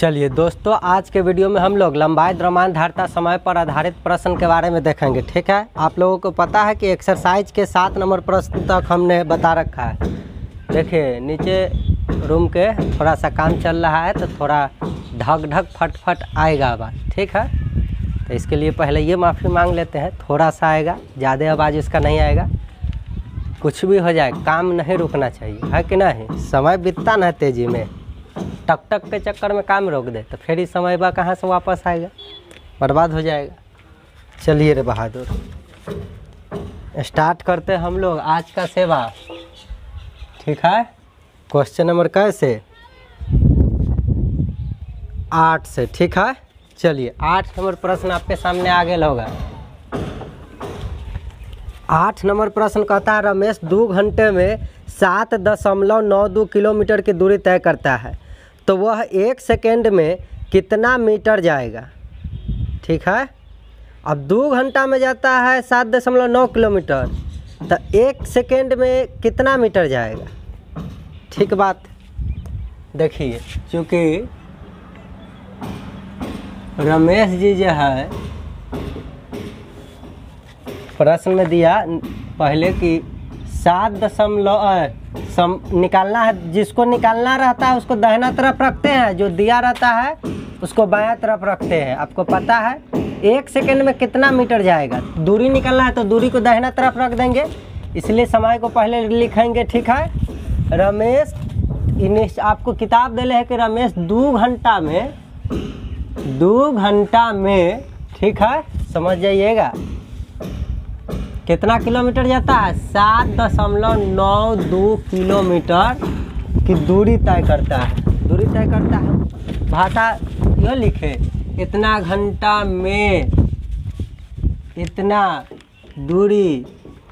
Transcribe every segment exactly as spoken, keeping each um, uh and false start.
चलिए दोस्तों, आज के वीडियो में हम लोग लंबाई द्रव्यमान धारिता समय पर आधारित प्रश्न के बारे में देखेंगे। ठीक है, आप लोगों को पता है कि एक्सरसाइज के सात नंबर प्रश्न तक हमने बता रखा है। देखिए नीचे रूम के थोड़ा सा काम चल रहा है तो थोड़ा ढक ढक फट फट आएगा आवाज़। ठीक है, तो इसके लिए पहले ये माफ़ी मांग लेते हैं, थोड़ा सा आएगा, ज़्यादा आवाज़ इसका नहीं आएगा। कुछ भी हो जाए काम नहीं रुकना चाहिए, है कि नहीं। समय बीतता ना तेज़ी में, टक टक के चक्कर में काम रोक दे तो फिर इस समय बा कहाँ से वापस आएगा, बर्बाद हो जाएगा। चलिए रे बहादुर, स्टार्ट करते हम लोग आज का सेवा। ठीक है, क्वेश्चन नंबर कैसे आठ से। ठीक है, चलिए आठ नंबर प्रश्न आपके सामने आगे होगा। आठ नंबर प्रश्न कहता है रमेश दो घंटे में सात दशमलव नौ दो किलोमीटर की दूरी तय करता है, तो वह एक सेकेंड में कितना मीटर जाएगा। ठीक है, अब दो घंटा में जाता है सात दशमलव नौ किलोमीटर, तो एक सेकेंड में कितना मीटर जाएगा। ठीक बात, देखिए चूँकि रमेश जी जो है प्रश्न में दिया पहले कि सात दशमलव सम निकालना है, जिसको निकालना रहता है उसको दाहिना तरफ रखते हैं, जो दिया रहता है उसको बायां तरफ रखते हैं। आपको पता है एक सेकंड में कितना मीटर जाएगा, दूरी निकालना है तो दूरी को दाहिना तरफ रख देंगे, इसलिए समय को पहले लिखेंगे। ठीक है, रमेश इन आपको किताब दिले है कि रमेश दो घंटा में दो घंटा में ठीक है, समझ जाइएगा कितना किलोमीटर जाता है, सात दशमलव नौ दो किलोमीटर की दूरी तय करता है। दूरी तय करता है, भाषा यह लिखे इतना घंटा में इतना दूरी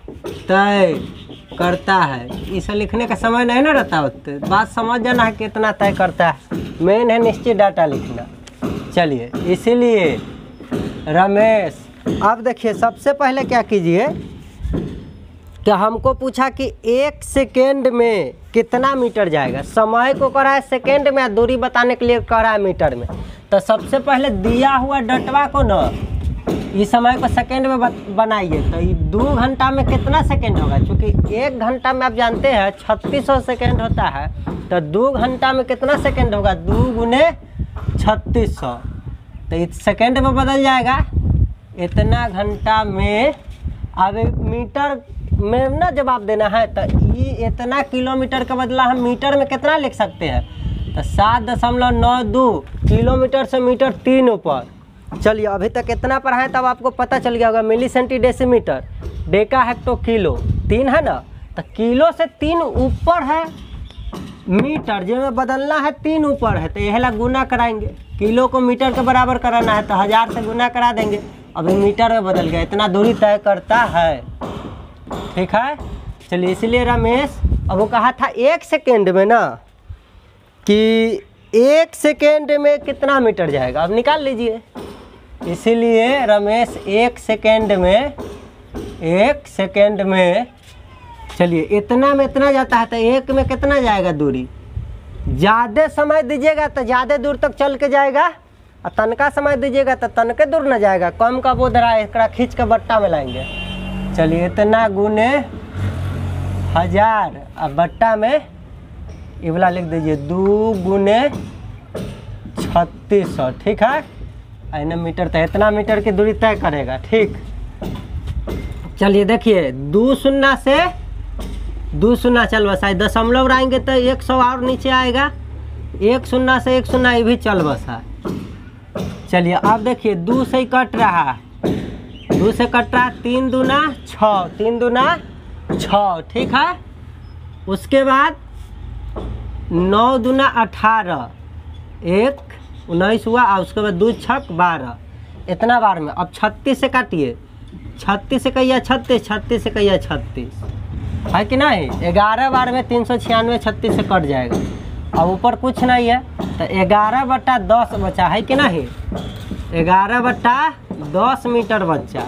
तय करता है। इसे लिखने का समय नहीं ना रहता, होते बात समझ जाना है कितना तय करता है, मेन है निश्चित डाटा लिखना। चलिए इसीलिए रमेश, अब देखिए सबसे पहले क्या कीजिए कि हमको पूछा कि एक सेकेंड में कितना मीटर जाएगा। समय को करा है सेकेंड में, दूरी बताने के लिए करा है मीटर में। तो सबसे पहले दिया हुआ डटवा को न इस समय को सेकेंड में बनाइए, तो ये दो घंटा में कितना सेकेंड होगा। क्योंकि एक घंटा में आप जानते हैं छत्तीस सौ सेकेंड होता है, तो दो घंटा में कितना सेकेंड होगा, दो गुने छत्तीस सौ, तो इस सेकेंड में बदल जाएगा इतना घंटा में। अब मीटर में ना जवाब देना है तो ये इतना किलोमीटर का बदला हम मीटर में कितना लिख सकते हैं, तो सात दशमलव नौ दो किलोमीटर से मीटर तीन ऊपर। चलिए अभी तक इतना पढ़ा है तब आपको पता चल गया होगा milli centi decimetre, deca hecto kilo, तीन है ना, तो किलो से तीन ऊपर है मीटर, जिसमें बदलना है तीन ऊपर है, तो यह गुना कराएंगे। किलो को मीटर के बराबर कराना है तो हज़ार से गुना करा देंगे, अभी मीटर में बदल गया, इतना दूरी तय करता है। ठीक है, चलिए इसीलिए रमेश, अब वो कहा था एक सेकेंड में ना कि एक सेकेंड में कितना मीटर जाएगा, अब निकाल लीजिए। इसीलिए रमेश एक सेकेंड में एक सेकेंड में चलिए इतना में इतना जाता है, तो एक में कितना जाएगा दूरी। ज़्यादा समय दीजिएगा तो ज़्यादा दूर तक चल के जाएगा, और तनका समय दीजिएगा तो तनके दूर न जाएगा। कम का वो धरा एक खींच के बट्टा में लाएंगे। चलिए इतना गुने हजार, अब बट्टा में ये वाला लिख दीजिए दो गुने छत्तीस सौ। ठीक है, इतना मीटर तो इतना मीटर की दूरी तय करेगा। ठीक, चलिए देखिए दो शून्य से दो शून्य चल बसा, दशमलव रहेंगे तो एक सौ और नीचे आएगा, एक शून्य से एक शून्य ये भी चल बसा। चलिए अब देखिए दो से ही कट रहा है, दो से कट रहा है, तीन दूना छः, तीन दूना छः। ठीक है, उसके बाद नौ दूना अठारह, एक उन्नीस हुआ, और उसके बाद दो छक बारह, इतना बार में। अब छत्तीस से काटिए, छत्तीस से कहिए छत्तीस, छत्तीस से कहिए छत्तीस, है कि नहीं। ग्यारह बार में तीन सौ छियानवे छत्तीस से कट जाएगा, अब ऊपर कुछ नहीं है तो ग्यारह बट्टा दस बचा, है कि नहीं, ग्यारह बट्टा दस मीटर बच्चा।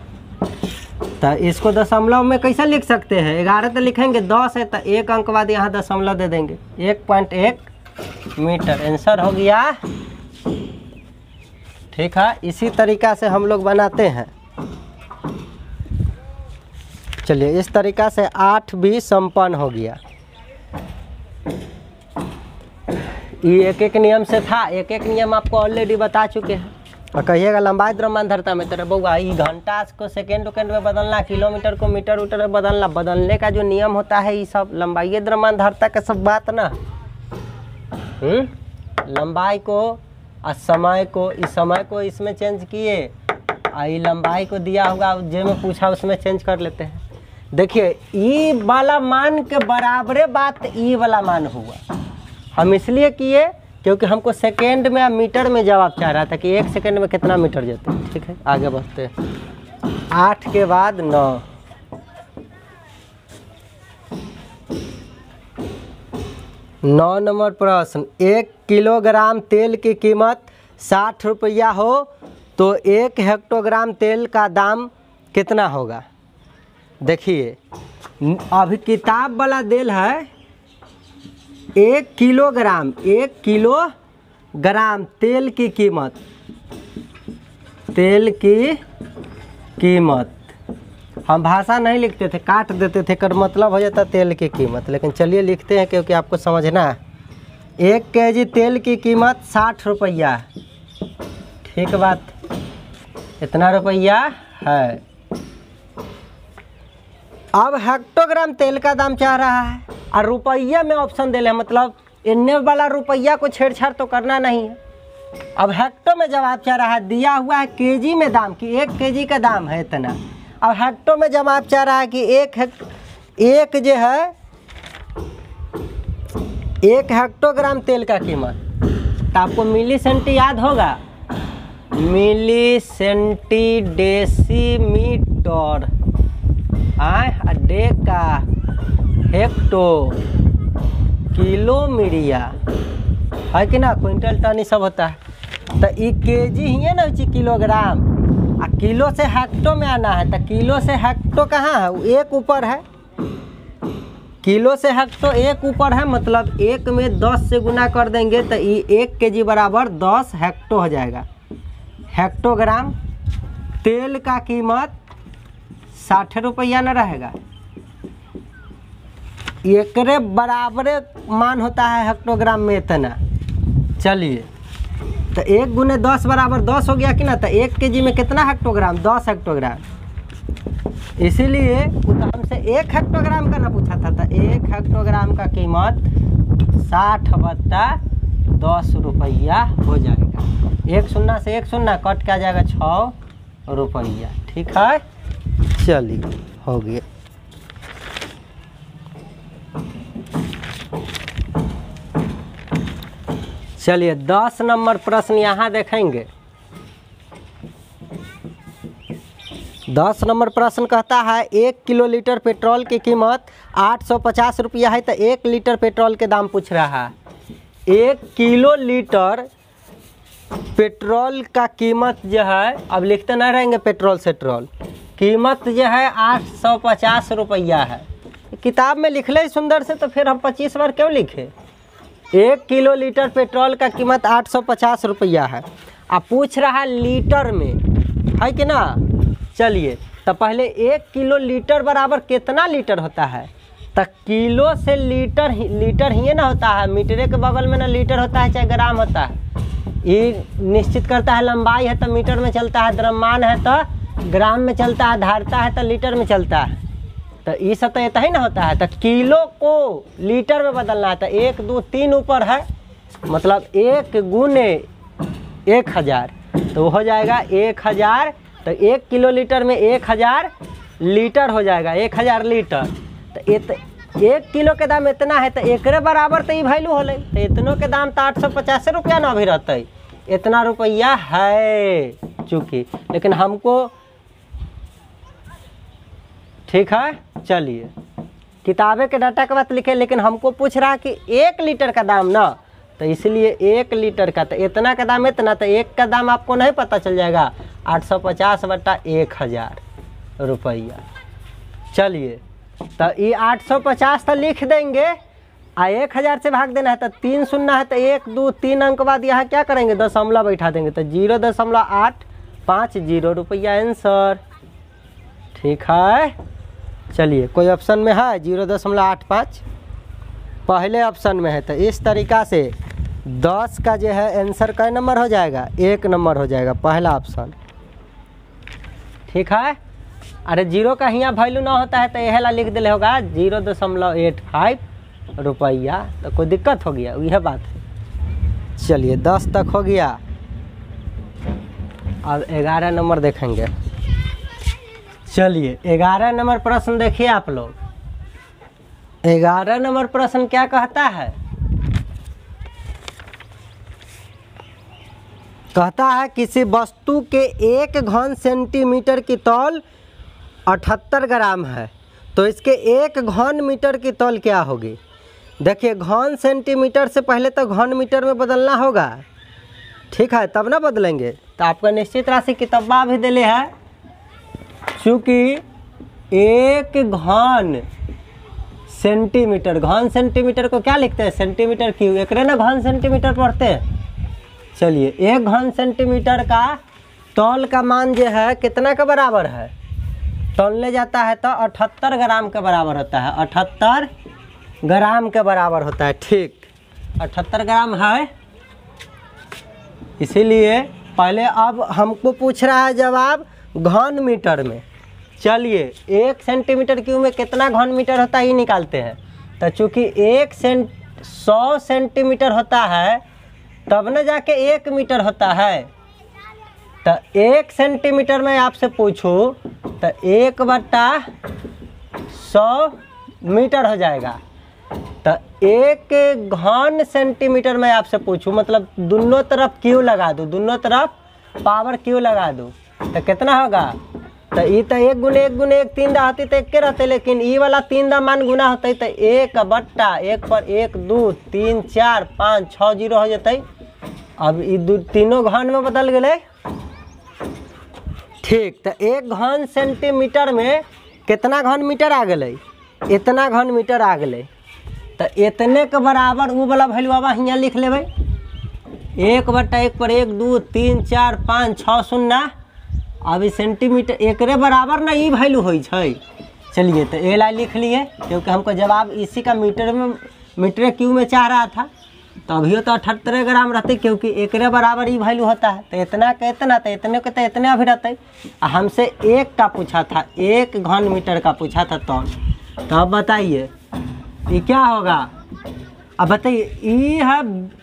तो इसको दशमलव में कैसे लिख सकते हैं, ग्यारह तो लिखेंगे, दस है तो एक अंक बाद यहाँ दशमलव दे देंगे, एक पॉइंट एक मीटर आंसर हो गया। ठीक है, इसी तरीका से हम लोग बनाते हैं। चलिए, इस तरीका से आठ भी संपन्न हो गया। ये एक एक नियम से था, एक एक नियम आपको ऑलरेडी बता चुके हैं। और कहिएगा लंबाई द्रव्यमानधर्ता में तेरे बउआ ये घंटा को सेकेंड सेकेंड में बदलना, किलोमीटर को मीटर मीटर में बदलना, बदलने का जो नियम होता है ये सब लंबाई द्रव्यमानधर्ता का सब बात ना। हम्म लंबाई को और समय को, इस समय को इसमें चेंज किए, और ये लंबाई को दिया होगा जो में पूछा उसमें चेंज कर लेते हैं। देखिए ई वाला मान के बराबरे बात ई वाला मान हुआ। हम इसलिए किए क्योंकि हमको सेकेंड में या मीटर में जवाब चाह रहा था कि एक सेकेंड में कितना मीटर जाते हैं। ठीक है, आगे बढ़ते हैं। आठ के बाद नौ। नौ नंबर प्रश्न, एक किलोग्राम तेल की कीमत साठ रुपया हो तो एक हेक्टोग्राम तेल का दाम कितना होगा? देखिए अभी किताब वाला देल है एक किलोग्राम, एक किलो ग्राम तेल की कीमत, तेल की कीमत। हम भाषा नहीं लिखते थे, काट देते थे, कर मतलब हो जाता तेल की कीमत। लेकिन चलिए लिखते हैं क्योंकि आपको समझना है। एक केजी तेल की कीमत साठ रुपया। ठीक बात, इतना रुपया है। अब हेक्टोग्राम तेल का दाम चाह रहा है और रुपया में ऑप्शन दे ले, मतलब इन्ने वाला रुपया को छेड़छाड़ तो करना नहीं है। अब हेक्टो में जवाब चाह रहा है, दिया हुआ है केजी में दाम कि एक केजी का दाम है इतना। अब हेक्टो में जवाब चाह रहा है कि एक हेक्ट एक जो है एक हेक्टोग्राम तेल का कीमत। तो आपको मिली सेंटी याद होगा, मिली सेंटी डेसीमीटर आए डेका हेक्टो किलोमीरिया है कि ना, क्विंटल टन ये सब होता है। तो ये केजी ही है ना, किलोग्राम, आ किलो से हेक्टो में आना है। तो किलो से हेक्टो कहाँ है, एक ऊपर है। किलो से हेक्टो एक ऊपर है, मतलब एक में दस से गुना कर देंगे तो ये एक केजी बराबर दस हेक्टो हो जाएगा। हेक्टोग्राम तेल का कीमत साठ रुपया न रहेगा, एकरे बराबरे मान होता है हेक्टोग्राम में इतना। चलिए, तो एक गुने दस बराबर दस हो गया कि ना। तो एक केजी में कितना हेक्टोग्राम, दस हेक्टोग्राम। इसीलिए हमसे एक हेक्टोग्राम का ना पूछा था। तो एक हेक्टोग्राम का कीमत साठ बत्ता दस रुपया हो जाएगा। एक शून्य से एक शून्य कट के आ जाएगा छः रुपया। ठीक है, चलिए हो गया। चलिए दस नंबर प्रश्न यहाँ देखेंगे। दस नंबर प्रश्न कहता है एक किलो लीटर पेट्रोल की कीमत आठ सौ पचास रुपया है। तो एक लीटर पेट्रोल के दाम पूछ रहा है। एक किलो लीटर पेट्रोल का कीमत जो है, अब लिखते ना रहेंगे पेट्रोल सेट्रोल, कीमत जो है आठ सौ पचास रुपया है। किताब में लिख ले सुंदर से, तो फिर हम पच्चीस बार क्यों लिखे। एक किलो लीटर पेट्रोल का कीमत आठ सौ पचास रुपया है। अब पूछ रहा है लीटर में, है कि ना। चलिए, तो पहले एक किलो लीटर बराबर कितना लीटर होता है। तो किलो से लीटर ही लीटर ही ना होता है, मीटरे के बगल में ना लीटर होता है चाहे ग्राम होता है। ये निश्चित करता है लंबाई है तो मीटर में चलता है, द्रव्यमान है तो ग्राम में चलता है, धारिता है तो लीटर में चलता है। तो ये सब तो इतना ही ना होता है। तो किलो को लीटर में बदलना है। तो एक दो तीन ऊपर है, मतलब एक गुने एक हज़ार, तो हो जाएगा एक हज़ार। तो एक किलो लीटर में एक हज़ार लीटर हो जाएगा, एक हज़ार लीटर। तो इत एक किलो के दाम इतना है, तो एकरे बराबर तो ये वैल्यू हो गई। तो इतनों के दाम तो आठ सौ पचास रुपया ना भी रहते, इतना रुपया है चूँकि। लेकिन हमको ठीक है, चलिए किताबें के डाटा के बात लिखे, लेकिन हमको पूछ रहा कि एक लीटर का दाम ना। तो इसलिए एक लीटर का तो इतना का दाम इतना, तो एक का दाम आपको नहीं पता चल जाएगा, आठ सौ पचास बटा एक हज़ार रुपया। चलिए, तो ये आठ सौ पचास तो लिख देंगे, आ एक हज़ार से भाग देना है तो तीन शून्य है तो एक दो तीन अंक बाद यहाँ क्या करेंगे, दशमलव बैठा देंगे तो जीरो दशमलव आठ पाँच जीरो रुपया आंसर। ठीक है, चलिए कोई ऑप्शन में है जीरो दशमलव आठ पाँच, पहले ऑप्शन में है। तो इस तरीक़ा से दस का जो है आंसर कै नंबर हो जाएगा, एक नंबर हो जाएगा, पहला ऑप्शन। ठीक है, अरे जीरो का यहाँ वैल्यू ना होता है तो यह ला लिख दिले होगा जीरो दशमलव एट फाइव रुपया, तो कोई दिक्कत हो गया, यह बात है। चलिए दस तक हो गया, अब ग्यारह नंबर देखेंगे। चलिए ग्यारह नंबर प्रश्न देखिए आप लोग। ग्यारह नंबर प्रश्न क्या कहता है, कहता है किसी वस्तु के एक घन सेंटीमीटर की तौल अठहत्तर ग्राम है तो इसके एक घन मीटर की तौल क्या होगी। देखिए घन सेंटीमीटर से पहले तो घन मीटर में बदलना होगा, ठीक है, तब ना बदलेंगे। तो आपका निश्चित राशि किताबा भी दिले है, चूँकि एक घन सेंटीमीटर, घन सेंटीमीटर को क्या लिखते हैं, सेंटीमीटर क्यूब, एक ना घन सेंटीमीटर पढ़ते हैं। चलिए एक घन सेंटीमीटर का तौल का मान जो है कितना के बराबर है, तौलने जाता है तो अठहत्तर ग्राम के बराबर होता है, अठहत्तर ग्राम के बराबर होता है। ठीक, अठहत्तर ग्राम है, इसीलिए पहले अब हमको पूछ रहा है जवाब घन मीटर में। चलिए एक सेंटीमीटर क्यूब में कितना घन मीटर होता है ये निकालते हैं। तो चूँकि एक सेंट सौ सेंटीमीटर होता है तब न जाके एक मीटर होता है। तो एक सेंटीमीटर में आपसे पूछूँ तो एक बट्टा सौ मीटर हो जाएगा। तो एक घन सेंटीमीटर में आपसे पूछूँ मतलब दोनों तरफ क्यू लगा दूँ, दोनों तरफ पावर क्यू लगा दूँ तो कितना होगा। तो ये तो एक गुने एक गुने एक तीन दा होती तो एक के रहते, लेकिन ये वाला तीन दा मान गुना होते तो एक बट्टा एक पर एक दो तीन चार पाँच छः जीरो हो जाते। अब ये दो तीनों घन में बदल गए। ठीक, तो एक घन सेंटीमीटर में कितना घन मीटर आ गए, इतना घन मीटर आ गए। तो इतने के बराबर वो वाला वैल्यू अब यहाँ लिख ले, एक बट्टा एक पर एक दो तीन चार पाँच छः शून्य। अब सेंटीमीटर एकरे बराबर ना ये वैल्यू हो। चलिए तो ए लाइन लिख लिए, क्योंकि हमको जवाब इसी का मीटर में मीटर क्यू में चाह रहा था। तो अभी तो अठहत्तर ग्राम रहते, क्योंकि एकरे बराबर ही वैल्यू होता है। तो इतना का इतना, तो इतने के तो इतने अभी रहते। हमसे एक का पूछा था, एक घन मीटर का पूछा था। तो तो अब बताइए ये क्या होगा। अब बताइए ये है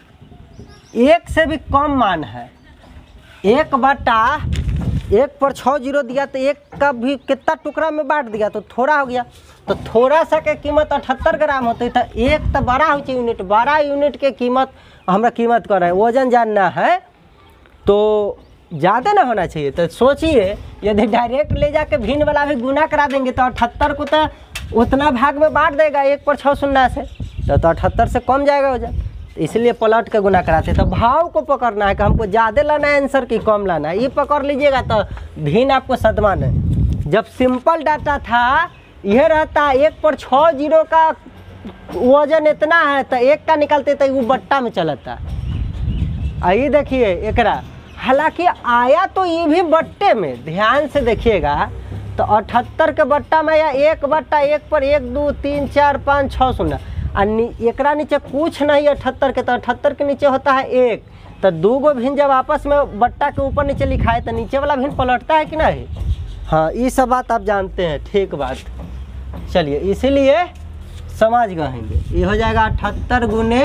एक से भी कम मान है, एक बटा एक पर छः जीरो दिया तो एक का भी कितना टुकड़ा में बांट दिया तो थोड़ा हो गया। तो थोड़ा सा के कीमत अठहत्तर ग्राम होती तो एक तो बड़ा हो चाहिए यूनिट, बारह यूनिट के कीमत हमरा कीमत कर रहे हैं, वजन जानना है तो ज़्यादा ना होना चाहिए। तो सोचिए यदि डायरेक्ट ले जाके भिन्न वाला भी गुना करा देंगे तो अठहत्तर को तो उतना भाग में बांट देगा एक पर छः शून्य से, तो अठहत्तर से कम जाएगा वजन। इसलिए पलट के गुना कराते। तो भाव को पकड़ना है कि हमको ज़्यादा लाना है आंसर की कम लाना है, ये पकड़ लीजिएगा तो भिन्न आपको सदमा नहीं। जब सिंपल डाटा था यह रहता एक पर छः जीरो का वजन इतना है तो एक का निकालते तो वो बट्टा में चलता। आइए देखिए एकरा, हालांकि आया तो ये भी बट्टे में, ध्यान से देखिएगा। तो अठहत्तर के बट्टा में या एक बट्टा एक पर एक दो तीन चार पाँच छः शून्य, एकरा नीचे कुछ नहीं अठहत्तर के, तो अठहत्तर के नीचे होता है एक। तो दो गो भिन्न जब आपस में बट्टा के ऊपर नीचे लिखा है तो नीचे वाला भिन्न पलटता है कि नहीं। हाँ, ये सब बात आप जानते हैं, ठीक बात। चलिए इसीलिए समझ गएंगे, ये हो जाएगा अठहत्तर गुने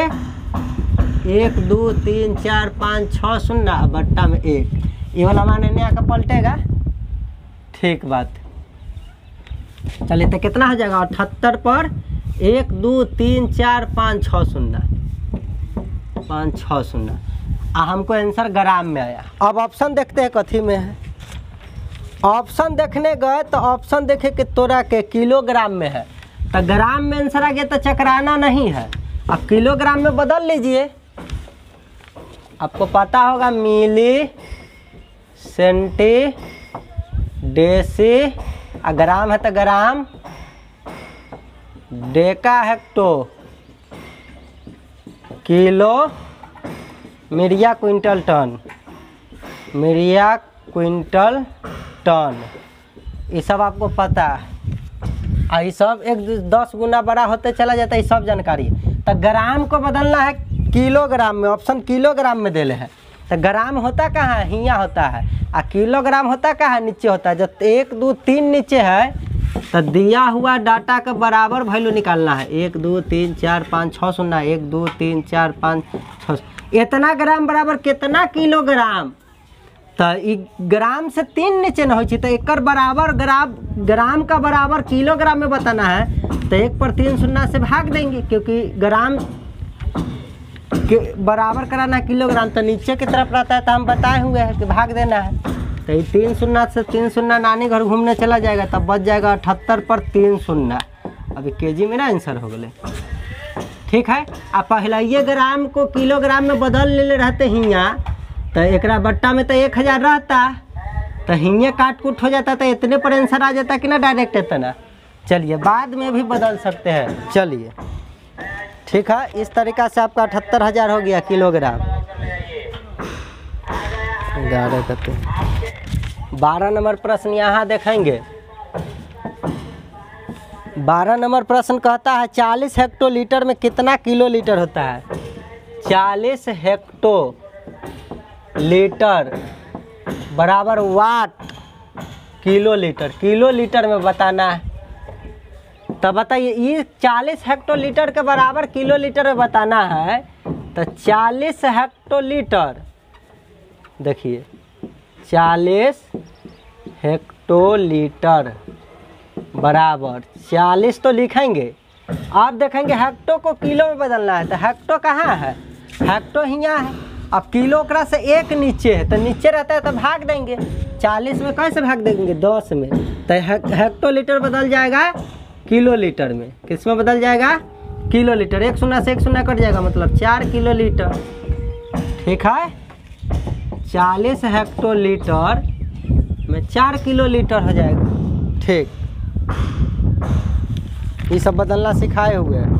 एक दो तीन चार पाँच छः शून्य बट्टा में एक, ये वाला मान नया का पलटेगा, ठीक बात। चलिए तो कितना हो जाएगा अठहत्तर पर एक दो तीन चार पाँच छः शून्य, पाँच छः शून्य। हमको आंसर ग्राम में आया। अब ऑप्शन देखते हैं कथी में है। ऑप्शन देखने गए तो ऑप्शन देखे कि तोरा के किलोग्राम में है, तो ग्राम में आंसर आ गया तो चकराना नहीं है। अब किलोग्राम में बदल लीजिए, आपको पता होगा मिली सेंटी डेसी, ग्राम है तो gram, deca hecto kilo myria quintal tonne, myria quintal tonne, ये सब आपको पता है। और ये सब एक दस गुना बड़ा होते चला जाता है, ये सब जानकारी। तो ग्राम को बदलना है किलोग्राम में, ऑप्शन किलोग्राम में देले है। तो ग्राम होता कहाँ है, हियाँ होता है, और किलोग्राम होता कहाँ है, नीचे होता है। जब एक दो तीन नीचे है तो दिया हुआ डाटा के बराबर वैल्यू निकालना है। एक दो तीन चार पाँच छः शून्य, एक दो तीन चार पाँच छः, इतना ग्राम बराबर कितना किलोग्राम। तो ग्राम से तीन नीचे न हो, तो एक बराबर ग्राम ग्राम का बराबर किलोग्राम में बताना है। तो एक पर तीन शून्य से भाग देंगे, क्योंकि ग्राम के बराबर कराना किलोग्राम। तो नीचे की तरफ रहता है, तो हम बताए हुए हैं कि भाग देना है। तो ये तीन शून्य से तीन शून्य नानी घर घूमने चला जाएगा, तब बच जाएगा अठहत्तर पर तीन शून्य। अभी केजी में ना आंसर हो गए, ठीक है। अब पहले ये ग्राम को किलोग्राम में बदल ले रहते हियाँ, तो एक बट्टा में तो एक हज़ार रहता, तो हियाँ काट कूट हो जाता, तो इतने पर आंसर आ जाता कि ना डायरेक्ट इतना। चलिए बाद में भी बदल सकते हैं, चलिए ठीक है। इस तरीक़ा से आपका अठहत्तर हज़ार हो गया किलोग्राम। ग्यारह करते बारह नंबर प्रश्न यहाँ देखेंगे। बारह नंबर प्रश्न कहता है चालीस हेक्टोलीटर में कितना किलो लीटर होता है। चालीस हेक्टो लीटर बराबर वाट किलो लीटर, किलो लीटर में बताना है। तो बताइए ये चालीस हेक्टोलीटर के बराबर किलो लीटर में बताना है। तो चालीस हेक्टोलीटर, देखिए चालीस हेक्टोलीटर बराबर चालीस तो लिखेंगे। आप देखेंगे हेक्टो को किलो में बदलना है, तो हेक्टो कहाँ है, हेक्टो हियाँ है। अब किलो ओकरा से एक नीचे है, तो नीचे रहता है तो भाग देंगे। चालीस में कैसे भाग देंगे, दस में। तो हेक्टो लीटर बदल जाएगा किलो लीटर में। किस में बदल जाएगा, किलो लीटर। एक शून्य से एक शून्य कट जाएगा, मतलब चार किलो लीटर, ठीक है। चालीस हेक्टो लीटर में चार किलो लीटर हो जाएगा, ठीक। ये सब बदलना सिखाए हुए हैं।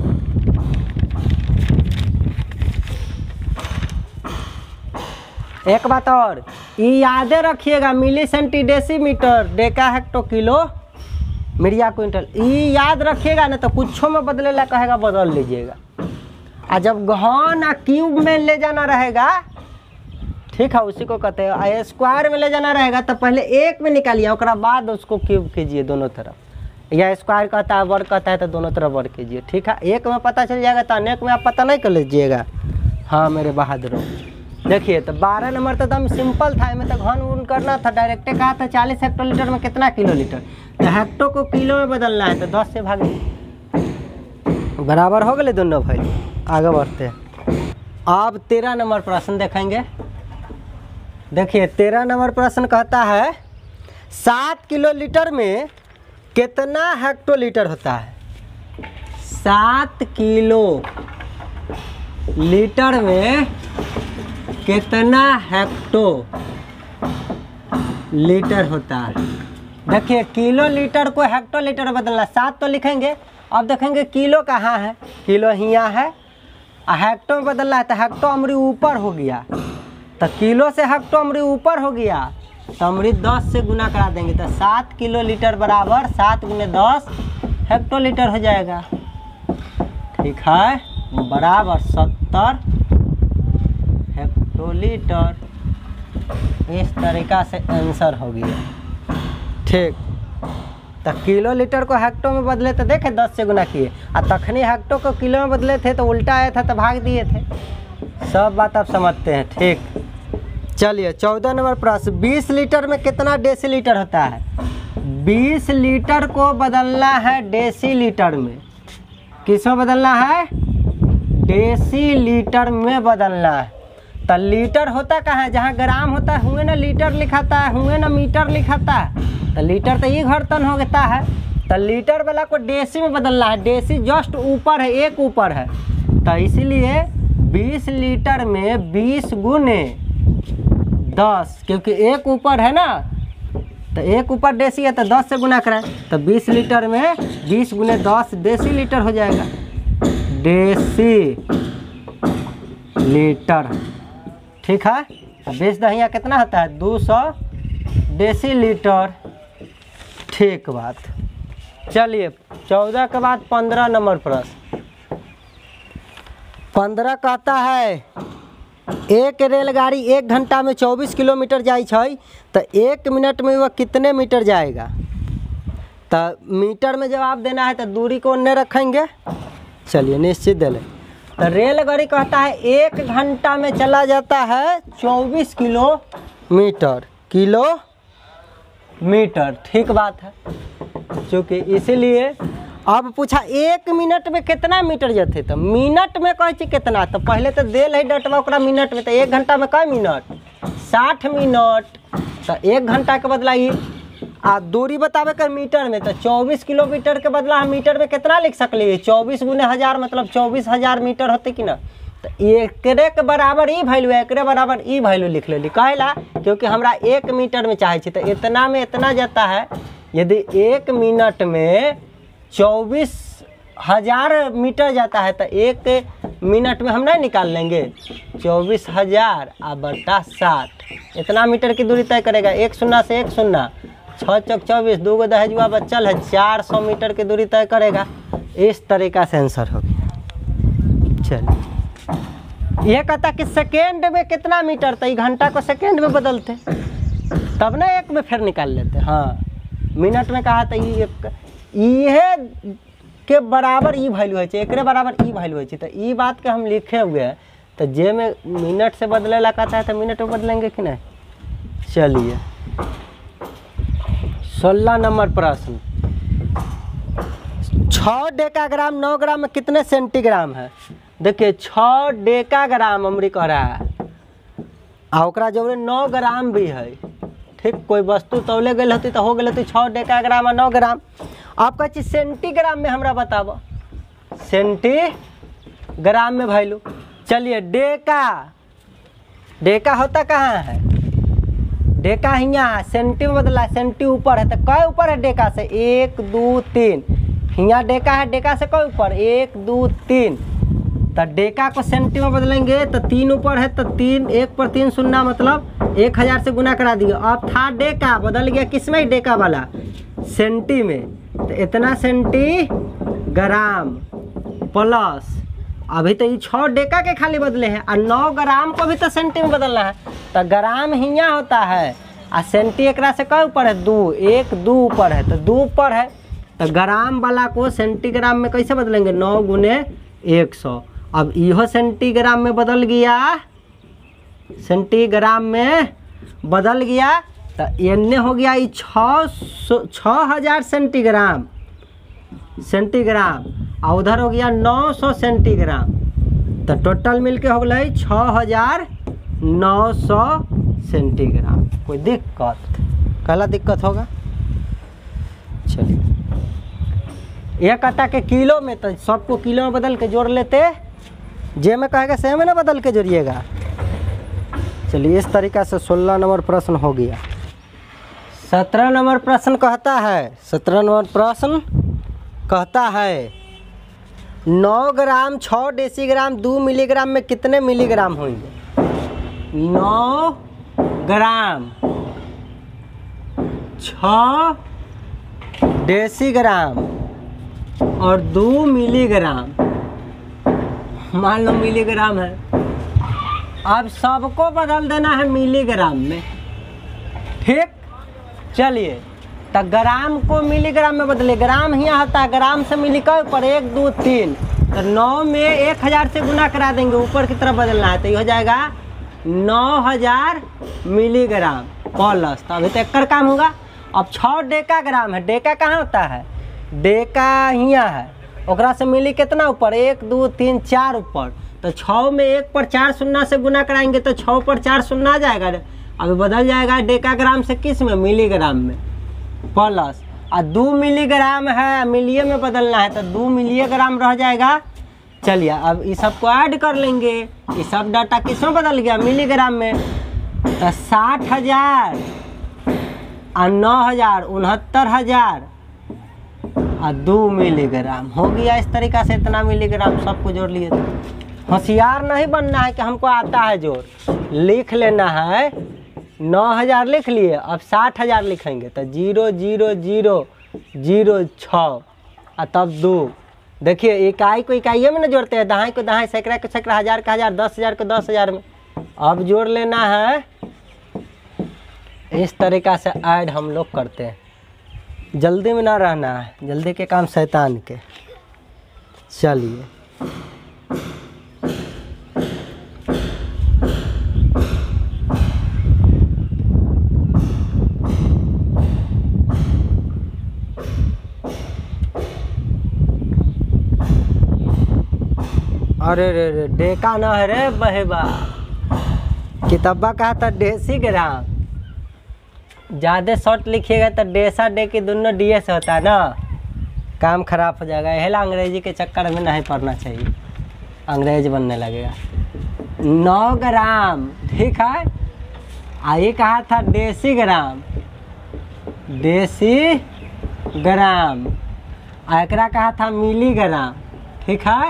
एक बात और ये याद रखिएगा, milli centi decimetre deca hecto kilo myria quintal, ये याद रखिएगा ना। तो कुछों में बदले ला कहेगा बदल लीजिएगा। और जब गहन आ क्यूब में ले जाना रहेगा, ठीक है, उसी को कहते हैं। स्क्वायर में ले जाना रहेगा तो पहले एक में निकालिए, उसके बाद उसको क्यूब कीजिए दोनों तरफ। या स्क्वायर कहता है वर्ग कहता है तो दोनों तरफ वर्ग कीजिए, ठीक है। एक में पता चल जाएगा तो अनेक में आप पता नहीं कर लीजिएगा। हाँ मेरे बहादुरों, देखिए तो बारह नंबर तो एकदम सिंपल था, में तो घन उन करना था। डायरेक्टे कहा था चालीस हेक्टोलीटर में कितना किलो लीटर, तो हेक्टो को किलो में बदलना है। तो दस से भागे, बराबर हो गए दोनों भाई। आगे बढ़ते हैं। अब तेरह नंबर प्रश्न देखेंगे। देखिए तेरह नंबर प्रश्न कहता है सात किलो लीटर में कितना हेक्टोलीटर होता है। सात किलो लीटर में कितना हेक्टो लीटर होता है। देखिए किलो लीटर को हेक्टो लीटर बदलना, सात तो लिखेंगे। अब देखेंगे किलो कहाँ है, किलो हियाँ है। हेक्टो में बदलना है तो हेक्टो अमरी ऊपर हो गया, तो किलो से हेक्टो अमरी ऊपर हो गया, तो अमरी दस से गुना करा देंगे। तो सात किलो लीटर बराबर सात गुने दस हेक्टो लीटर हो जाएगा, ठीक है, बराबर सत्तर हेक्टोलीटर। इस तरीका से आंसर हो गया, ठीक। तो किलो लीटर को हेक्टो में बदले तो देखे दस से गुना किए, और तखनी हेक्टो को किलो में बदले थे तो उल्टा आया था तो भाग दिए थे। सब बात आप समझते हैं, ठीक। चलिए चौदह नंबर प्रश्न, बीस लीटर में कितना डेसी लीटर होता है। बीस लीटर को बदलना है डेसी लीटर में। किस में बदलना है, डेसी लीटर में बदलना है। तो लीटर होता कहाँ है, जहाँ ग्राम होता है हुए ना लीटर लिखाता है, हुए ना मीटर लिखाता है। तो लीटर तो ये घर्तन होता है, तो लीटर वाला को डेसी में बदलना है। डेसी जस्ट ऊपर है, एक ऊपर है, तो इसीलिए बीस लीटर में बीस गुने दस, क्योंकि एक ऊपर है ना, तो एक ऊपर डेसी है तो दस से गुना कराए, तो बीस लीटर में बीस गुने दस डेसी लीटर हो जाएगा। Decilitre. ठीक है, बीस दहिया कितना होता है? दो सौ डेसी लीटर। ठीक बात। चलिए चौदह के बाद पंद्रह नंबर प्रश्न। पंद्रह कहता है एक रेलगाड़ी एक घंटा में चौबीस किलोमीटर जाए तो एक मिनट में वह कितने मीटर जाएगा? तो मीटर में जवाब देना है तो दूरी को नहीं रखेंगे। चलिए निश्चित दे लें। तो रेलगाड़ी कहता है एक घंटा में चला जाता है चौबीस किलोमीटर। Kilo metre. ठीक बात है, चूँकि इसीलिए अब पूछा एक मिनट में कितना मीटर जाते तो मिनट में कहे कितना, तो पहले तो दे है डटवा ओकरा मिनट में। तो एक घंटा में कई मिनट? साठ मिनट। तो एक घंटा के बदला ही आ दूरी बतावे कर मीटर में, तो चौबीस किलोमीटर के बदला हम मीटर में कितना लिख सकली? चौबीस गुने हजार मतलब चौबीस हजार मीटर होते कि ना। तो एकरे के बराबर ई वैल्यू है, एकरे बराबर ई वैल्यू लिख लेली। कहेला क्योंकि हमरा एक मीटर में चाहे तो इतना में इतना जाता है। यदि एक मिनट में चौबीस हजार मीटर जाता है तो एक मिनट में हम नहीं निकाल लेंगे? चौबीस हजार आ बटा साठ इतना मीटर की दूरी तय करेगा। एक शून्य से एक शून्य, छः चौक चौबीस, दो गो दहेजुआ बचल है, चार सौ मीटर की दूरी तय करेगा। इस तरीका से आंसर हो गया। चलिए यह कहता कि सेकेंड में कितना मीटर? तो घंटा को सेकेंड में बदलते तब ना एक में फिर निकाल लेते। हाँ मिनट में कहा था ये के बराबर ई वैल्यू है, एक बराबर ई वैल्यू है। तो ई बात के हम लिखे हुए हैं, तो जे में मिनट से बदले ला कहता है तो मिनट में बदलेंगे कि नहीं। चलिए सोलह नंबर प्रश्न। छः डेकाग्राम नौ ग्राम में कितने सेंटीग्राम है? देखिए छः डेकाग्राम अमरी कह रहा है और जो नौ ग्राम भी है। ठीक, कोई वस्तु तौले गई होती तो हो गई होती छः डेकाग्राम और नौ ग्राम। आप कह सेंटीग्राम में हमरा बताबो, सेंटीग्राम में वैल्यू। चलिए डेका, डेका होता कहाँ है? डेका हियाँ सेंटी में बदला, सेंटी ऊपर है तो कई ऊपर है डेका से? एक दो तीन। हियाँ डेका है, डेका से कई ऊपर? एक दो तीन। तो डेका को सेंटी में बदलेंगे तो तीन ऊपर है तो तीन, एक पर तीन शून्य मतलब एक हजार से गुना करा दिए। अब था डेका, बदल गया किसमें? डेका वाला सेंटी में। तो इतना सेंटी ग्राम प्लस अभी तो ये छः डेका के खाली बदले हैं और नौ ग्राम को भी तो सेंटी में बदलना है। तो ग्राम हियाँ होता है और सेंटी एक से कई ऊपर है? दो, एक दो ऊपर है तो दो ऊपर है। तो ग्राम वाला को सेंटीग्राम में कैसे बदलेंगे? नौ गुने एक सौ। अब यह सेंटीग्राम में बदल गया, सेंटीग्राम में बदल गया तो एने हो गया ये छः छः हजार सेंटीग्राम सेंटीग्राम और उधर हो गया नौ सौ सेंटीग्राम। तो टोटल मिलके हो गया छः हजार नौ सौ सेंटीग्राम। कोई दिक्कत? कहला दिक्कत होगा। चलिए यह कहता कि किलो में, तो सबको किलो में बदल के जोड़ लेते, जे में कहेगा सेम में ना बदल के जोड़िएगा। चलिए इस तरीका से सोलह नंबर प्रश्न हो गया। सत्रह नंबर प्रश्न कहता है, सत्रह नंबर प्रश्न कहता है नौ ग्राम छः डेसीग्राम दो मिलीग्राम में कितने मिलीग्राम होंगे? नौ ग्राम छः डेसीग्राम और दो मिलीग्राम, मान लो मिलीग्राम है। अब सबको बदल देना है मिलीग्राम में। ठीक, चलिए तो ग्राम को मिलीग्राम में बदले। ग्राम यहाँ होता है, ग्राम से मिली का ऊपर एक दो तीन, तो नौ में एक हजार से गुना करा देंगे, ऊपर की तरफ बदलना है तो ये हो जाएगा नौ हजार मिलीग्राम प्लस। तो अभी तो एक काम होगा। अब छः डेका ग्राम है, डेका कहाँ होता है? डेका यहाँ है, ओकरा से मिली कितना ऊपर? एक दो तीन चार ऊपर। तो छः में एक पर चार शून्य से गुना कराएंगे तो छः पर चार शून्य आ जाएगा। अभी बदल जाएगा डेकाग्राम से किस में? मिलीग्राम में प्लस। और दो मिलीग्राम है, मिलिये में बदलना है तो दो मिलीग्राम रह जाएगा। चलिए अब इस सब को ऐड कर लेंगे। ये सब डाटा किस में बदल गया? मिलीग्राम में। तो साठ हजार और नौ हजार उनहत्तर हजार और दो मिलीग्राम हो गया। इस तरीका से इतना मिलीग्राम सबको जोड़ लिए तो होशियार नहीं बनना है कि हमको आता है जोड़, लिख लेना है। नौ हज़ार लिख लिए, अब साठ हज़ार लिखेंगे तो जीरो जीरो जीरो जीरो छः और तब दो। देखिए इकाई को इकाइयों में ना जोड़ते हैं, दहाई को दहाई, सैकड़ा को सैकड़ा, हज़ार का हज़ार, दस हज़ार को दस हज़ार में। अब जोड़ लेना है, इस तरीक़ा से ऐड हम लोग करते हैं। जल्दी में ना रहना है, जल्दी के काम शैतान के। चलिए अरे रे रे डेका ना है रे बहेबा, किताबा कहा था डेसी ग्राम। ज़्यादा शॉर्ट लिखिएगा तो डेसा डे की दोनों डी एस होता है ना, काम खराब हो जाएगा। यह अंग्रेजी के चक्कर में नहीं पढ़ना चाहिए, अंग्रेज बनने लगेगा। नौ ग्राम, ठीक है। आइए कहा था देसी ग्राम, देसी ग्राम। एकरा कहा था मिलीग्राम, ठीक है,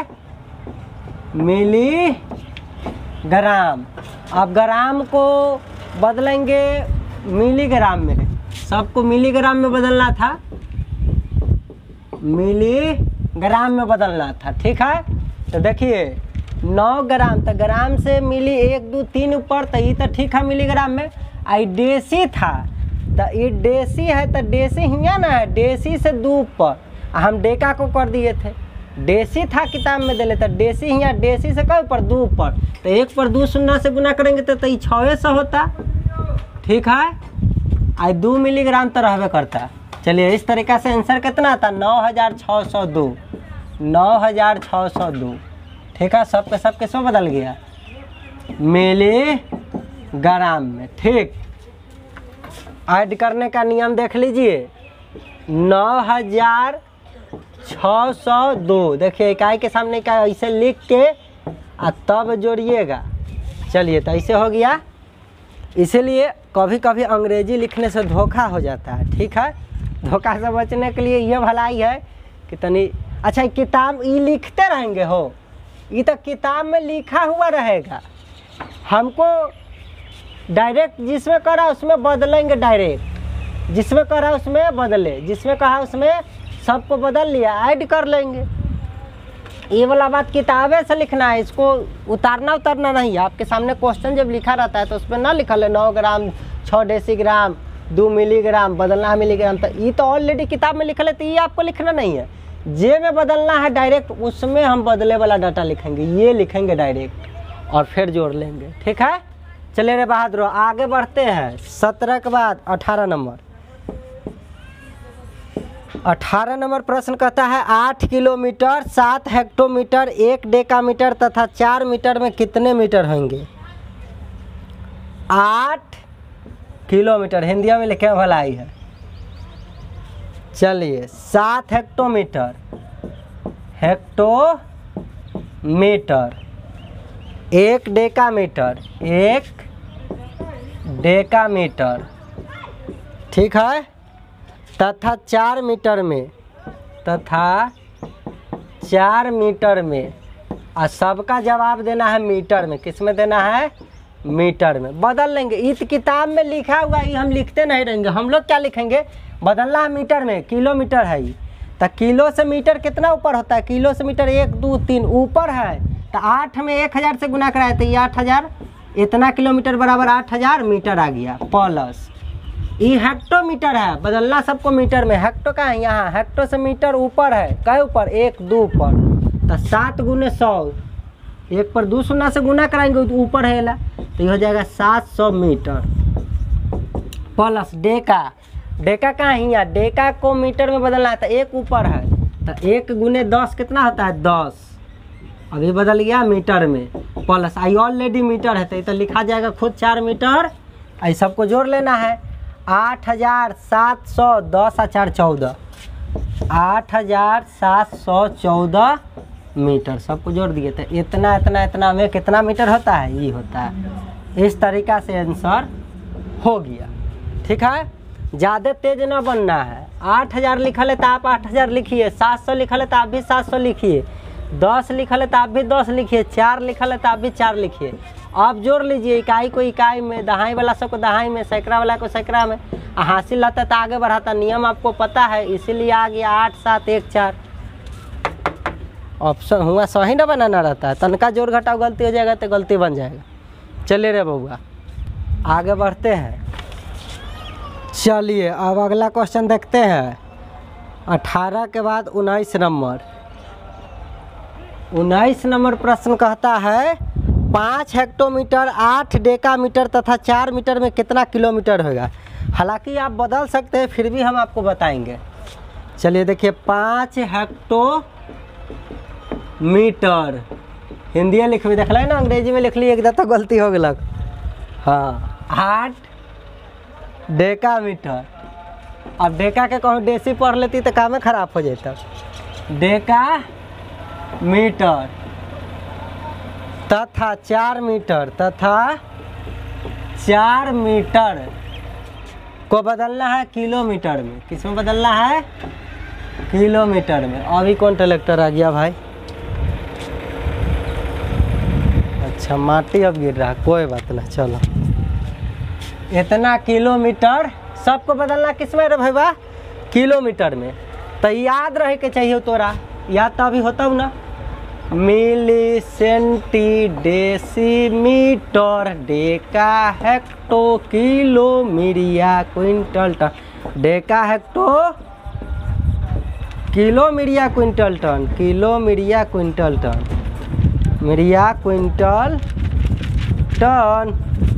मिली ग्राम। अब ग्राम को बदलेंगे मिलीग्राम में, सबको मिलीग्राम में बदलना था, मिलीग्राम में बदलना था, ठीक है। तो देखिए नौ ग्राम, तो ग्राम से मिली एक दो तीन ऊपर, तो ये तो ठीक है मिलीग्राम में। आई देसी था, तो ये देसी है, तो देसी हियाँ ना है, देसी से दो ऊपर, हम डेका को कर दिए थे। देसी था किताब में दे लेता, देसी हियाँ, देसी से कई ऊपर दो ऊपर, तो एक पर दो शून्य से गुना करेंगे तो तो ये छः सौ होता, ठीक है। आई दो मिलीग्राम तो रहबे करता। चलिए इस तरीक़ा से आंसर कितना आता, नौ हज़ार छः सौ दो, नौ हज़ार छः सौ दो, ठीक है। सब के सब किसमें बदल गया, मिलीग्राम में, ठीक। ऐड करने का नियम देख लीजिए, नौ हज़ार छः सौ दो, देखिए इकाई के सामने का ऐसे लिख के और तब जोड़िएगा। चलिए तो ऐसे हो गया। इसीलिए कभी कभी अंग्रेजी लिखने से धोखा हो जाता है, ठीक है। धोखा से बचने के लिए ये भलाई है कि तनी अच्छा किताब ये लिखते रहेंगे हो, ये तो किताब में लिखा हुआ रहेगा, हमको डायरेक्ट जिसमें करा उसमें बदलेंगे, डायरेक्ट जिसमें करा उसमें बदले, जिसमें कहा उसमें सबको बदल लिया, ऐड कर लेंगे। ये वाला बात किताबें से लिखना है, इसको उतारना उतारना नहीं है। आपके सामने क्वेश्चन जब लिखा रहता है तो उस पर ना लिखा है नौ ग्राम, छः डेसीग्राम, दो मिलीग्राम, बदलना है मिलीग्राम, तो ये तो ऑलरेडी किताब में लिखा है, तो ये आपको लिखना नहीं है। जे में बदलना है डायरेक्ट, उसमें हम बदले वाला डाटा लिखेंगे, ये लिखेंगे डायरेक्ट और फिर जोड़ लेंगे, ठीक है। चलिए रे बहादुर आगे बढ़ते हैं। सत्रह के बाद अठारह नंबर, अठारह नंबर प्रश्न कहता है आठ किलोमीटर, सात हेक्टोमीटर, एक डेकामीटर तथा चार मीटर में कितने मीटर होंगे। आठ किलोमीटर हिंदी में लिखे भलाई है। चलिए सात हेक्टोमीटर, हेक्टोमीटर, एक डेकामीटर, एक डेकामीटर, ठीक है, तथा चार मीटर में, तथा चार मीटर में। और सबका जवाब देना है मीटर में, किस में देना है, मीटर में। बदल लेंगे, इस किताब में लिखा हुआ ये हम लिखते नहीं रहेंगे, हम लोग क्या लिखेंगे, बदलना है मीटर में। किलोमीटर है ये, तो किलो से मीटर कितना ऊपर होता है, किलो से मीटर एक दो तीन ऊपर है, तो आठ में एक हज़ार से गुना कराए तो ये आठ हज़ार, इतना किलोमीटर बराबर आठ हज़ार मीटर आ गया। प्लस ये हेक्टोमीटर है, बदलना सबको मीटर में। हेक्टो का है यहाँ, हेक्टो से मीटर ऊपर है, क्या ऊपर, एक दो ऊपर, तो सात गुने सौ, एक पर दो शून्य से गुना कराएंगे तो ऊपर है ला, तो ये हो जाएगा सात सौ मीटर। प्लस डेका, डेका का है यहाँ, डेका को मीटर में बदलना है, तो एक ऊपर है, तो एक गुने दस कितना होता है, दस, अभी बदल गया मीटर में। प्लस आई ऑलरेडी मीटर है, तो ये तो लिखा जाएगा खुद चार मीटर। आई सबको जोड़ लेना है, आठ हज़ार सात सौ दस चार चौदह, आठ हज़ार सात सौ चौदह मीटर, सबको जोड़ दिए तो इतना इतना इतना में कितना मीटर होता है, ये होता है। इस तरीक़ा से आंसर हो गया, ठीक है। ज़्यादा तेज ना बनना है। आठ हज़ार लिखा है तो आप आठ हज़ार लिखिए, सात सौ लिखा है तो आप भी सात सौ लिखिए, दस लिखल है तो आप भी दस लिखिए, चार लिखल है तो आप भी चार लिखिए। आप जोड़ लीजिए, इकाई को इकाई में, दहाई वाला सब को दहाई में, सैकड़ा वाला को सैकड़ा में। हासिल रहता तो आगे बढ़ाता, नियम आपको पता है, इसीलिए आ गया आठ सात एक चार। ऑप्शन हुआ सही ना बनाना रहता है, तनका जोड़ घटाव गलती हो जाएगा तो गलती बन जाएगा। चलिए रे बउआ आगे बढ़ते हैं। चलिए अब अगला क्वेश्चन देखते हैं। अठारह के बाद उन्नीस नंबर उन्नीस नंबर प्रश्न कहता है पाँच हेक्टोमीटर, आठ डेकामीटर तथा चार मीटर में कितना किलोमीटर होगा। हालांकि आप बदल सकते हैं, फिर भी हम आपको बताएंगे। चलिए देखिए, पाँच हेक्टोमीटर हिंदी में लिख भी देख ना, अंग्रेजी में लिख ली एकदम तो गलती हो गलक। हाँ, आठ डेकामीटर। अब डेका के कहूँ डेसी पढ़ लेती तो काम खराब हो जाता। डेका मीटर तथा चार मीटर तथा चार मीटर को बदलना है किलोमीटर में। किस में बदलना है? किलोमीटर में। अभी कौन ट्रैक्टर आ गया भाई? अच्छा, माटी अब गिर रहा है, कोई बात नहीं। चलो, इतना किलोमीटर सबको बदलना किस में रे भैया? किलोमीटर में। तो याद रहे के चाहिए तोरा, याद तो अभी होता ना। Milli, centi, decimetre, deca, hecto, kilo, myria, quintal, tonne. Deca, hecto, kilo, myria, quintal, tonne. Kilo, myria, quintal, tonne. Myria, quintal, tonne.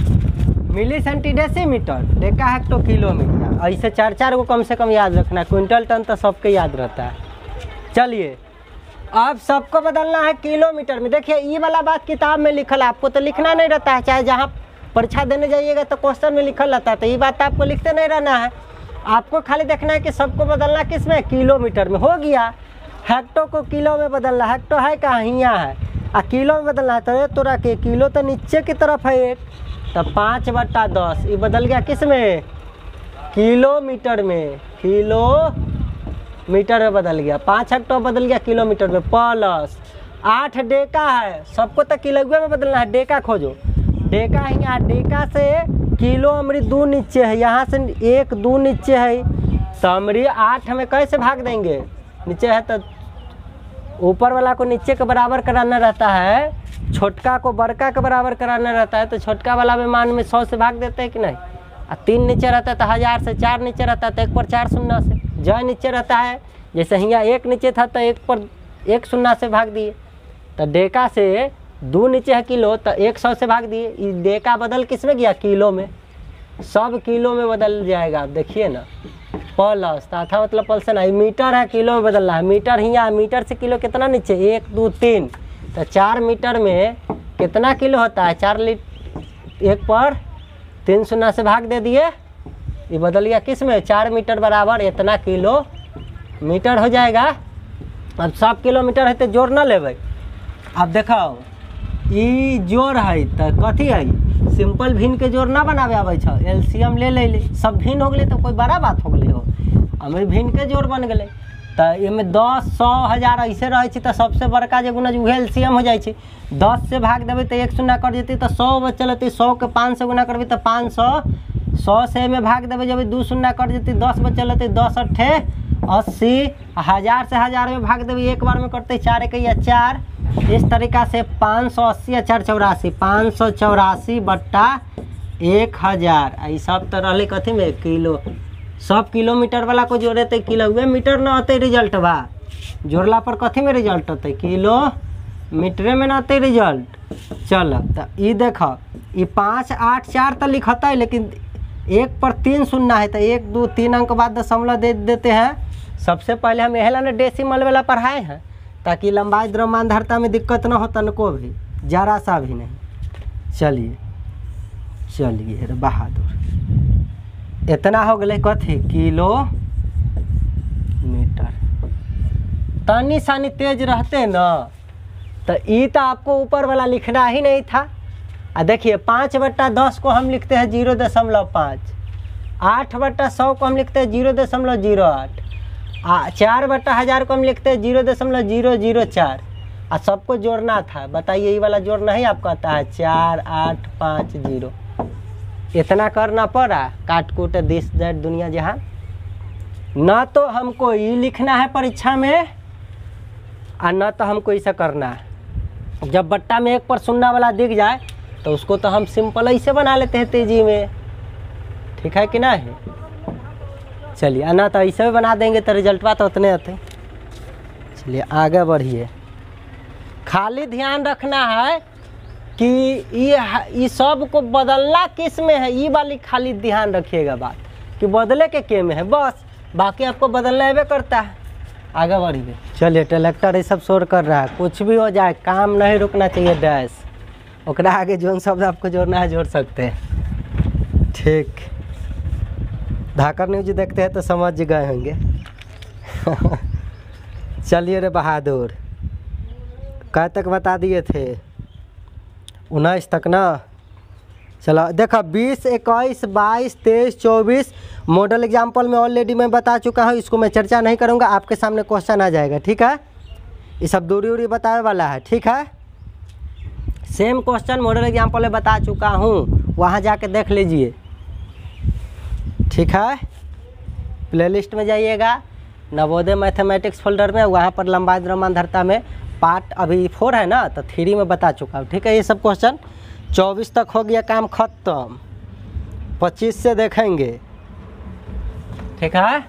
Milli, centi, decimetre, deca, hecto, kilo, myria. ऐसे चार चार को कम से कम याद रखना। क्विंटल, टन तो सबके याद रहता है। चलिए अब सबको बदलना है किलोमीटर में। देखिए ये वाला बात किताब में लिखल है, आपको तो लिखना नहीं रहता है। चाहे जहाँ परीक्षा देने जाइएगा तो क्वेश्चन में लिखल रहता है, तो ये बात आपको लिखते नहीं रहना है। आपको खाली देखना है कि सबको बदलना किस में? किलोमीटर में। हो गया। हेक्टो को किलो में बदलना। हेक्टो है कहाँ? यहाँ है। आ किलो में बदलना है तो तोरा के किलो तो नीचे की तरफ है एक, तो पाँच बट्टा दस ये बदल गया किस में? किलोमीटर में। किलो मीटर में बदल गया। पाँच हेक्टो बदल गया किलोमीटर में। प्लस आठ डेका है, सबको तो किलोग्राम में बदलना है। डेका खोजो। डेका है यहाँ, डेका से किलो हमारी दो नीचे है, यहाँ से एक दो नीचे है, तो हमारी आठ में कैसे भाग देंगे? नीचे है तो ऊपर वाला को नीचे के बराबर कराना रहता है, छोटका को बड़का के बराबर कराना रहता है। तो छोटका वाला में मान में सौ से भाग देते हैं कि नहीं। और तीन नीचे रहता है तो हजार से, चार नीचे रहता है तो एक पर चार शून्य से, जय नीचे रहता है जैसे यहाँ एक नीचे था तो एक पर एक शून्य से भाग दिए। तो डेका से दो नीचे है किलो तो एक सौ से भाग दिए। डेका बदल किस में गया? किलो में। सब किलो में बदल जाएगा। आप देखिए ना, प्लस था मतलब पल से नहीं, मीटर है किलो में बदलना है। मीटर ही यहाँ, मीटर से किलो कितना नीचे? एक दो तीन, तो चार मीटर में कितना किलो होता है? चार लीटर। एक पर तीन शून्य से भाग दे दिए, ये बदल गया किस में? चार मीटर बराबर इतना किलो मीटर हो जाएगा। अब सब किलोमीटर है तो जोड़ ना लेबै। अब देखाओ ई जोड़ है तो कथी है? सिंपल भिन्न के जोड़ ना बनावे आवे छ, एलसीएम ले ले ले। सब भिन्न हो गए तो कोई बड़ा बात हो गई हो, हमें भिन्न के जोड़ बन गए। तो इनमें दस सौ हजार ऐसे रहे तो सबसे बड़का जो गुना उहे एलसीएम हो जाए। दस से भाग देवे तो एक शून्य कर देती तो सौ बचल होती। सौ के पाँच सौ गुना करबी तो पाँच सौ। सौ से में भाग देवे जब दो शून्य कर देती, दस बचल होती। दस अट्ठे अस्सी। हजार से हजार में भाग देवे एक बार में करते चार एक या चार। इस तरीका से पाँच सौ अस्सी या चार चौरासी, पाँच सौ चौरासी बट्टा एक हजार। ये सब तो रही कथी में? किलो। सब किलोमीटर वाला को जोड़े तो किलो मीटर न आते रिजल्ट बा। जोड़ला पर कथी में रिजल्ट होते? किलो मीटरे में न आते रिजल्ट। चल तो ये देख, ये पाँच आठ चार तो लिखता है, लेकिन एक पर तीन शून्य है तो एक दो तीन अंक बाद दशमलव दे देते हैं। सबसे पहले हम यह ना डेसिमल वाला पढ़ाए हैं ताकि लंबाई द्रव्यमानधारता में दिक्कत न हो तनको भी, जरा सा भी नहीं। चलिए चलिए रे बहादुर, इतना हो गए कथी? Kilometre. तनी सानी तेज रहते न तो ये तो आपको ऊपर वाला लिखना ही नहीं था। आ देखिए पाँच बट्टा दस को हम लिखते हैं जीरो दशमलव पाँच। आठ बट्टा सौ को हम लिखते हैं जीरो दशमलव जीरो आठ। आ चार बट्टा हज़ार को हम लिखते हैं जीरो दशमलव जीरो जीरो चार। और सबको जोड़ना था। बताइए यही वाला जोड़ना ही आपको आता है, चार आठ पाँच जीरो, इतना करना पड़ा, काट कूट दिस दैट दुनिया जहाँ। न तो हमको ये लिखना है परीक्षा में और न तो हमको इसे करना है। जब बट्टा में एक पर सुनना वाला दिख जाए तो उसको तो हम सिंपल ऐसे बना लेते हैं तेजी में, ठीक है कि नहीं। चलिए, ना तो ऐसे भी बना देंगे तो रिजल्टवा तो उतने आते। चलिए आगे बढ़िए। खाली ध्यान रखना है कि ये ये सब को बदलना किस में है, ये वाली खाली ध्यान रखिएगा बात कि बदले के के में है, बस बाकी आपको बदलना है करता है। आगे बढ़िए। चलिए, ट्रैक्टर ये सब शोर कर रहा है, कुछ भी हो जाए काम नहीं रुकना चाहिए। डैश ओकरा आगे जोन शब्द आपको जोड़ना है जोड़ सकते हैं, ठीक। धाकर न्यूज देखते हैं तो समझ गए होंगे। चलिए रे बहादुर, कहाँ तक बता दिए थे? उन्नीस तक ना। चलो देखो, बीस इक्कीस बाईस तेईस चौबीस मॉडल एग्जाम्पल में ऑलरेडी मैं बता चुका हूँ, इसको मैं चर्चा नहीं करूँगा, आपके सामने क्वेश्चन आ जाएगा, ठीक है। ये सब दूरी उरी बताने वाला है, ठीक है। सेम क्वेश्चन मॉडल एग्जाम्पल में बता चुका हूँ, वहाँ जाके देख लीजिए, ठीक है। प्लेलिस्ट में जाइएगा, नवोदय मैथमेटिक्स फोल्डर में, वहाँ पर लंबाई द्रव्यमानधर्ता में पार्ट अभी फोर है ना, तो थ्री में बता चुका हूँ, ठीक है। ये सब क्वेश्चन चौबीस तक हो गया काम खत्म, पच्चीस से देखेंगे, ठीक है।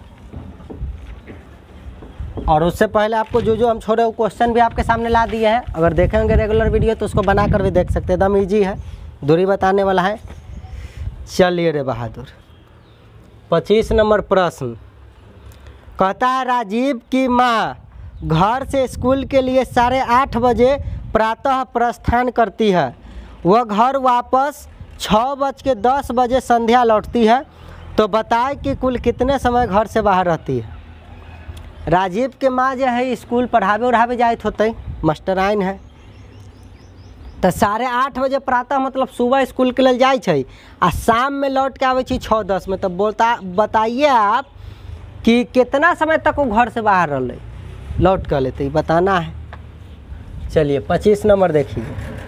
और उससे पहले आपको जो जो हम छोड़े वो क्वेश्चन भी आपके सामने ला दिए हैं, अगर देखेंगे रेगुलर वीडियो तो उसको बना कर भी देख सकते हैं, एकदम ईजी है, दूरी बताने वाला है। चलिए रे बहादुर, पच्चीस नंबर प्रश्न कहता है, राजीव की माँ घर से स्कूल के लिए साढ़े आठ बजे प्रातः प्रस्थान करती है, वह घर वापस छः बज के दस बजे संध्या लौटती है, तो बताए कि कुल कितने समय घर से बाहर रहती है। राजीव के माँ जो है स्कूल पढ़ावे उढ़ावे जात होते, मास्टराइन है, तो साढ़े आठ बजे प्रातः मतलब सुबह स्कूल के लिए जाए छै आ शाम में लौट के आवे छी छः दस में, तो बोलता बताइए आप कि कितना समय तक वो घर से बाहर रह लौट कर लेते, बताना है। चलिए पच्चीस नंबर देखिए,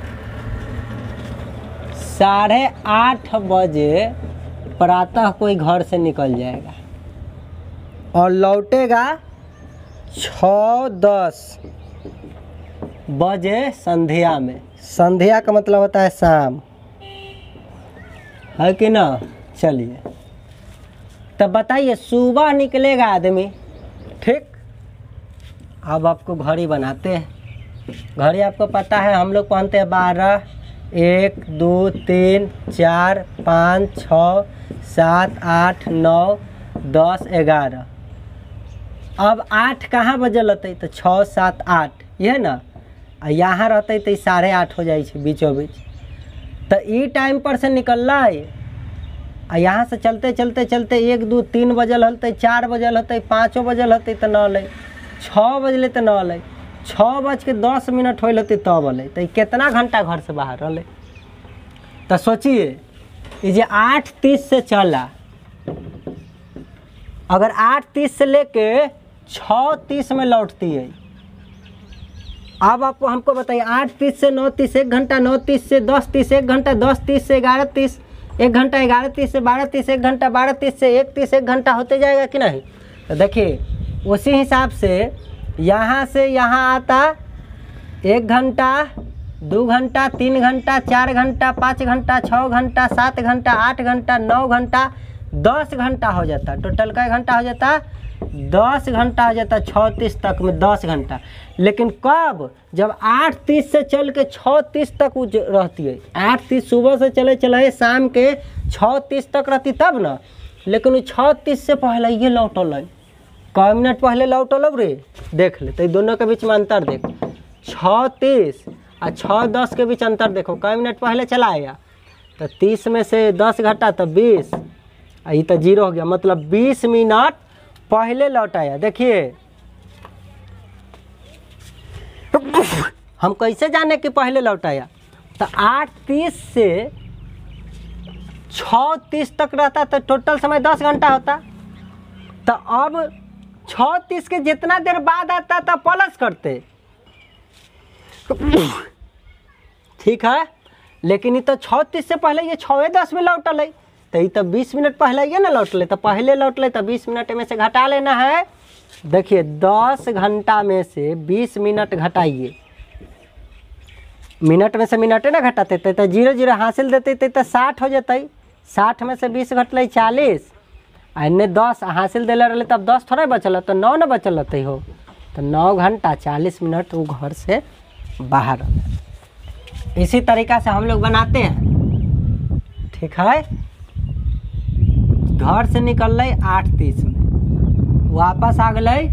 साढ़े आठ बजे प्रातः कोई घर से निकल जाएगा और लौटेगा छः दस बजे संध्या में। संध्या का मतलब होता है शाम, है कि ना। चलिए तब बताइए, सुबह निकलेगा आदमी, ठीक। अब आपको घड़ी बनाते हैं। घड़ी आपको पता है हम लोग पहनते हैं बारह, एक दो तीन चार पाँच छः सात आठ नौ दस ग्यारह। अब आठ कहाँ बजे रहते, तो छः सात आठ, ये ना। आ यहाँ रहते तो साढ़े आठ हो जाए बीचों बीच, तो ई टाइम पर से निकलना है। आ यहाँ से चलते चलते चलते एक दो तीन बजल हलते, चार बजल हते, पाँचों बजल हते तो न ले, छः बजले तो न ले, छः बज के दस मिनट होल होते तब अले, तो कितना घंटा घर से बाहर रहे। तो सोचिए ये जे आठ तीस से चला, अगर आठ तीस से लेके छः तीस में लौटती है। अब आपको हमको बताइए, आठ तीस से नौ तीस एक घंटा, नौ तीस से दस तीस एक घंटा, दस तीस से ग्यारह तीस एक घंटा, ग्यारह तीस से बारह तीस एक घंटा, बारह तीस से एक तीस एक घंटा होते जाएगा कि नहीं। तो देखिए उसी हिसाब से यहाँ से यहाँ आता एक घंटा, दो घंटा, तीन घंटा, चार घंटा, पाँच घंटा, छः घंटा, सात घंटा, आठ घंटा, नौ घंटा, दस घंटा हो जाता। टोटल का घंटा हो जाता, दस घंटा हो जाता। छः तीस तक में दस घंटा, लेकिन कब, जब आठ तीस से चल के छः तीस तक वो रहती है। आठ तीस सुबह से चले चले शाम के छः तीस तक रहती तब ना, लेकिन वो छः तीस से पहले ये लौटल है। कै मिनट पहले लौटल रे, देख ले, तो दोनों के बीच में अंतर देखो, छः तीस और छः दस के बीच अंतर देखो, कै मिनट पहले चला आया। तो तीस में से दस घटा तो बीस, ये तो जीरो हो गया, मतलब बीस मिनट पहले लौट आया। देखिए हम कैसे जाने कि पहले लौट आया, तो आठ तीस से छः तीस तक रहता तो टोटल समय दस घंटा होता। तो अब छः तीस के जितना देर बाद आता था प्लस करते, ठीक है, लेकिन ये तो छः तीस से पहले ये छः दस में लौटल है, तो ये तो बीस मिनट पहले ये ना लौटले, तो पहले लौटले तो बीस मिनट में से घटा लेना है। देखिए दस घंटा में से बीस मिनट घटाइए, मिनट में से मिनट ना घटाते थे तो जीरो जीरो हासिल देते थे तो साठ हो जाते, साठ में से बीस घटल चालीस, इन्ने दस हासिल दिले रहे तब दस थोड़ा बचल तो नौ न बचल रहते हो, तो नौ घंटा चालीस मिनट वो घर से बाहर। इसी तरीक़ा से हम लोग बनाते हैं। ठीक है, घर से निकल रही आठ तीस में, वापस आ गए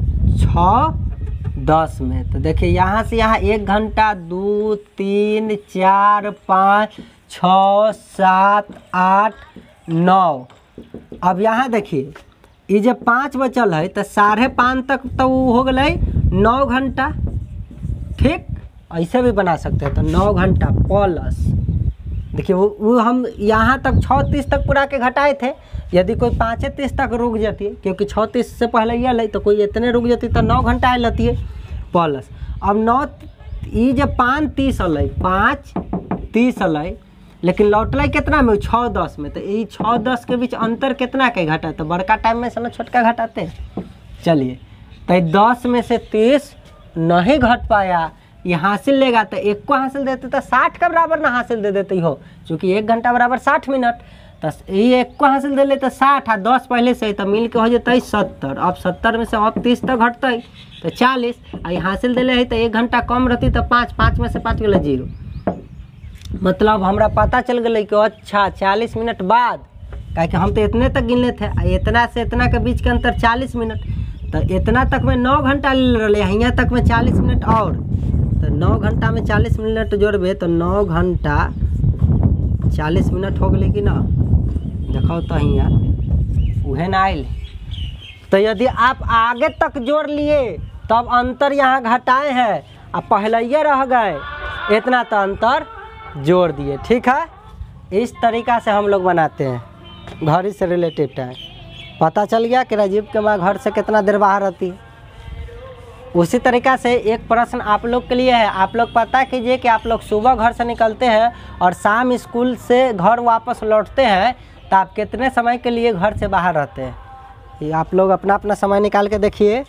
छः दस में, तो देखिए यहाँ से यहाँ एक घंटा, दो तीन चार पाँच छः सात आठ नौ। अब यहाँ देखिए ये जब पाँच बचल है तो साढ़े पाँच तक तो वो हो गए नौ घंटा। ठीक, ऐसे भी बना सकते हैं, तो नौ घंटा प्लस देखिए वो वो हम यहाँ तक छः तीस तक पूरा के घटाए थे। यदि कोई पाँच तीस तक रुक जाती है, क्योंकि छः तीस से पहले ये ले तो कोई इतने रुक जाती तो नौ घंटा आए लेती है प्लस। अब नौ ये जब पाँच तीस अल पाँच तीस अल, लेकिन लौटल कितना में छः दस में, तो ये छः दस के बीच अंतर कितना के घटा, तो बड़का टाइम में से ना छोटका घटाते हैं। चलिए तो दस में से तीस नहीं घट पाया, ये हासिल लेगा तो एक को हासिल देते तो साठ का बराबर ना हासिल दे देते हो, क्योंकि एक घंटा बराबर साठ मिनट, तो ये एक को हासिल दे लेते साठ और दस पहले से तो मिल के हो जाता सत्तर। अब सत्तर में से अब तीस तक घटते तो चालीस, और ये हासिल दिले है तो एक घंटा कम रहती तो पाँच, पाँच में से पाँच गए जीरो। मतलब हमरा पता चल गया कि अच्छा चालीस मिनट बाद, क्या हम तो इतने तक गिनले थे, इतना से इतना के बीच के अंतर चालीस मिनट, तो इतना तक में नौ घंटा ले रहे, यहाँ तक में चालीस मिनट और, तो नौ घंटा में चालीस मिनट जोड़बे तो नौ घंटा चालीस मिनट हो गए कि ना, देखो तो यहाँ उहे ना आयल। तो यदि आप आगे तक जोड़ लिए तब अंतर यहाँ घटाए हैं, अब पहले ये रह गए इतना तो अंतर जोड़ दिए। ठीक है, इस तरीक़ा से हम लोग बनाते हैं घड़ी से रिलेटिव टाइम। पता चल गया कि राजीव के माँ घर से कितना देर बाहर रहती है। उसी तरीक़ा से एक प्रश्न आप लोग के लिए है, आप लोग पता कीजिए कि आप लोग सुबह घर से निकलते हैं और शाम स्कूल से घर वापस लौटते हैं, तो आप कितने समय के लिए घर से बाहर रहते हैं, ये आप लोग अपना अपना समय निकाल के देखिए।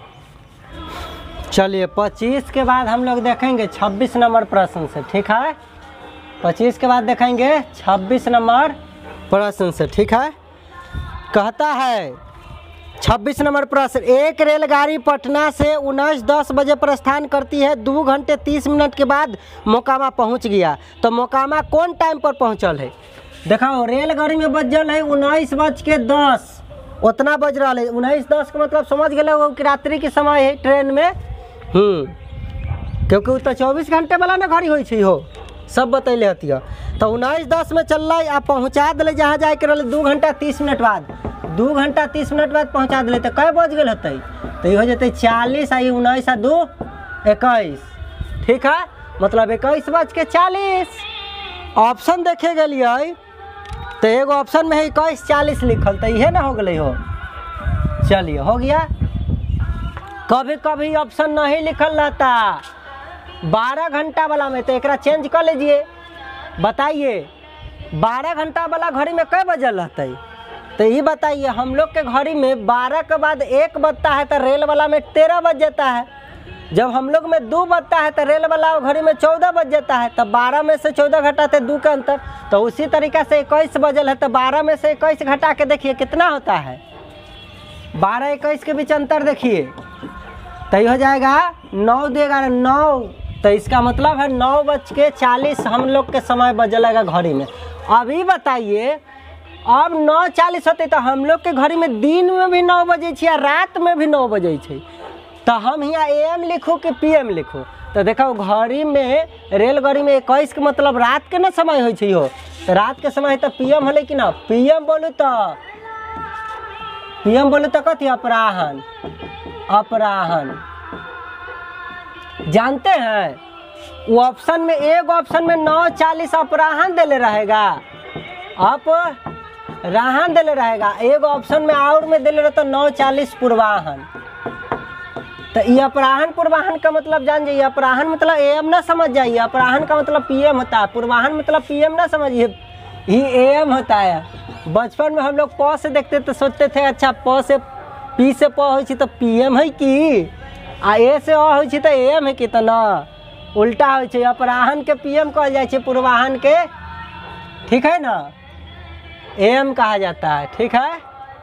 चलिए पच्चीस के बाद हम लोग देखेंगे छब्बीस नंबर प्रश्न से। ठीक है, पच्चीस के बाद देखेंगे छब्बीस नंबर प्रश्न से। ठीक है, कहता है छब्बीस नंबर प्रश्न, एक रेलगाड़ी पटना से उन्नीस दस बजे प्रस्थान करती है, दो घंटे तीस मिनट के बाद मोकामा पहुंच गया, तो मोकामा कौन टाइम पर पहुंचल है। देखो रेलगाड़ी में बजल है उन्नीस बज के दस, उतना बज रहा है उन्नीस दस का मतलब समझ गए वो कि रात्रि के समय है ट्रेन में। हम्म क्योंकि वो तो चौबीस घंटे वाला ना घड़ी हो हो सब बतैले हती है, तो उन्नीस दस में चल रहा है आ पहुँचा दिले जहाँ जाए के दो घंटा तीस मिनट बाद, दो घंटा तीस मिनट बाद पहुँचा दिले तो कै बज गए होते, तो ये हो जाते चालीस आ उन्नीस आ दो इक्कीस। ठीक है, मतलब इक्कीस बज के चालीस। ऑप्शन देखे गलिए तो एगो ऑप्शन में है इक्कीस चालीस लिखल, तो ये ना हो गए हो। चलिए हो गया। कभी कभी ऑप्शन नहीं लिखल रहता बारह घंटा वाला में, तो एक चेंज कर लीजिए। बताइए बारह घंटा वाला घड़ी में कै बजल रहता है, तो ये बताइए हम लोग के घड़ी में बारह के बाद एक बजता है तो रेल वाला में तेरह बज जाता है, जब हम लोग में दो बजता है तो रेल वाला घड़ी में चौदह बज जाता है, तब बारह में से चौदह घटाते दो का अंतर, तो उसी तरीक़ा से इक्कीस बजल है तो बारह में से इक्कीस घटा के देखिए कितना होता है, बारह इक्कीस के बीच अंतर देखिए, तो ये हो जाएगा नौ देगा नौ, तो इसका मतलब है नौ बज के चालीस हम लोग के समय बजलेगा घड़ी में। अभी बताइए अब नौ चालीस होते तो हम लोग के घड़ी में दिन में भी नौ बजे छे रात में भी नौ बजे छे, तो हम यहाँ ए एम लिखूँ कि पी एम लिखूँ, तो देखो घड़ी में रेलगाड़ी में इक्कीस के मतलब रात के ना समय हो छे हो, तो रात के समय है तो पी एम होले कि ना, पी एम बोलू तो पी एम बोलू तो कथी अपराहन, अपराहन जानते हैं वो ऑप्शन में एक ऑप्शन में नौ चालीस अपराहन देले रहेगा, आप राहन देले रहेगा, एक ऑप्शन में और में देले रहता नौ चालीस पूर्वाहन, तो ये अपराहन पूर्वाहन का मतलब जान जाइए। अपराहन मतलब एम ना समझ जाइए, अपराहन का मतलब पीएम होता है, पूर्वाहन मतलब पीएम ना समझिए, ही एम होता है। बचपन में हम लोग प से देखते तो सोचते थे अच्छा प से पी से प हो तो पीएम है कि, आ ए से अ हो तो एम है कि, तो ना उल्टा हो। अपराहन के पीएम कहल जाए, पूर्वाहन के ठीक है ना एम कहा जाता है। ठीक है,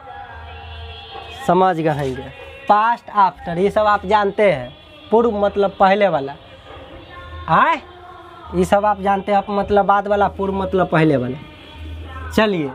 समझ गए। पास्ट आफ्टर ये सब आप जानते हैं, पूर्व मतलब पहले वाला, आए ये सब आप जानते हैं, आप मतलब बाद वाला, पूर्व मतलब पहले वाला। चलिए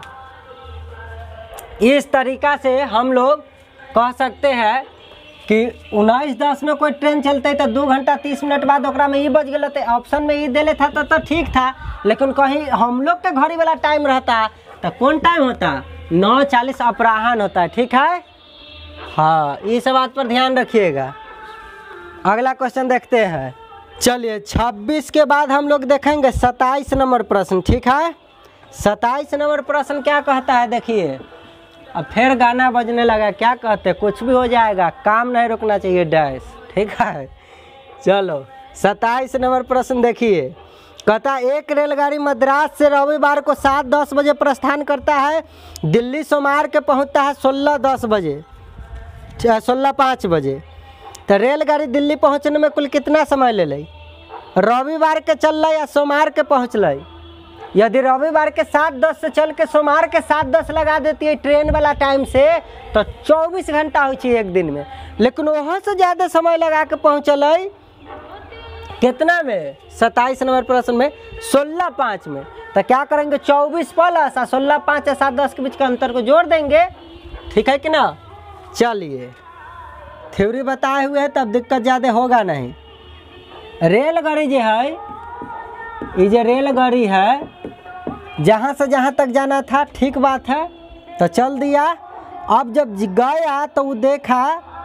इस तरीका से हम लोग कह सकते हैं कि उन्नीस दस में कोई ट्रेन चलते तो दो घंटा तीस मिनट बाद ओकरा में ई बज गए थे, ऑप्शन में ई देले था तो, तो ठीक था। लेकिन कहीं हम लोग के घड़ी वाला टाइम रहता तो कौन टाइम होता, नौ चालीस अपराहन होता है। ठीक है, हाँ इस बात पर ध्यान रखिएगा। अगला क्वेश्चन देखते हैं। चलिए छब्बीस के बाद हम लोग देखेंगे सत्ताईस नंबर प्रश्न। ठीक है, सत्ताईस नंबर प्रश्न क्या कहता है देखिए। अब फिर गाना बजने लगा, क्या कहते कुछ भी हो जाएगा, काम नहीं रुकना चाहिए डैश। ठीक है, चलो सत्ताईस नंबर प्रश्न देखिए। कहता एक रेलगाड़ी मद्रास से रविवार को सात दस बजे प्रस्थान करता है, दिल्ली सोमवार के पहुंचता है सोलह दस बजे सोलह पाँच बजे। तो रेलगाड़ी दिल्ली पहुंचने में कुल कितना समय ले ली, रविवार के चल या सोमवार के पहुँच ली। यदि रविवार के सात दस से चल के सोमवार के सात दस लगा देती है ट्रेन वाला टाइम से, तो चौबीस घंटा हो एक दिन में। लेकिन वहाँ से ज़्यादा समय लगा के पहुँचल कितना में, सत्ताईस नंबर प्रश्न में सोलह पाँच में। तो क्या करेंगे, चौबीस प्लस और सोलह पाँच या सात दस के बीच का अंतर को जोड़ देंगे। ठीक है कि ना। चलिए थ्योरी बताए हुए है तब दिक्कत ज़्यादा होगा नहीं। रेलगाड़ी जो है, ये जो रेलगाड़ी है जहाँ से जहाँ तक जाना था, ठीक बात है, तो चल दिया। अब जब गया तो वो देखा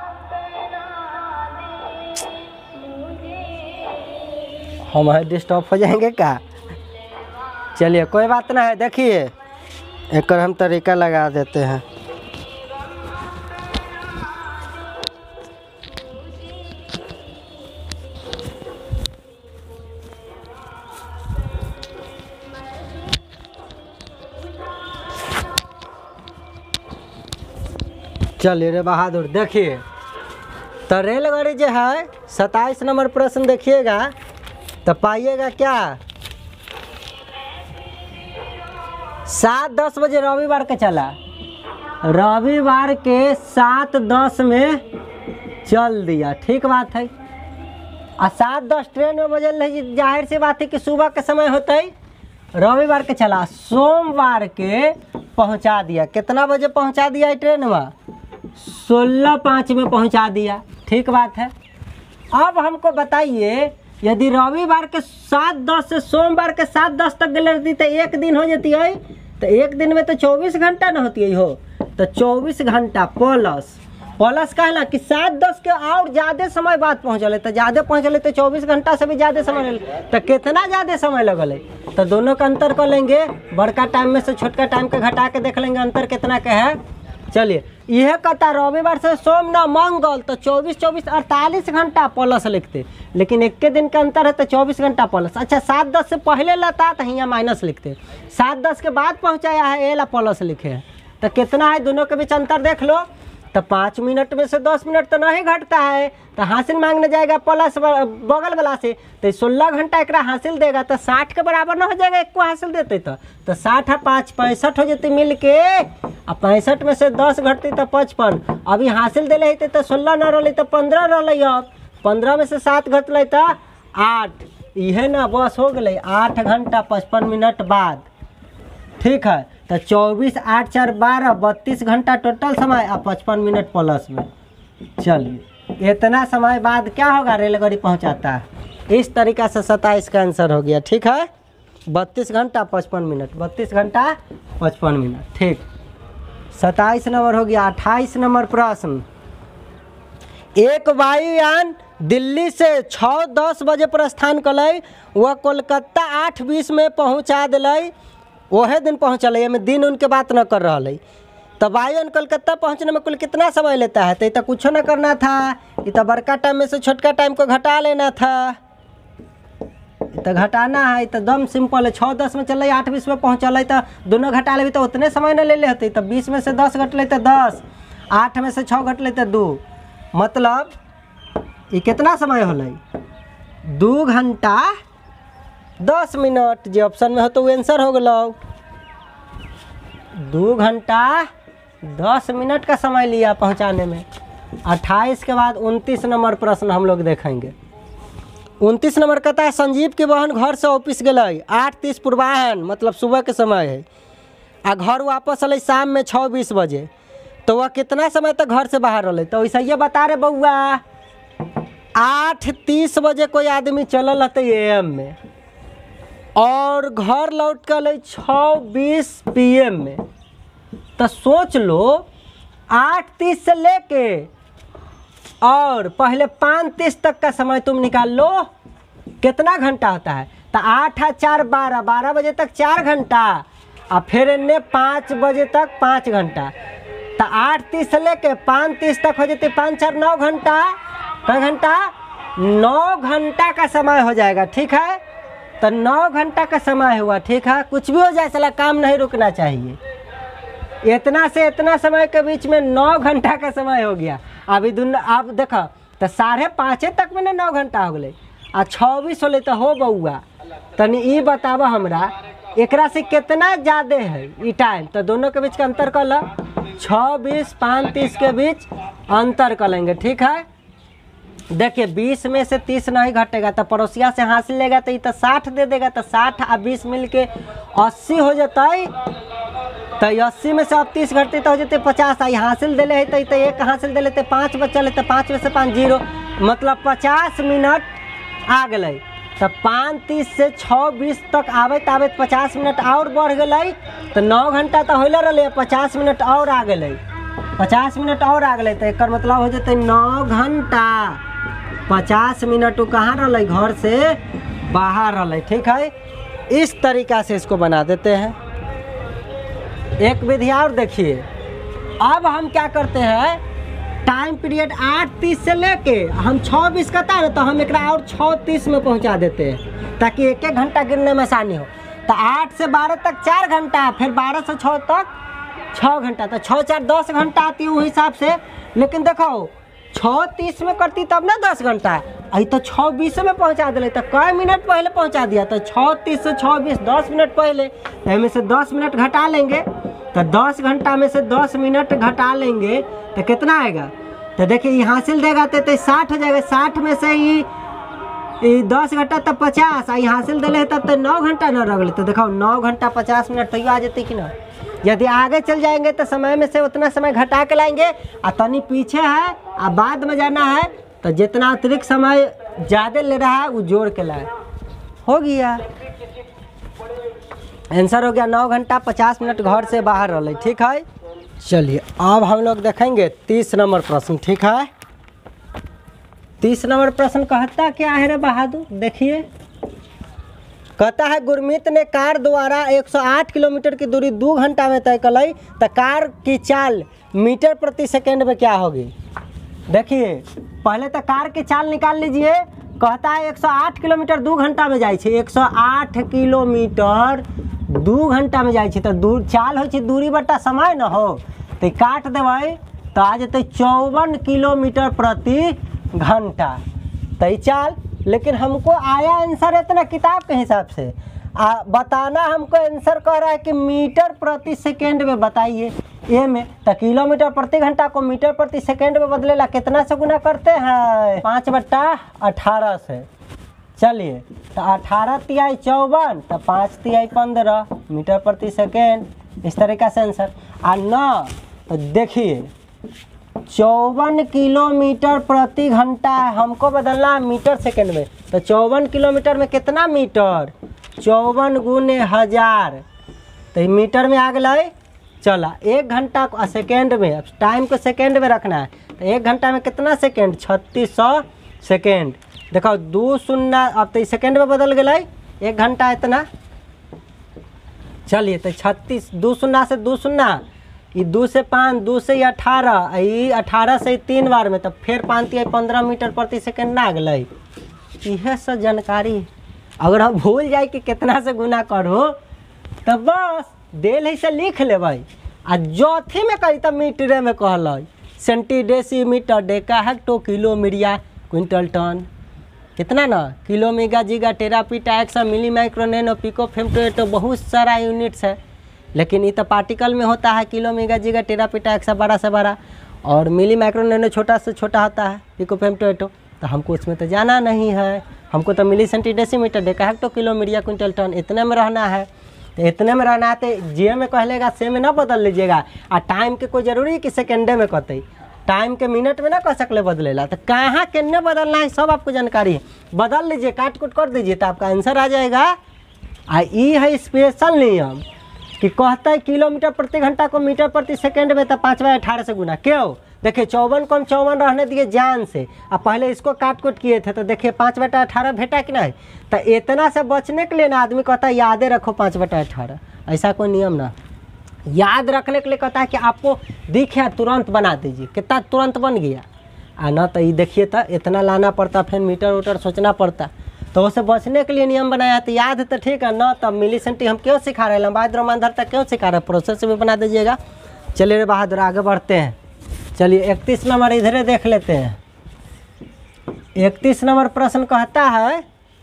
हम है डिस्टर्ब हो जाएंगे क्या। चलिए कोई बात ना है, देखिए एक हम तरीका लगा देते हैं। चलिए रे बहादुर, देखिए तो रेलगाड़ी जो है सत्ताईस नंबर प्रश्न देखिएगा तो पाइएगा क्या, सात दस बजे रविवार के चला, रविवार के सात दस में चल दिया। ठीक बात है। और सात दस ट्रेन में बजल रही, जाहिर सी बात है कि सुबह के समय होता है। रविवार के चला, सोमवार के पहुंचा दिया। कितना बजे पहुंचा दिया है ट्रेन में, सोलह पाँच में पहुंचा दिया। ठीक बात है। अब हमको बताइए यदि रविवार के सात दस से सोमवार के सात दस तक गल रहती तो एक दिन हो जाती है, तो एक दिन में तो चौबीस घंटा न होती है हो, तो चौबीस घंटा प्लस प्लस कहला कि सात दस के और ज़्यादा समय बाद पहुँचल, तो ज़्यादा पहुँचल तो चौबीस घंटा से भी ज़्यादा समय लगे, तो कितना ज़्यादा समय लगल है, तो दोनों का अंतर कर लेंगे। बड़का टाइम में से छोटका टाइम के घटा के देख लेंगे अंतर कितना के है। चलिए यह कहता रविवार से सोम न मंगल, तो चौबीस चौबीस अड़तालीस घंटा प्लस लिखते, लेकिन एक के दिन का अंतर है तो चौबीस घंटा प्लस। अच्छा सात दस से पहले लाता तो यहाँ माइनस लिखते, सात दस के बाद पहुँचाया है ए ला प्लस लिखे हैं, तो कितना है दोनों के बीच अंतर देख लो। तो पाँच मिनट में से दस मिनट तो नहीं घटता है, तो हासिल मांगने जाएगा प्लस बगल वाला से, तो सोलह घंटा एक हासिल देगा, तो साठ के बराबर ना हो जाएगा, एक को हासिल देते तो तो साठ है पाँच पैंसठ हो जाती मिल के, अब पैंसठ में से दस घटती तो पचपन, अभी हासिल दिले है तो सोलह न रही तो पंद्रह रही, अब पंद्रह में से सात घटल तो आठ, यह ना बस हो गई आठ घंटा पचपन मिनट बाद। ठीक है, तो चौबीस आठ चार बारह बत्तीस घंटा टोटल समय और पचपन मिनट प्लस में। चलिए इतना समय बाद क्या होगा, रेलगाड़ी पहुंचाता है। इस तरीका से सत्ताईस का आंसर हो गया। ठीक है, बत्तीस घंटा पचपन मिनट, बत्तीस घंटा पचपन मिनट। ठीक, सत्ताईस नंबर हो गया। अट्ठाईस नंबर प्रश्न, एक वायुयान दिल्ली से छः दस बजे प्रस्थान कल, वह कोलकाता आठ बीस में पहुँचा दिल, वह दिन पहुँचल, में दिन उनके बात न कर रहा है। तो बाईवन कोलकाता पहुंचने में कुल कितना समय लेता है? तो ये तो कुछ ना करना था, ये तो बड़का टाइम में से छोटका टाइम को घटा लेना था। तो घटाना है, तो दम सिंपल है। छः दस में चल आठ बीस में पहुँचल तो दोनों घटा ले तो उतने समय न ले लेते। तो बीस में से दस घट लेते दस, आठ में से छः घट लेते दो, मतलब ये कितना समय होल? दो घंटा दस मिनट। जो ऑप्शन में हो तो वो आंसर हो गलो। दो घंटा दस मिनट का समय लिया पहुंचाने में। अट्ठाईस के बाद उनतीस नंबर प्रश्न हम लोग देखेंगे। उनतीस नंबर कहता है संजीव की बहन घर से ऑफिस गई आठ तीस पूर्वाहन, मतलब सुबह के समय है, आ घर वापस अल शाम में छः बीस बजे। तो वह कितना समय तक घर से बाहर रहे? तो वैसे ये बता रहे बउआ, आठ तीस बजे कोई आदमी चलल रहते ए एम में और घर लौट कर छः बीस पी एम में। तो सोच लो आठ तीस से लेके और पहले पाँच तीस तक का समय तुम निकाल लो, कितना घंटा होता है? तो आठ आ चार बारह, बारह बजे तक चार घंटा, और फिर इन्हें पाँच बजे तक पाँच घंटा। तो आठ तीस से लेके पाँच तीस तक हो जाते, पाँच चार नौ घंटा। कई घंटा? नौ घंटा का समय हो जाएगा, ठीक है। तो नौ घंटा का समय हुआ, ठीक है। कुछ भी हो जाए साला काम नहीं रुकना चाहिए। इतना से इतना समय के बीच में नौ घंटा का समय हो गया। अभी दुन आप देखो तो साढ़े पाँचे तक में ना नौ घंटा हो गए, आ छब्बीस होले तो हो बउआ। तनी ये बतावा हमरा एकरा से कितना ज़्यादा है ये टाइम? तो दोनों के बीच का अंतर कर लो, छब्बीस पाँच तीस के बीच अंतर कर लेंगे, ठीक है। देखिए बीस में से तीस नहीं घटेगा तो पड़ोसिया से हासिल लेगा तो ये तो साठ दे देगा। तो साठ और बीस मिल के अस्सी हो जाता है। तो अस्सी में से अब तीस घटते तो हो जाते पचास। आई हासिल दिले है तो एक हासिल दे लेते, पाँच बचल है तो पाँच में से पाँच जीरो, मतलब पचास मिनट आ गए। तो पाँच तीस से छः बीस तक आबत आबत पचास मिनट और बढ़ गए। तो नौ घंटा तो होले रहे, पचास मिनट और आ गए, पचास मिनट और आ गए। तो एक मतलब हो जाते नौ घंटा पचास मिनट वो कहाँ रहे? घर से बाहर रहे, ठीक है। इस तरीका से इसको बना देते हैं। एक विधि और देखिए, अब हम क्या करते हैं, टाइम पीरियड आठ तीस से लेके हम छः बीस कहता है ना, तो हम एक और छः तीस में पहुंचा देते हैं ताकि एक एक घंटा गिनने में आसानी हो। तो आठ से बारह तक चार घंटा, फिर बारह से छः तक छः घंटा, तो छः चार दस घंटा आती है वो हिसाब से। लेकिन देखो छः तीस में करती तब ना दस घंटा, अभी तो छः बीस में पहुंचा दिले। तो कई मिनट पहले पहुंचा दिया, तो छः तीस से छः बीस दस मिनट पहले, इनमें से दस मिनट घटा लेंगे। तो दस घंटा में से दस मिनट घटा लेंगे तो कितना आएगा? तो देखिए ये हासिल देगा तो, तो साठ हो जाएगा। साठ में से ही दस घंटा तब पचास, आई हासिल दिले तब तो नौ घंटा न रह गए। तो देखो नौ घंटा पचास मिनट तो आ जाती कि ना। यदि आगे चल जाएंगे तो समय में से उतना समय घटा के लाएंगे, और तनी पीछे है और बाद में जाना है तो जितना अतिरिक्त समय ज़्यादा ले रहा है वो जोड़ के लाए। हो गया आंसर, हो गया नौ घंटा पचास मिनट घर से बाहर रहे, ठीक है। चलिए अब हम लोग देखेंगे तीस नंबर प्रश्न, ठीक है। तीस नंबर प्रश्न कहता क्या है रे बहादुर? देखिए कहता है गुरमीत ने कार द्वारा एक सौ आठ किलोमीटर की दूरी दो घंटा में तय करी, तो कार की चाल मीटर प्रति सेकंड में क्या होगी? देखिए पहले तो कार की चाल निकाल लीजिए। कहता है एक सौ आठ किलोमीटर दो घंटा में जाए, एक सौ आठ किलोमीटर दो घंटा में जाए, तो दूर चाल हो दूरी बटा समय न हो, तो काट देवे तो आ जाते चौवन किलोमीटर प्रति घंटा, तो चाल। लेकिन हमको आया आंसर इतना किताब के हिसाब से, आ, बताना हमको आंसर कह रहा है कि मीटर प्रति सेकंड में बताइए। ये में तो किलोमीटर प्रति घंटा को मीटर प्रति सेकंड में बदलेला कितना से गुना करते हैं? पाँच बट्टा अठारह से। चलिए तो अठारह तिहाई चौवन, तो पाँच तिहाई पंद्रह मीटर प्रति सेकेंड, इस तरीका से आंसर। आ न तो देखिए चौवन किलोमीटर प्रति घंटा हमको बदलना है मीटर सेकंड में, तो चौवन किलोमीटर में कितना मीटर? चौवन गुने हजार, तो मीटर में आ गए। चला एक घंटा को सेकेंड में, अब टाइम को सेकेंड में रखना है, तो एक घंटा में कितना सेकेंड? छत्तीस सौ सेकेंड। देखो दो शून्य, अब तो सेकेंड में बदल गए, एक घंटा इतना। चलिए तो छत्तीस, दो शून्य से दो शून्य ये दो से पाँच, दो से अठारह, ये अठारह से तीन बार में, तब फिर पाँच तिया पंद्रह मीटर प्रति सेकेंड आ गए। यह सब जानकारी अगर हम भूल जाए कि कितना से गुना करो तब बस देल है से लिख लेबै। आ चौथी में कही तब मीटरे में कहल centi decimetre deca hecto kilo myria quintal tonne कितना ना kilo mega giga tera peta exa milli micro nano pico femto बहुत सारा यूनिट्स है, लेकिन ये तो पार्टिकल में होता है। Kilo mega giga tera peta exa बड़ा से बड़ा और मिली माइक्रो नैनो छोटा से छोटा होता है पिको फेमटो। तो हमको उसमें तो जाना नहीं है, हमको तो milli centi decimetre deca hecto kilo myria quintal tonne इतने में रहना है। तो इतने में रहना है तो जे में कह लेगा से में ना बदल लीजिएगा। और टाइम के कोई जरूरी है कि सेकेंडे में कहते, टाइम के मिनट में ना कह सकले बदलेला। तो कहाँ किन्ने बदलना है सब आपको जानकारी है, बदल लीजिए, काट कुट कर दीजिए तो आपका आंसर आ जाएगा। आ ये है स्पेशल नियम कि कहता है किलोमीटर प्रति घंटा को मीटर प्रति सेकंड में, तो पाँच बाई अठारह से गुना। क्यों देखिए चौवन को हम चौवन रहने दिए जान से, अब पहले इसको काट कुट किए थे तो देखिए पाँच बटा अठारह भेटा कि नहीं। तो इतना से बचने के लिए ना आदमी कहता है यादें रखो पाँच बटा अठारह, ऐसा कोई नियम ना। याद रखने के लिए कहता है कि आपको दिखे तुरंत बना दीजिए, कितना तुरंत बन गया। आ ना तो ये देखिए तो इतना लाना पड़ता, फिर मीटर उटर सोचना पड़ता। तो उससे बचने के लिए नियम बनाया। तो याद है तो ठीक है ना, तब मिली सेंटी हम क्यों सिखा रहे हैं, लंबाई द्रव्यमान तक क्यों सिखा रहे हैं, प्रोसेस भी बना दीजिएगा। चलिए रे बहादुर आगे बढ़ते हैं। चलिए इकतीस नंबर इधर देख लेते हैं। इकतीस नंबर प्रश्न कहता है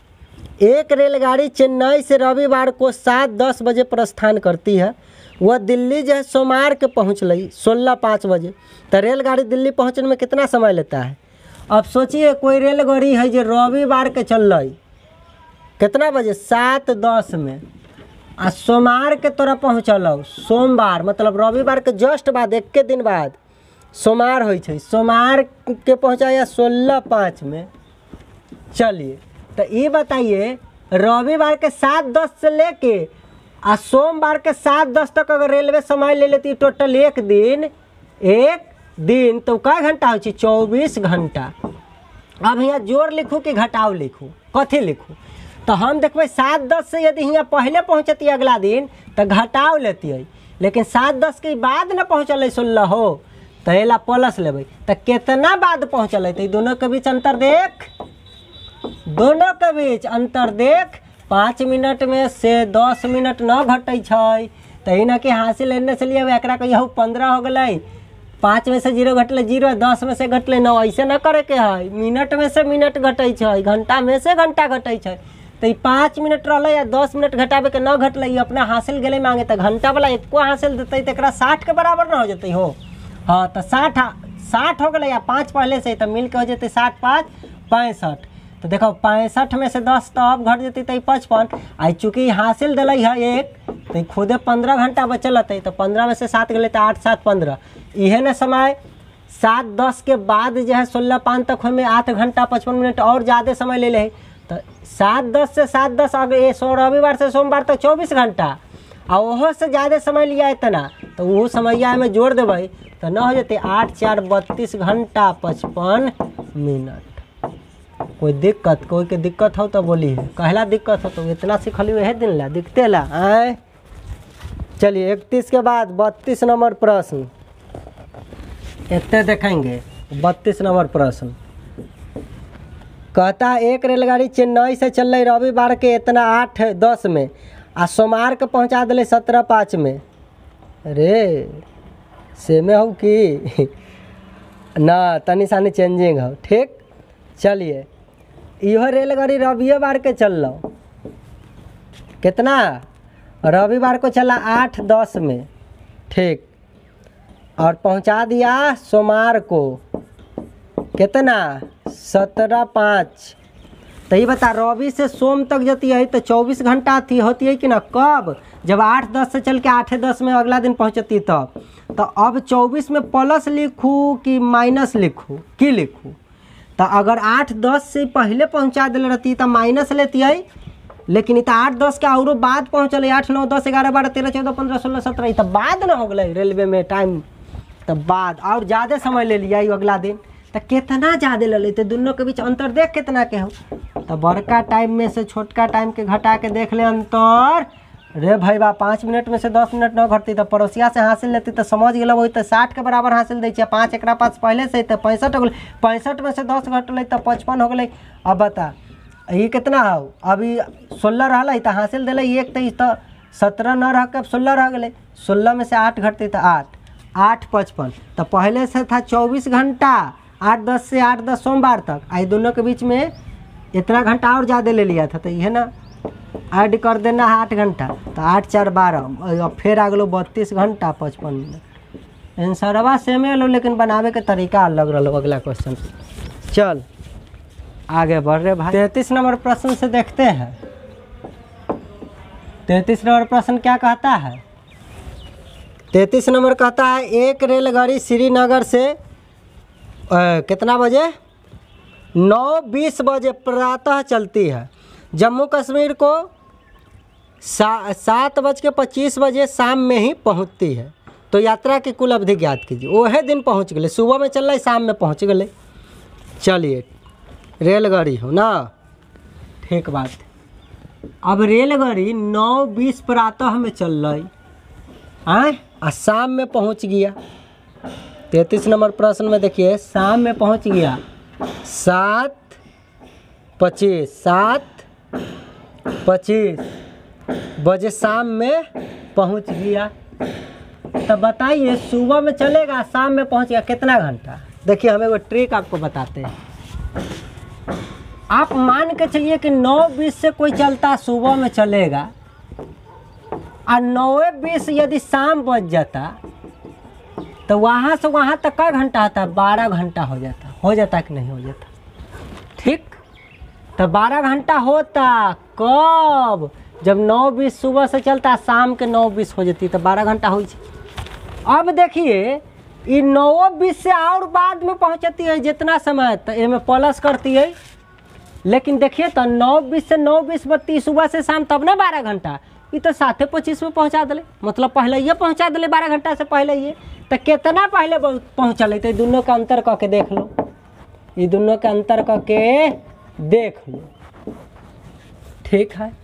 एक रेलगाड़ी चेन्नई से रविवार को सात दस बजे प्रस्थान करती है, वह दिल्ली जो है सोमवार के पहुँच ली सोलह पाँच बजे। तो रेलगाड़ी दिल्ली पहुँचने में कितना समय लेता है। अब सोचिए कोई रेलगाड़ी है जो रविवार के चल रही कितना बजे सात दस में, आ सोमवार के तोरा पहुँचल सोमवार, मतलब रविवार के जस्ट बाद एक के दिन बाद सोमवार हो, सोमवार के पहुँचाया सोलह पाँच में। चलिए तो ये बताइए रविवार के सात दस से लेके आ सोमवार के सात दस तक अगर रेलवे समय ले लेती टोटल एक दिन एक दिन तो कै घंटा हो, चौबीस घंटा। अब यहाँ जोड़ लिखूँ कि घटाव लिखूँ, कथी लिखूँ। तो हम देखबे सात दस से यदि यहाँ पहले पहुँचती अगला दिन तो घटाव लेती है, लेकिन सात दस के बाद न पहुँचल सोलह हो तो एला प्लस लेबै। तो कितना बाद पहुँचल तो दोनों के बीच अंतर देख, दोनों के बीच अंतर देख। पाँच मिनट में से दस मिनट न घटे तो ही ना कि हासिल लेने से लिए एक कहूँ पंद्रह हो गए, पाँच में से जीरो घटले जीरो, दस में से घटले नौ, ऐसे न करे के है। मिनट में से मिनट घटे, घंटा में से घंटा घटे। तो ये पाँच मिनट रहा या दस मिनट घटावे के न घटल, अपना हासिल गले मांगे तो घंटा वाला एको हासिल देते तो साठ के बराबर न हो जाते हो। हाँ तो साठ साठ हो गए या पाँच पहले से तो मिल के हो जाते साठ पाँच पैंसठ। तो देखो पैंसठ में से दस तो अब घट जाती तो पचपन। आई चूँकि हासिल दिल है एक तो खुदे पंद्रह घंटा बचल रहते, तो पंद्रह में से सात गए तो आठ सात पंद्रह। इहे न समय सात दस के बाद जो है सोलह पाँच तक में आठ घंटा पचपन मिनट और ज़्यादा समय ले ले। तो सात दस से सात दस अगर सो रविवार से सोमवार तक चौबीस घंटा और वह से ज़्यादा समय लिया इतना, तो वो समैया में जोड़ देवे तो न हो जाते आठ चार बत्तीस घंटा पचपन मिनट। कोई दिक्कत कोई के दिक्कत हो तो बोली है, कहला दिक्कत हो तो इतना सिखली वह दिन ला दिखते ला आए। चलिए इकतीस के बाद बत्तीस नंबर प्रश्न इतने देखेंगे। बत्तीस नंबर प्रश्न कहता है एक रेलगाड़ी चेन्नई से चल रही रविवार के इतना आठ दस में आ सोमवार के पहुँचा दिले सत्रह पाँच में। अरे सेमे हो कि ना तनी सानी चेंजिंग हो, ठीक। चलिए यह रेलगाड़ी रविवार के चल लो कितना, रविवार को चला आठ दस में, ठीक, और पहुंचा दिया सोमवार को कितना सत्रह पाँच। तो ये बता रवि से सोम तक जाती है तो चौबीस घंटा थी होती है कि ना, कब जब आठ दस से चल के आठ दस में अगला दिन पहुंचती तब। तो अब चौबीस में प्लस लिखूँ कि माइनस लिखूँ कि लिखूँ। तो अगर आठ दस से पहले पहुंचा दिल रहती तो माइनस लेती है, लेकिन तो आठ दस के और बाद पहुँचल आठ नौ दस ग्यारह बारह तेरह चौदह पंद्रह सोलह सत्रह तो बाद ना हो गए रेलवे में टाइम, तो बाद और ज़्यादा समय ले लिया अगला दिन। तो कितना ज़्यादा ले लेते दोनों के बीच अंतर देख कितना के हो। तो बड़का टाइम में से छोटका टाइम के घटा के देख ले अंतर रे भाई बा पाँच मिनट में से दस मिनट न घटती तो पड़ोसिया से हासिल लेती तो समझ गल वही तो साठ के बराबर हासिल दी है। पाँच एक पास पहले से तो पैंसठ हो गई, पैंसठ में से दस घटल तो पचपन हो गई। अब बता ये कितना हो, अभी सोलह रहा तो हासिल दिले एक तो सत्रह न रह के अब सोलह रह गए। सोलह में से आठ घटती तो आठ आठ पचपन, तो पहले से था चौबीस घंटा, आठ दस से आठ दस सोमवार तक, आई दोनों के बीच में इतना घंटा और ज़्यादा ले लिया था तो यह ना ऐड कर देना है आठ घंटा, तो आठ चार बारह, और फिर आ गलो बत्तीस घंटा पचपन मिनट। आंसरवा सेमे लो लेकिन बनावे के तरीका अलग रहो। अगला क्वेश्चन चल आगे बढ़ रहे भाई। तैंतीस नंबर प्रश्न से देखते हैं। तैंतीस नंबर प्रश्न क्या कहता है? तैंतीस नंबर कहता है एक रेलगाड़ी श्रीनगर से आ, कितना बजे नौ बीस बजे प्रातः चलती है, जम्मू कश्मीर को सा, सात बज के पच्चीस बजे शाम में ही पहुंचती है, तो यात्रा की कुल अवधि ज्ञात कीजिए। वह दिन पहुंच गए, सुबह में चल रहा है शाम में पहुंच गए। चलिए रेलगाड़ी हो ना, ठीक बात। अब रेलगाड़ी नौ बीस प्रातः में चल रही आए और शाम में पहुंच गया। तैंतीस नंबर प्रश्न में देखिए शाम में पहुंच गया सात पच्चीस सात पच्चीस बजे शाम में पहुंच गया। तब बताइए सुबह में चलेगा शाम में पहुंच गया कितना घंटा? देखिए हमें वो ट्रिक आपको बताते हैं। आप मान के चलिए कि नौ बीस से कोई चलता सुबह में चलेगा और नौ बीस यदि शाम बच जाता तो वहाँ से वहाँ तक का घंटा आता? बारह घंटा हो जाता। हो जाता कि नहीं हो जाता? ठीक, तो बारह घंटा होता कब? जब नौ बीस सुबह से चलता शाम के नौ बीस हो जाती तो बारह घंटा हो जाए। अब देखिए ये नौ बीस से और बाद में पहुँचती है जितना समय तो ये में प्लस करती है, लेकिन देखिए तो नौ बीस से नौ बीस बत्तीस सुबह से शाम तब ना बारह घंटा, ये तो सात पच्चीस में पहुँचा दिले, मतलब पहले ये पहुँचा दिले बारह घंटा से पहले ये, तो कितना पहले पहुँचल तो दोनों का अंतर करके देख लो, ये दोनों का अंतर करके देख लो। ठीक है,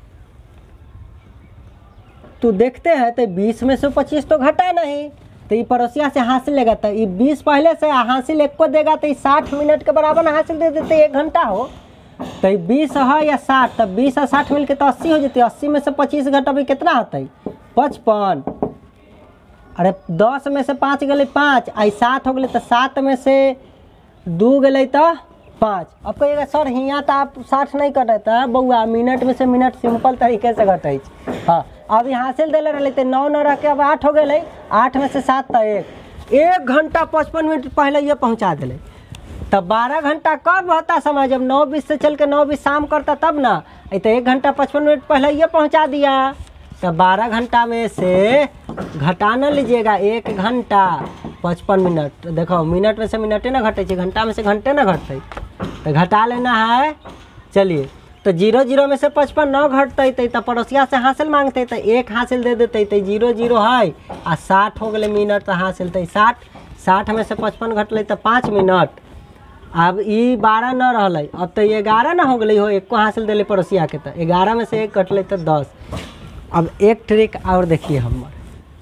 तो देखते हैं तो बीस में से पच्चीस तो घटा नहीं, तो ये पड़ोसिया से हासिल लेगा तो ये बीस पहले से हासिल एक को देगा तो ये साठ मिनट के बराबर हासिल दे देते एक घंटा हो, तो ये बीस है या साठ, तब बीस और साठ मिल के तो अस्सी हो जाती है। अस्सी में से पच्चीस घंटा भी कितना होता है? पचपन। अरे दस में से पाँच गए पाँच, आई सात हो गए तो सात में से दो गए तो पाँच। अब कहिएगा सर हियाँ तो आप साठ नहीं कर रहे थे बउआ, मिनट में से मिनट सिंपल तरीके से घटे। हाँ अब यहाँ हासिल दिले रहे थे नौ नौ रह के अब आठ हो गए, आठ में से सात था एक एक घंटा पचपन मिनट पहले ये पहुँचा दिले। तब बारह घंटा कब होता समय? जब नौ बीस से चल के नौ बीस शाम करता तब ना, तो एक घंटा पचपन मिनट पहले ये पहुँचा दिया। तब बारह घंटा में से घटा न लीजिएगा एक घंटा पचपन मिनट, देखो मिनट में से मिनटे ना घटे, घंटा में से घंटे ना घटते, तो घटा लेना है। चलिए तो जीरो जीरो में से पचपन नौ घटते तो पड़ोसिया से हासिल मांगते तो एक हासिल दे देते, तो जीरो जीरो है आ साठ हो गए मिनट तो हासिल तो साठ, साठ में से पचपन घटल तो पाँच मिनट। अब ये बारह न रहा, अब तो ग्यारह ना हो गई हो, एक को हासिल दिले पड़ोसिया के, तो ग्यारह में से एक घटल तो दस। अब एक ट्रिक और देखिए हमारे,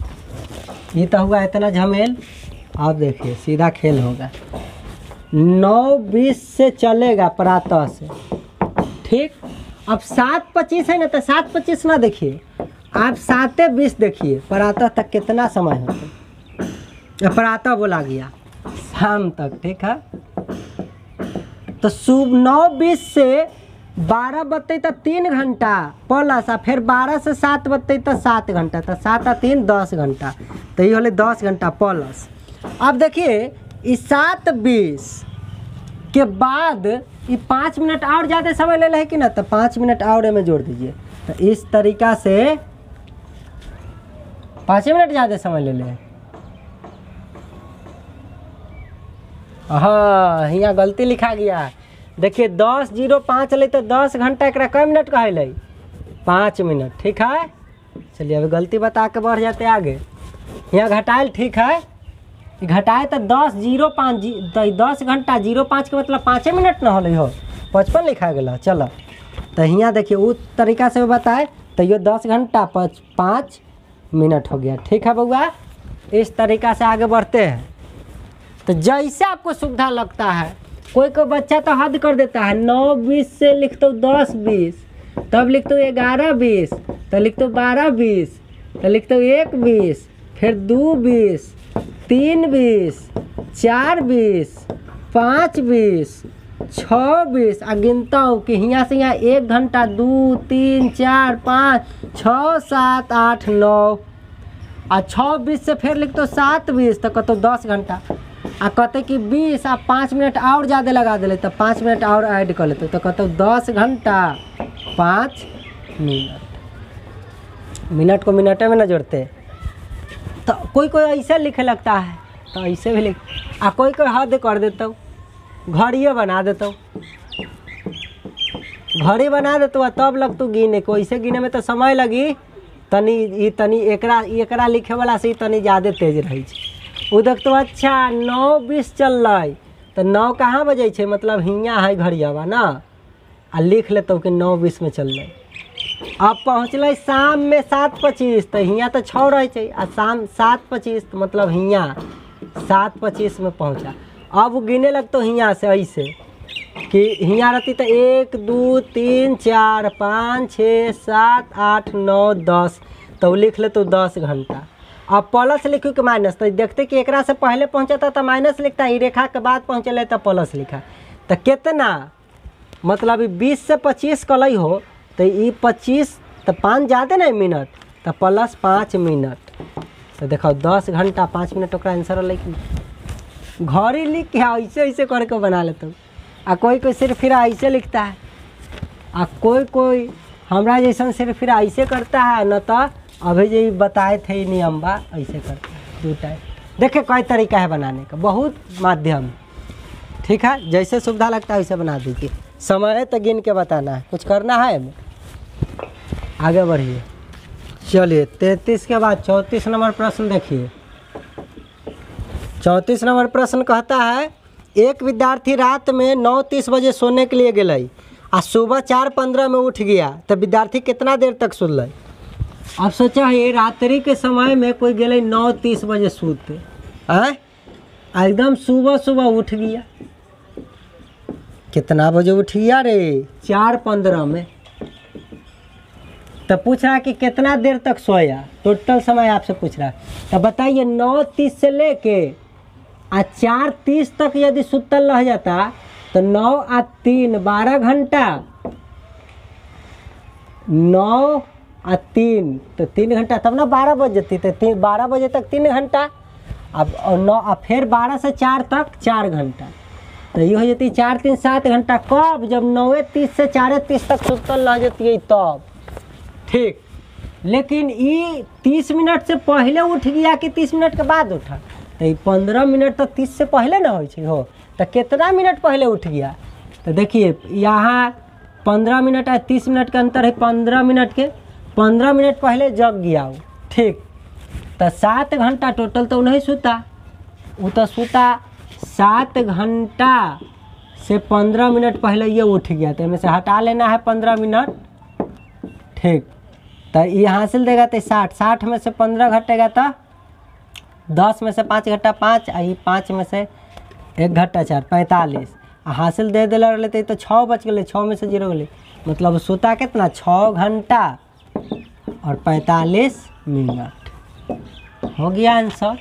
ये तो हुआ इतना झमेल, अब देखिए सीधा खेल होगा। नौ बीस से चलेगा प्रातः से, ठीक। अब सात पच्चीस है ना, तो सात पच्चीस ना देखिए, आप सात बीस देखिए प्रातः तक कितना समय होता, प्रातः बोला गया शाम तक, ठीक है। तो सुबह नौ बीस से बारह बजते तो तीन घंटा प्लस, फिर बारह से सात बजते तो सात घंटा, तो सात आ तीन दस घंटा, तो ये होले दस घंटा प्लस। अब देखिए इस सात बीस के बाद ये पाँच मिनट और ज़्यादा समय ले रहे कि ना, तो पाँच मिनट और में जोड़ दीजिए, तो इस तरीका से पाँच मिनट ज़्यादा समय ले ले। हाँ यहाँ गलती लिखा गया, देखिए दस जीरो पाँच ले तो दस घंटा एक कै मिनट कहले? पाँच मिनट, ठीक है। चलिए अभी गलती बता के बढ़ जाते आगे। यहाँ घटाएल, ठीक है, घटाए तो दस जीरो पाँच जी दस घंटा जीरो पाँच के मतलब पाँचे मिनट ना होले हो, पचपन लिखा गया। चलो तो यहाँ देखिए उस तरीका से बताए तो ये दस घंटा पाँच पाँच मिनट हो गया। ठीक है बउआ, इस तरीक़ा से आगे बढ़ते हैं। तो जैसे आपको सुविधा लगता है, कोई कोई बच्चा तो हद कर देता है, नौ बीस से लिख दो दस बीस, तब लिख दो ग्यारह बीस, तो लिख दो बारह बीस, तो लिख दो एक बीस, फिर दो बीस, तीन बीस, चार बीस, पाँच बीस, छः बीस। आ गिनता हूँ कि यहाँ से यहाँ एक घंटा, दो तीन चार पाँच छः सात आठ नौ, आ छः बीस से फिर लिख दो सात बीस, तो कहते दस घंटा। आ कहते कि बीस आ पाँच मिनट और ज़्यादा लगा दे, तो पाँच मिनट और ऐड कर लेते, तो कहते दस घंटा पाँच मिनट। मिनट को मिनट में न जोड़ते, तो कोई कोई ऐसे लिखे लगता है, तो ऐसे भी लिख। आ कोई कोई हद कर देता हूँ, घड़िए बना देता हूँ, घड़ी बना देता हूँ, तब लगता गिने को। ऐसे गिने में तो समय लगी तनी, ये तनी एकरा एकरा लिखे वाला से तनी ज़्यादा तेज रही। वो देख तो अच्छा नौ बीस चल रही, तो नौ कहाँ बजे छे, मतलब हियाँ है घड़ियावा ना, आ लिख लेता हूँ कि नौ बीस में चल रही। अब पहुँचल शाम में सात पच्चीस, तो हियाँ तो छः रहे, आ शाम सात पच्चीस, तो मतलब हियाँ सात पच्चीस में पहुँचा। अब वो गिने लगता हियाँ से ऐसे कि हियाँ रहती तो एक दो तीन चार पाँच छः सात आठ नौ दस, तो लिख ले तो दस घंटा। अब प्लस लिखू कि माइनस, तो देखते कि एक से पहले पहुँचा था तो माइनस लिखता, ही रेखा के बाद पहुँचल तो प्लस लिखा। तो कितना मतलब बीस से पच्चीस कल हो, तो ये पच्चीस तो पाँच ज़्यादा नहीं मिनट, तो प्लस पाँच मिनट। तो देखो दस घंटा पाँच मिनट ओकरा आंसर लिख। घड़ी लिख के ऐसे ऐसे करके बना लेता हूँ। आ कोई कोई सिर्फ फिर ऐसे लिखता है, आ कोई कोई हमरा जैसा सिर्फ फिर ऐसे करता है, न तो अभी जो बताए थे नियम बा ऐसे करता है दो टाइम। देखे कई तरीका है बनाने का, बहुत माध्यम। ठीक है, जैसे सुविधा लगता है वैसे बना दीजिए। समय तो गिन के बताना है, कुछ करना है हमें। आगे बढ़िए, चलिए तैंतीस के बाद चौंतीस नंबर प्रश्न देखिए। चौंतीस नंबर प्रश्न कहता है, एक विद्यार्थी रात में नौ तीस बजे सोने के लिए गए आ सुबह चार पंद्रह में उठ गया, तो विद्यार्थी कितना देर तक सुन। अब सोचा है रात्रि के समय में कोई गए नौ तीस बजे सोते, आए एकदम सुबह सुबह उठ गया। कितना बजे उठ गया रे? चार पंद्रह में। तो पूछ रहा है कि कितना देर तक सोया, टोटल समय आपसे पूछ रहा है। तो बताइए नौ तीस से लेके आ चार तीस तक यदि सुतल रह जाता, तो नौ आ तीन बारह घंटा, नौ आ तीन तो तीन घंटा, तब ना बारह बज जाती, तो तीन बारह बजे तक तीन घंटा। अब नौ आ फिर बारह से चार तक चार घंटा, तो ये हो जाती चार तीन सात घंटा। कब? जब नौवे तीस से चारे तीस तक सुतल रह जाती है तब। ठीक, लेकिन ये तीस मिनट से पहले उठ गया कि तीस मिनट के बाद उठा, तो पंद्रह मिनट तो तीस से पहले ना हो हो तो कितना मिनट पहले उठ गया? तो देखिए यहाँ पंद्रह मिनट है, तीस मिनट का अंतर है, पंद्रह मिनट के पंद्रह मिनट पहले जग गया वो। ठीक, तो सात घंटा टोटल तो नहीं सूता, वो तो सूता सात घंटा से पंद्रह मिनट पहले ये उठ गया, तो इनमें से हटा लेना है पंद्रह मिनट। ठीक, तो ये हासिल देगा तो साठ, साठ में से पंद्रह घटेगा तो दस में से पाँच घटा पाँच, आई पाँच में से एक घटा चार, पैंतालीस। हासिल दे दिला लेते तो छः बच गए, छः में से जीरो गए, मतलब सूता कितना? छः घंटा और पैंतालीस मिनट। हो गया आंसर।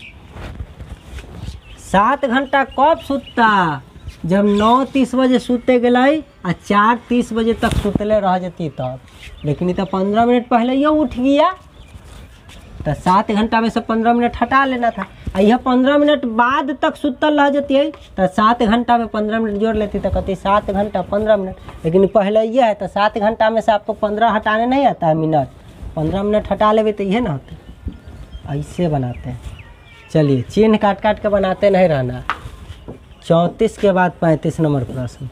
सात घंटा कब सूता? जब नौ तीस बजे सूते गए आ चार तीस बजे तक सुतले रह जाती तब, लेकिन ये तो पंद्रह मिनट पहले ये उठ गया, तो सात घंटा में से पंद्रह मिनट हटा लेना था। यह पंद्रह मिनट बाद तक सुतल रह जाती है, तो सात घंटा में पंद्रह मिनट जोड़ लेती तो कहती सात घंटा पंद्रह मिनट, लेकिन पहले ये है तो सात घंटा में से आपको पंद्रह हटाने नहीं आता है मिनट, पंद्रह मिनट हटा लेवे तो ये ना होते। ऐसे बनाते हैं। चलिए चिन्ह काट काट के बनाते नहीं रहना। चौंतीस के बाद पैंतीस नंबर प्रश्न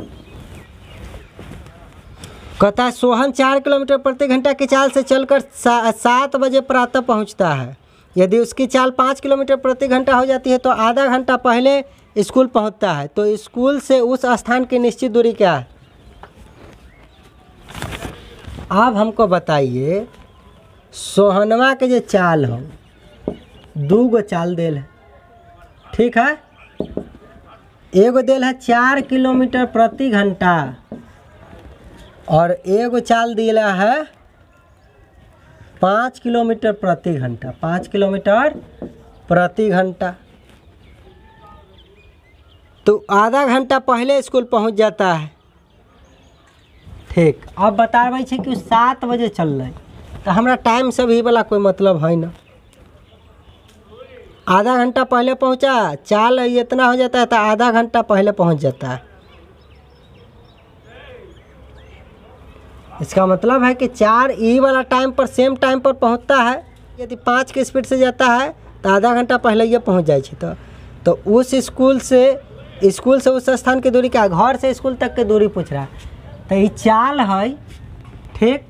कहता है, सोहन चार किलोमीटर प्रति घंटा की चाल से चलकर सा, सात बजे प्रातः पहुंचता है। यदि उसकी चाल पाँच किलोमीटर प्रति घंटा हो जाती है तो आधा घंटा पहले स्कूल पहुंचता है, तो स्कूल से उस स्थान की निश्चित दूरी क्या है? अब हमको बताइए सोहनवा के जो चाल हो, दू गो चाल देल है, ठीक है। एगो देल है चार किलोमीटर प्रति घंटा और एगो चाल दिया है पाँच किलोमीटर प्रति घंटा, पाँच किलोमीटर प्रति घंटा। तो आधा घंटा पहले स्कूल पहुंच जाता है, ठीक। अब बताबै छै कि सात बजे चल रहे, तो हमारा टाइम से भी वाला कोई मतलब है ना। आधा घंटा पहले पहुंचा, चाल इतना हो जाता है तो आधा घंटा पहले पहुंच जाता है। इसका मतलब है कि चार ई वाला टाइम पर सेम टाइम पर पहुंचता है। यदि पाँच के स्पीड से जाता है तो आधा घंटा पहले ये पहुंच जाए। तो तो उस स्कूल से स्कूल से उस स्थान की दूरी क्या, घर से स्कूल तक की दूरी पूछ रहा है। तो ये चाल है, ठीक।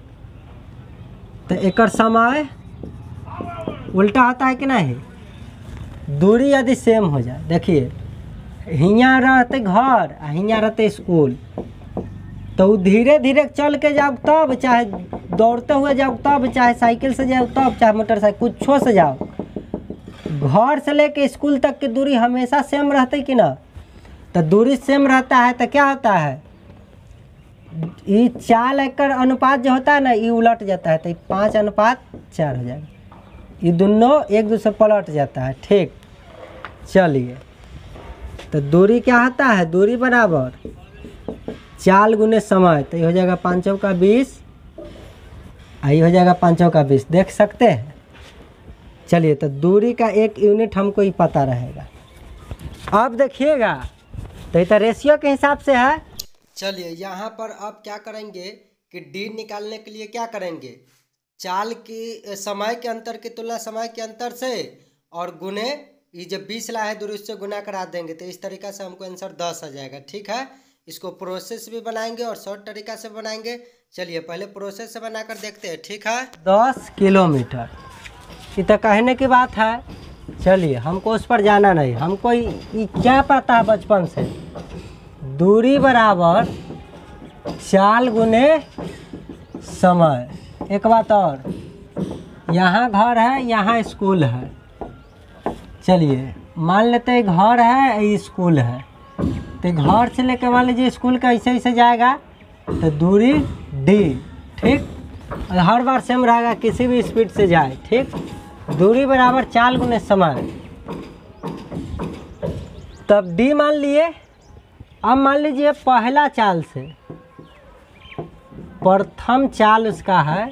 तो एक समय उल्टा होता है कि नहीं, दूरी यदि सेम हो जाए। देखिए हियाँ रहते घर आ हियाँ रहते स्कूल, तो धीरे धीरे चल के जाओ तब, चाहे दौड़ते हुए जाओ तब, चाहे साइकिल से जाओ तब, चाहे मोटरसाइकिल कुछो से जाओ, घर से लेके स्कूल तक की दूरी हमेशा सेम रहते कि ना। तो दूरी सेम रहता है तो क्या होता है, ये चाल एकड़ अनुपात जो होता है ना, ये उलट जाता है। तो पाँच अनुपात चार हो जाएगा, ये दोनों एक दूसरे पलट जाता है, ठीक। चलिए, तो दूरी क्या होता है, दूरी बराबर चाल गुने समय। तो ये हो जाएगा पाँचों का बीस, ये हो जाएगा पाँचों का बीस, देख सकते हैं। चलिए, तो दूरी का एक यूनिट हमको ही पता रहेगा। अब देखिएगा, तो ये रेशियो के हिसाब से है। चलिए, यहाँ पर अब क्या करेंगे कि डी निकालने के लिए क्या करेंगे, चाल की समय के अंतर की तुलना समय के अंतर से और गुने ये जब बीस ला है दूरी उससे गुना करा देंगे। तो इस तरीक़ा से हमको आंसर दस आ जाएगा, ठीक है। इसको प्रोसेस भी बनाएंगे और शॉर्ट तरीका से बनाएंगे। चलिए पहले प्रोसेस से बनाकर देखते हैं, ठीक है। दस किलोमीटर ये तो कहने की बात है। चलिए, हमको उस पर जाना नहीं, हमको ये क्या पता है बचपन से, दूरी बराबर चाल गुने समय। एक बात और, यहाँ घर है, यहाँ स्कूल है। चलिए मान लेते हैं घर है, ये स्कूल है। तो घर से लेकर मान लीजिए स्कूल का ऐसे ऐसे जाएगा, तो दूरी डी, ठीक। हर बार सेम रहेगा, किसी भी स्पीड से जाए, ठीक। दूरी बराबर चाल गुने समय, तब डी मान लिए। अब मान लीजिए पहला चाल से प्रथम चाल उसका है,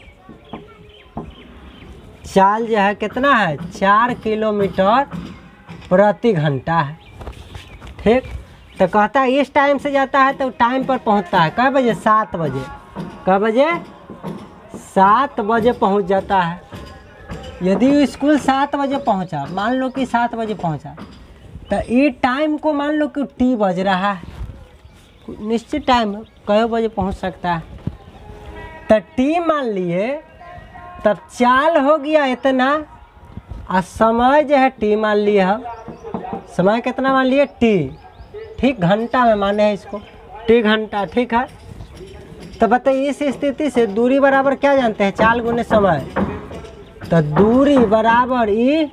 चाल जो है कितना है, चार किलोमीटर प्रति घंटा है, ठीक। तो कहता है इस टाइम से जाता है तो टाइम पर पहुंचता है कै बजे, सात बजे। कै बजे, सात बजे पहुंच जाता है। यदि स्कूल सात बजे पहुंचा, मान लो कि सात बजे पहुंचा, तो ये टाइम को मान लो कि टी बज रहा है, निश्चित टाइम कै बजे पहुंच सकता है। तो टी मान लिए, तब चाल हो गया इतना, और समय जो है टी मान लिए हम। समय कितना मान लिए, टी, ठीक। घंटा में माने हैं इसको, टी घंटा, ठीक है। तो बताइए इस स्थिति से दूरी बराबर क्या जानते हैं, चाल गुने समय। तो दूरी बराबर ई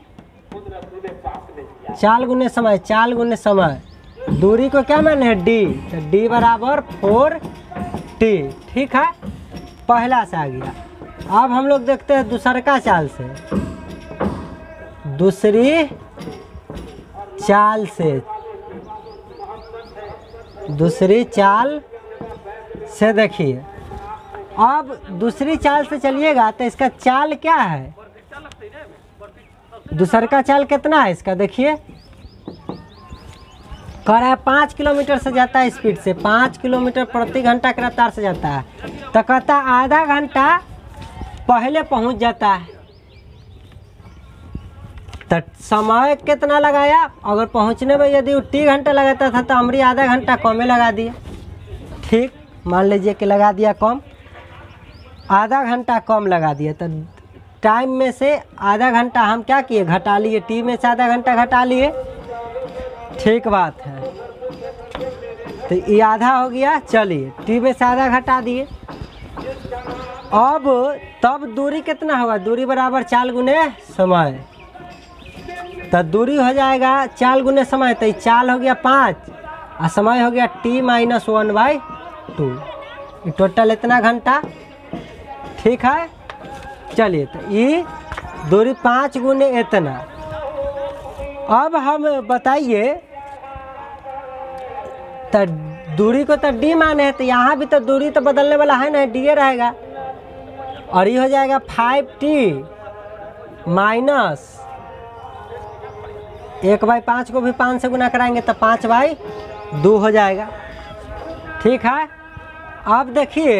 चाल गुने समय, चाल गुने समय। दूरी को क्या माने हैं, डी। तो डी बराबर फोर टी, ठीक है। पहला से आ गया। अब हम लोग देखते हैं दूसर का चाल से, दूसरी चाल से, दूसरी चाल से देखिए। अब दूसरी चाल से चलिएगा तो इसका चाल क्या है, दूसर का चाल कितना है इसका, देखिए कह रहा है पाँच किलोमीटर से जाता है स्पीड से, पाँच किलोमीटर प्रति घंटा की रफ्तार से जाता है। तो कहता आधा घंटा पहले पहुंच जाता है। तो समय कितना लगाया, अगर पहुंचने में यदि टी घंटा लगाता था तो हमारी आधा घंटा कम ही लगा दिया, ठीक। मान लीजिए कि लगा दिया कम, आधा घंटा कम लगा दिया। तो टाइम में से आधा घंटा हम क्या किए, घटा लिए, टी में से आधा घंटा घटा लिए, ठीक बात है। तो ये आधा हो गया, चलिए टी में से आधा घटा दिए। अब तब दूरी कितना होगा, दूरी बराबर चाल गुने समय, तो दूरी हो जाएगा चाल गुने समय, तो चाल हो गया पाँच और समय हो गया T minus one by two, total इतना घंटा। ठीक है, चलिए तो ये दूरी पाँच गुने इतना। अब हम बताइए तो दूरी को तो डी माने है, तो यहाँ भी तो दूरी तो बदलने वाला है ना, डी रहेगा, और ये हो जाएगा फाइव टी माइनस एक बाई पाँच को भी पाँच से गुना कराएंगे तो पाँच बाई दो हो जाएगा। ठीक है, अब देखिए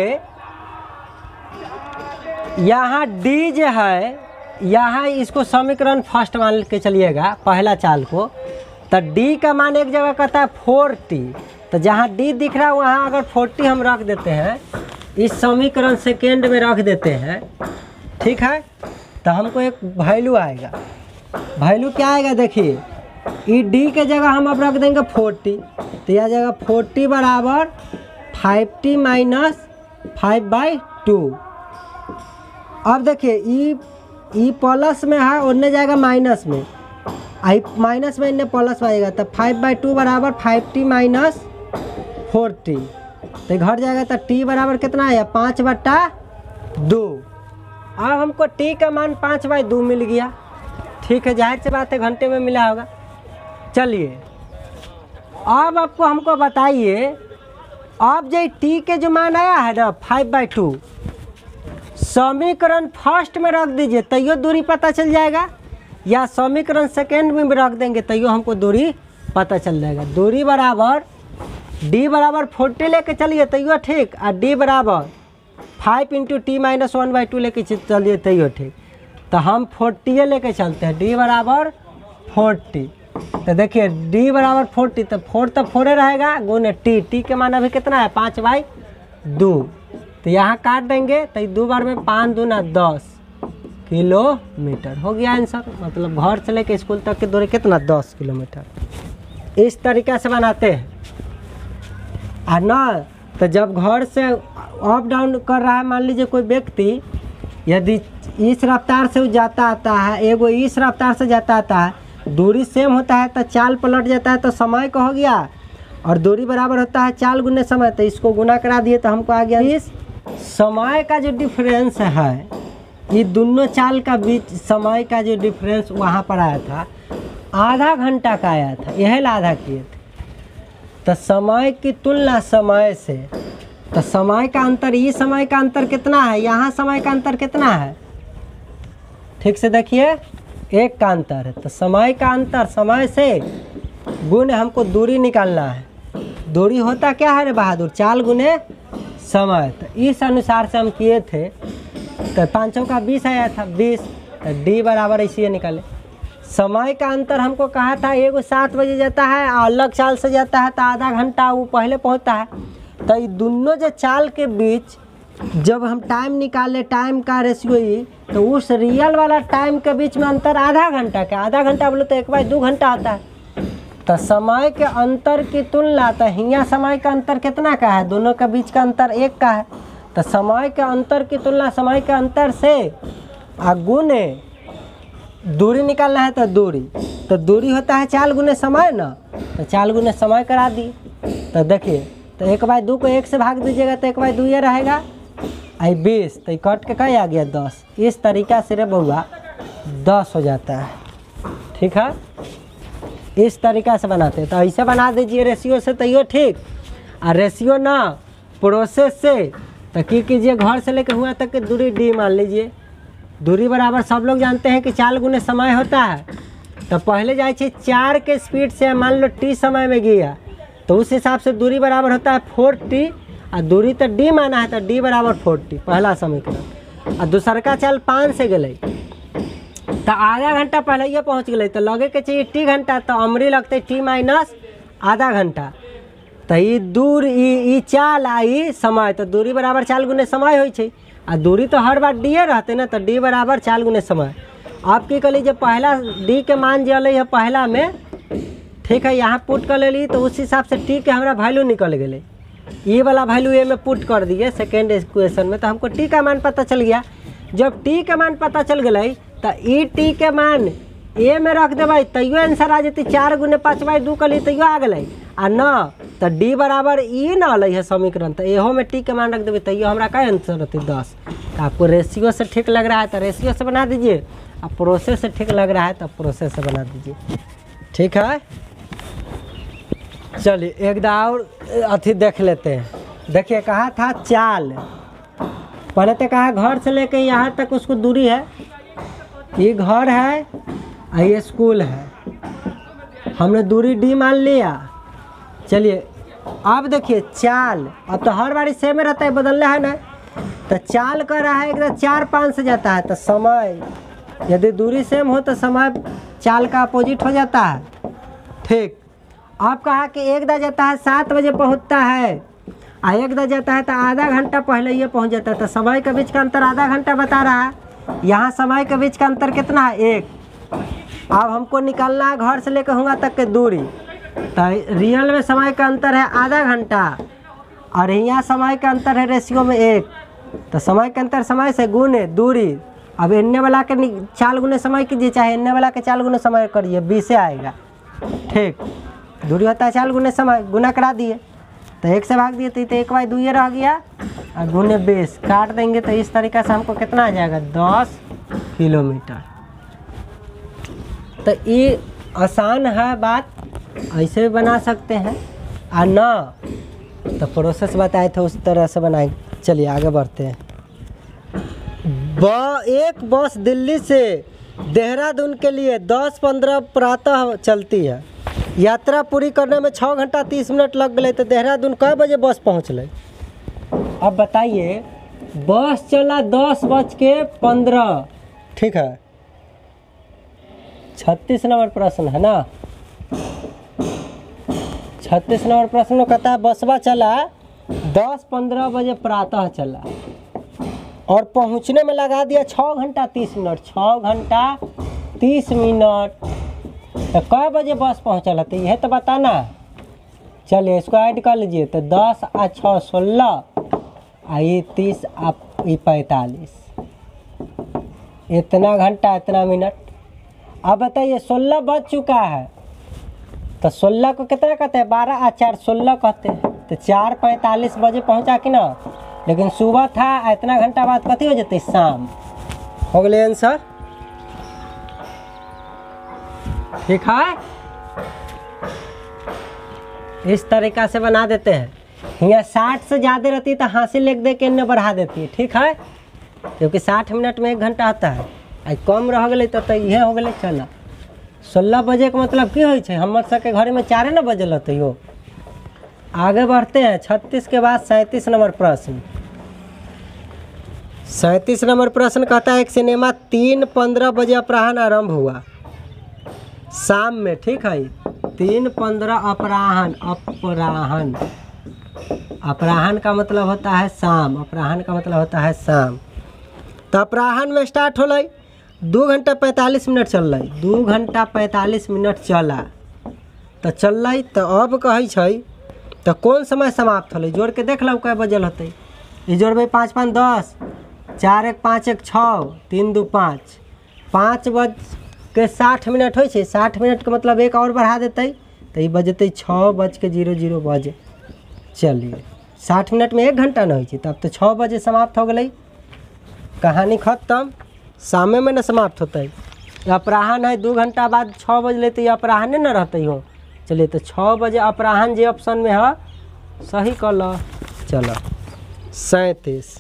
यहाँ डी जो है, यहाँ इसको समीकरण फर्स्ट मान के चलिएगा पहला चाल को, तो डी का मान एक जगह कहता है फोर्टी, तो जहाँ डी दिख रहा है वहाँ अगर फोर्टी हम रख देते हैं, इस समीकरण सेकेंड में रख देते हैं। ठीक है, तो हमको एक वैल्यू आएगा, वैल्यू क्या आएगा देखिए, ई डी के जगह हम अब रख देंगे फोर्टी, तो यह जगह फोर्टी बराबर five T minus five by two. अब देखिए ई ई प्लस में है, उन्ने जाएगा माइनस में, आई माइनस में इन्हें प्लस में आएगा, तो फाइव बाई टू बराबर फाइव टी माइनस फोर्टी, तो घर जाएगा तो टी बराबर कितना है, पाँच बट्टा दो। अब हमको टी का मान पाँच बाई दो मिल गया। ठीक है, जाहिर सी बात है घंटे में मिला होगा। चलिए अब आपको हमको बताइए, अब जो टी के जो मान आया है ना फाइव बाई टू, समीकरण फर्स्ट में रख दीजिए तैयो दूरी पता चल जाएगा, या समीकरण सेकेंड में भी रख देंगे तैयो हमको दूरी पता चल जाएगा। दूरी बराबर डी बराबर फोर्टी लेके चलिए तैयो ठीक, और डी बराबर five into T minus one by two लेके चलिए तैयो ठीक, तो हम फोर्टी लेके चलते हैं, डी बराबर फोर्टी। तो देखिए डी बराबर फोर्टी, तो फोर तो फोरे रहेगा गुने टी, टी के मान अभी कितना है पाँच बाई दो, तो यहाँ काट देंगे तो दो बार में पाँच दूना दस किलोमीटर हो गया आंसर। मतलब घर से लेके स्कूल तक की दूरी कितना, दस किलोमीटर। इस तरीक़ा से बनाते हैं और ना, तो जब घर से अप डाउन कर रहा है, मान लीजिए कोई व्यक्ति यदि इस रफ्तार से जाता आता है, एगो इस रफ्तार से जाता आता है, दूरी सेम होता है तो चाल पलट जाता है, तो समय का हो गया, और दूरी बराबर होता है चाल गुने समय, तो इसको गुना करा दिए तो हमको आ गया इस समय का जो डिफरेंस है, ये दोनों चाल का बीच समय का जो डिफरेंस वहाँ पर आया था आधा घंटा का आया था, यह आधा किए थे। तो समय की तुलना समय से, तो समय का अंतर, ये समय का अंतर कितना है, यहाँ समय का अंतर कितना है, ठीक से देखिए एक का अंतर है, तो समय का अंतर समय से गुण हमको दूरी निकालना है। दूरी होता क्या है रे बहादुर, चाल गुने समय, तो इस अनुसार से हम किए थे। तो पाँचों का बीस आया था, बीस, तो डी बराबर इसी निकाले। समय का अंतर हमको कहा था एगो सात बजे जाता है, अलग चाल से जाता है तो आधा घंटा वो पहले पहुंचता है। तो ये दोनों जो चाल के बीच जब हम टाइम निकाले, टाइम का रेशियो ही, तो उस रियल वाला टाइम के बीच में अंतर आधा घंटा का, आधा घंटा बोले तो एक बाई दो घंटा आता है। तो समय के अंतर की तुलना, तो हियाँ समय का अंतर कितना का है, दोनों के बीच का अंतर एक का है, तो समय के अंतर की तुलना समय के अंतर से आ गुने दूरी निकालना है, तो दूरी, तो दूरी होता है चाल गुने समय ना, तो चाल गुने समय करा दी। तो देखिए, तो एक बाई दो को एक से भाग दीजिएगा तो एक बाई दो ये रहेगा, आई बीस, तो कट के कहीं आ गया दस। इस तरीक़ा से रे बउआ दस हो जाता है। ठीक है, इस तरीक़ा से बनाते हैं। तो ऐसे बना दीजिए रेशियो से, तो ये ठीक, और रेशियो ना प्रोसेस से, तो की कीजिए घर से लेकर हुआ तक की दूरी डी मान लीजिए। दूरी बराबर सब लोग जानते हैं कि चाल गुने समय होता है, तो पहले जाए चार के स्पीड से मान लो टी समय में गया, तो उस हिसाब से दूरी बराबर होता है फोर टी, और दूरी तो डी माना है तो डी बराबर फोर्टी, पहला समीकरण। और दूसर का चाल पाँच से गए तो आधा घंटा पहले ये पहुँच गए, तो लगे के चाहिए टी घंटा, तो अमरी लगते टी माइनस आधा घंटा। तो ये दूर ई चाल आई समय, तो दूरी बराबर चाल गुने समय हो छै, आ दूरी तो हर बार डी रहते ना, तो डी बराबर चाल गुने समय। आप की कली जब पहला डी के मान जो है पहला में, ठीक है, यहाँ पुट कर ले, तो उस हिसाब से टी के हमारा वैल्यू निकल गए। ई वाला वैल्यू ए में पुट कर दिए सेकेंड इक्वेशन में, तो हमको टी का मान पता चल गया। जब टी के मान पता चल गई तो ई टी के मान ए में रख देवे तैयो आंसर आ जाती। चार गुने पाँच बाई दू कली तैयो आ गई आ न तो डी बराबर ई न अल है समीकरण, तो एहो में टी के मान रख देवे तैयो हमारा क्या आंसर होती दस। तो आपको रेशियो से ठीक लग रहा है तो रेशियो से बना दीजिए, अब प्रोसेस से ठीक लग रहा है तो प्रोसेस से बना दीजिए। ठीक है, चलिए एक दा और अथी देख लेते हैं। देखिए कहा था चाल, पहले तो कहा घर से लेके यहाँ तक उसको दूरी है, ये घर है और ये स्कूल है, हमने दूरी डी मान लिया। चलिए अब देखिए चाल, अब तो हर बारी सेम रहता है, बदलना है ना, तो चाल कर रहा है एकदम चार पाँच से जाता है, तो समय यदि दूरी सेम हो तो समय चाल का अपोजिट हो जाता है। ठीक, अब कहा कि एक दा जाता है सात बजे पहुंचता है और एक दा जाता है तो आधा घंटा पहले ये पहुंच जाता है, तो समय के बीच का अंतर आधा घंटा बता रहा है। यहाँ समय के बीच का अंतर कितना है? एक। अब हमको निकालना है घर से लेकर होगा तक की दूरी, तो रियल में समय का अंतर है आधा घंटा और यहाँ समय का अंतर है रेशियो में एक, तो समय का अंतर समय से गुने दूरी। अब इन्ने वाला के चाल गुने समय कीजिए, चाहे इन्ने वाला के चाल गुने समय करिए, बीस से आएगा। ठीक, दूरी होता है चाल गुने समय, गुना करा दिए तो एक से भाग दिए तो एक बाई दो ये रह गया और गुने बीस काट देंगे, तो इस तरीक़े से हमको कितना आ जाएगा दस किलोमीटर। तो ये आसान है बात, ऐसे भी बना सकते हैं और ना तो प्रोसेस बताए थे उस तरह से बनाए। चलिए आगे बढ़ते हैं। ब एक बस दिल्ली से देहरादून के लिए दस पंद्रह प्रातः चलती है, यात्रा पूरी करने में छः घंटा तीस मिनट लग गए, तो देहरादून कै बजे बस पहुँच ले? अब बताइए, बस चला दस बज के पंद्रह, ठीक है, छत्तीस नंबर प्रश्न है ना, छत्तीस नंबर प्रश्न में कहता है बसवा चला दस पंद्रह बजे प्रातः चला और पहुंचने में लगा दिया छः घंटा तीस मिनट, छः घंटा तीस मिनट, तो कै बजे बस पहुंचल है? तो यह तो बताना। चलिए इसको ऐड कर लीजिए, तो दस आ छः सोलह आ ये तीस आ ये पैंतालीस, इतना घंटा इतना मिनट। अब बताइए सोलह बज चुका है, तो सोलह को कितना कहते हैं? बारह आ चार सोलह कहते हैं, तो चार पैंतालीस बजे पहुंचा कि ना, लेकिन सुबह था, इतना घंटा बाद कथी हो जाती? शाम। हो गए आंसर। ठीक है, इस तरीक़ा से बना देते हैं। यहाँ साठ से ज़्यादा रहती है तो हासिल लिख दे के इन्हें बढ़ा देती है। ठीक है, क्योंकि साठ मिनट में एक घंटा आता है, आज कम रह गई तो, तो यह हो गए। चलो सोलह बजे का मतलब की हो छे? हमर सबके घर में चारे न बजल होते हो। आगे बढ़ते हैं। छत्तीस के बाद सैंतीस नंबर प्रश्न। सैंतीस नंबर प्रश्न कहता है एक सिनेमा तीन पंद्रह बजे अपराह्न आरंभ हुआ शाम में। ठीक है, तीन पंद्रह अपराह्न, अपराह्न अपराह्न का मतलब होता है शाम, अपराह्न का मतलब होता है शाम। तो अपराह्न में स्टार्ट हो रही, दो घंटा पैंतालीस मिनट चल रही, दो घंटा पैंतालीस मिनट चला तो चल रही। तो अब कहे छै तो कौन समय समाप्त होलै? जोड़ के देख लो कै बजल होते। ये जोड़बे पाँच पाँच दस, चार एक पाँच एक छः, तीन दो पाँच, पाँच बज के साठ मिनट हो। साठ मिनट के मतलब एक और बढ़ा देते तो ये बजते छः बज के जीरो जीरो बजे। चलिए साठ मिनट में एक घंटा न हो, तब तो छः बजे समाप्त हो गई, कहानी खत्म। शामे में न समाप्त होते, अपराह्न है, दो घंटा बाद छः बजे तो ये अपराह्न न रहते हो। चलिए तो छः बजे अपराह्न जो ऑप्शन में है सही कर लो। चलो सैंतीस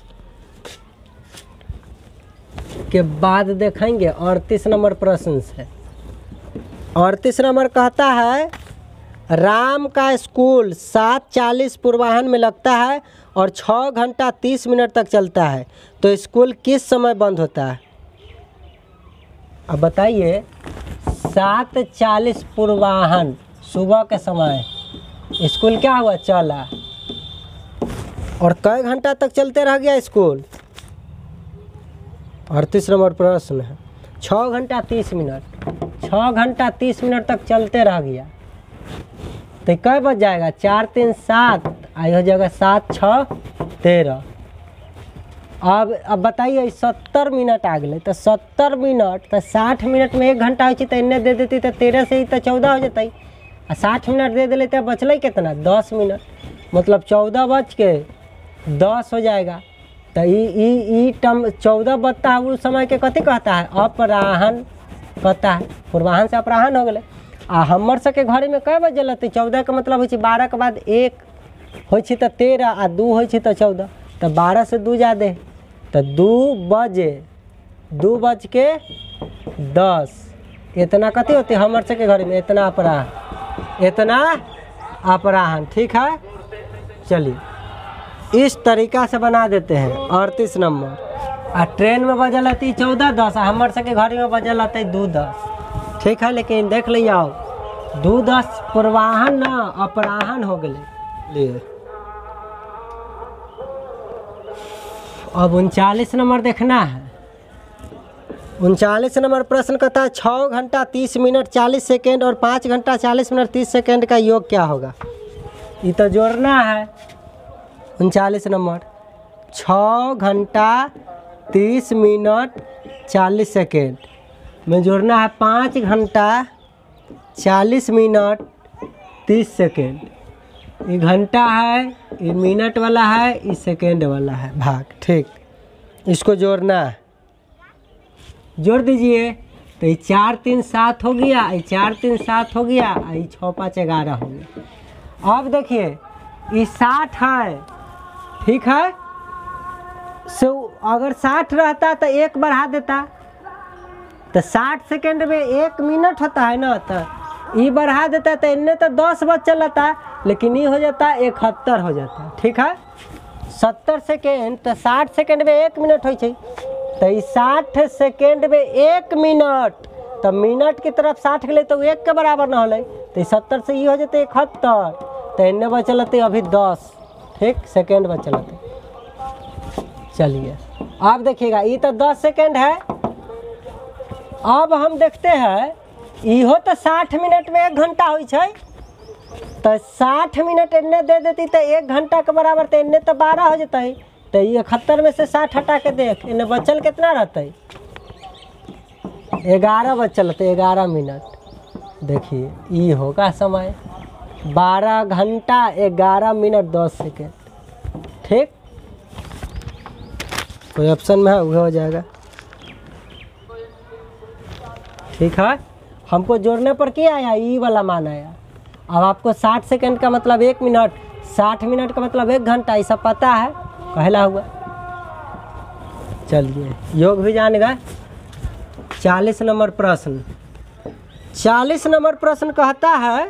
के बाद देखेंगे अड़तीस नंबर प्रश्न से। अड़तीस नंबर कहता है राम का स्कूल सात चालीस पूर्वाह्न में लगता है और छः घंटा तीस मिनट तक चलता है, तो स्कूल किस समय बंद होता है? अब बताइए, सात चालीस पूर्वाह्न सुबह के समय स्कूल क्या हुआ? चला, और कई घंटा तक चलते रह गया स्कूल? अड़तीस नंबर प्रश्न है, छः घंटा तीस मिनट, छः घंटा तीस मिनट तक चलते रह गया। तो कै बज जाएगा, चार तीन सात, आई हो जाएगा सात छः तेरह। अब अब बताइए सत्तर मिनट आ गए, तो सत्तर मिनट तो साठ मिनट में एक घंटा हो तो इन्हें दे देती तो तेरह से ही तो चौदह हो जाता, आ साठ मिनट दे दिले तो बचल कितना, दस मिनट, मतलब चौदह बज के दस हो जाएगा। तो ई टम चौदह बजता है उस समय के कथी कहता है, अपराहन कहता है, पूर्वाहन से अपराहन हो गए। आ हमर सबके घरे में कै बजे लगते, चौदह का मतलब हो बारह के बाद एक हो तो तेरह, आ दू हो तो चौदह, तो बारह से दू जा दे तो दू बजे, दू बज के दस, इतना कथी होती हमर सबके घरे में, इतना अपराहन, इतना अपराहन। ठीक है, चलिए इस तरीका से बना देते हैं। अड़तीस नंबर, आ ट्रेन में बजल रहती चौदह दस, हमर सबके घर में बजल रहते दू दस। ठीक है, लेकिन देख लिया आओ, दू दस पूर्वाहन न अपराहन हो गए। अब उनचालीस नंबर देखना है। उनचालीस नंबर प्रश्न कहता है छः घंटा तीस मिनट चालीस सेकेंड और पाँच घंटा चालीस मिनट तीस सेकेंड का योग क्या होगा। ये तो जोड़ना है। उनचालीस नंबर, छः घंटा तीस मिनट चालीस सेकेंड में जोड़ना है पाँच घंटा चालीस मिनट तीस सेकेंड। ये घंटा है, ये मिनट वाला है, ये सेकेंड वाला है भाग। ठीक, इसको जोड़ना है, जोड़ दीजिए। तो ये चार तीन सात हो गया, ये चार तीन सात हो गया, ये छः पाँच ग्यारह हो गया। अब देखिए ये साठ है, ठीक है, सो अगर साठ रहता तो एक बढ़ा देता, तो साठ सेकेंड में एक मिनट होता है ना, तो ये बढ़ा देता तो इन्हें तो दस बज चलता, लेकिन ये हो जाता इकहत्तर हो जाता। ठीक है, सत्तर सेकेंड तो साठ सेकेंड में एक मिनट हो, तो साठ सेकेंड में एक मिनट, तो मिनट की तरफ साठ के लिए तो एक के बराबर ना हो, तो सत्तर से ये हो जाते इकहत्तर, तो इन्हें बचलते अभी दस। ठीक, सेकेंड बचलते। चलिए अब देखिएगा, ये तो दस सेकेंड है। अब हम देखते हैं इहो तो साठ मिनट में एक घंटा हो, तो साठ मिनट इन्हें दे देती तो एक घंटा के बराबर, तो इन्हें तो बारह हो जाता है। तो ये इकहत्तर में से साठ हटा के देख, इन्हें बचल कितना रहता है, ग्यारह बचल रहते, ग्यारह मिनट। देखिए ये होगा समय बारह घंटा ग्यारह मिनट दस सेकेंड। ठीक, कोई ऑप्शन में है वो हो जाएगा। ठीक है, हमको जोड़ने पर क्या आया, ई वाला मान आया। अब आपको साठ सेकंड का मतलब एक मिनट, साठ मिनट का मतलब एक घंटा, ये सब पता है, पहला हुआ। चलिए योग भी जान गए। चालीस नंबर प्रश्न, चालीस नंबर प्रश्न कहता है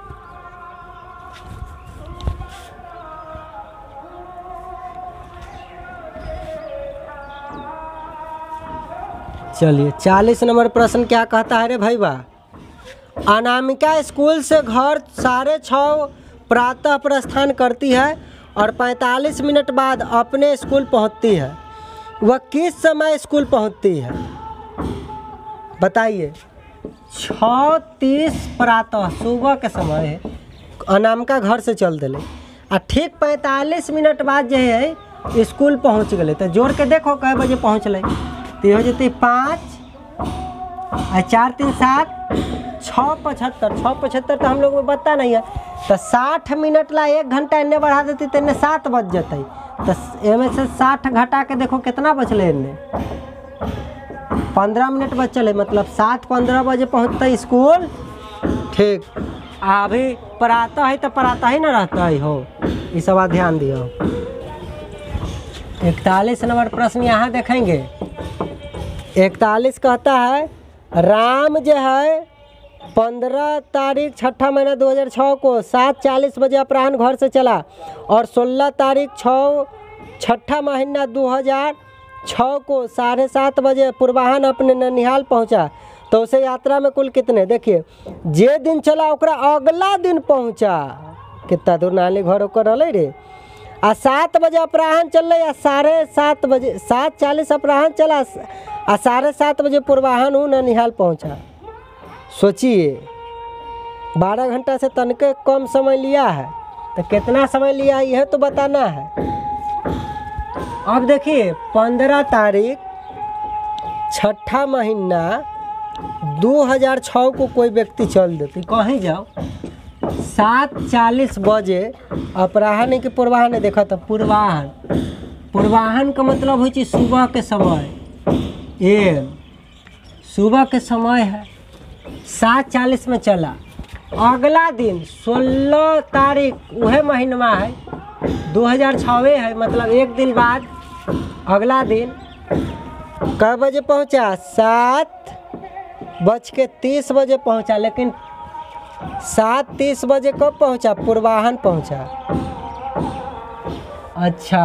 चलिए चालीस नंबर प्रश्न क्या कहता है रे भैया। अनामिका स्कूल से घर साढ़े छः प्रातः प्रस्थान करती है और पैंतालीस मिनट बाद अपने स्कूल पहुंचती है। वह किस समय स्कूल पहुंचती है, बताइए। छः तीस प्रातः सुबह के समय है, अनामिका घर से चल दिले, आ ठीक पैंतालीस मिनट बाद जो है स्कूल पहुंच गए। तो जोड़ के देखो कै बजे पहुँचल, तो हो जाती पाँच आ चार तीन सात छः पचहत्तर, छः पचहत्तर तो हम लोग में बता नहीं है, तो साठ मिनट ला एक घंटा इन्हें बढ़ा देती तो इन्हें सात बज जाते। तो इनमें से साठ घटा के देखो कितना बचले, इन्हें पंद्रह मिनट बचल, मतलब सात पंद्रह बजे पहुँचते स्कूल। ठीक, अभी पढ़ाता है तो पढ़ाता ही ना रहता है हो, ये सब बात ध्यान दियो। इकतालीस नंबर प्रश्न यहाँ देखेंगे। इकतालीस कहता है राम जो है पंद्रह तारीख छठा महीना दो हज़ार छः को सात चालीस बजे अपराह्न घर से चला और सोलह तारीख छः छठा महीना दो हज़ार छः को साढ़े सात बजे पूर्वाह्न अपने ननिहाल पहुंचा। तो उसे यात्रा में कुल कितने, देखिए जे दिन चला ओकरा अगला दिन पहुंचा, कितना दूर नाली घर होकर रहा रे। आ सात बजे अपराह्न चल रही, साढ़े सात बजे सात चालीस अपराह्न चला, आ साढ़े सात बजे पूर्वाह्न हूँ ननिहाल पहुँचा। सोचिए बारह घंटा से तनके कम समय लिया है, तो कितना समय लिया है यह तो बताना है। अब देखिए पंद्रह तारीख छठा महीना दो हज़ार छः को कोई व्यक्ति चल देते कहीं जाओ सात चालीस बजे अपराह्न के पूर्वाह्न देखा तो पूर्वाह्न पूर्वाह्न का मतलब हो चीज सुबह के समय, ये सुबह के समय है, सात चालीस में चला। अगला दिन सोलह तारीख वह महीनमा है दो हज़ार छः है, मतलब एक दिन बाद अगला दिन कै बजे पहुंचा, सात बज के तीस बजे पहुंचा, लेकिन सात तीस बजे कब पहुंचा, पूर्वाह्न पहुंचा। अच्छा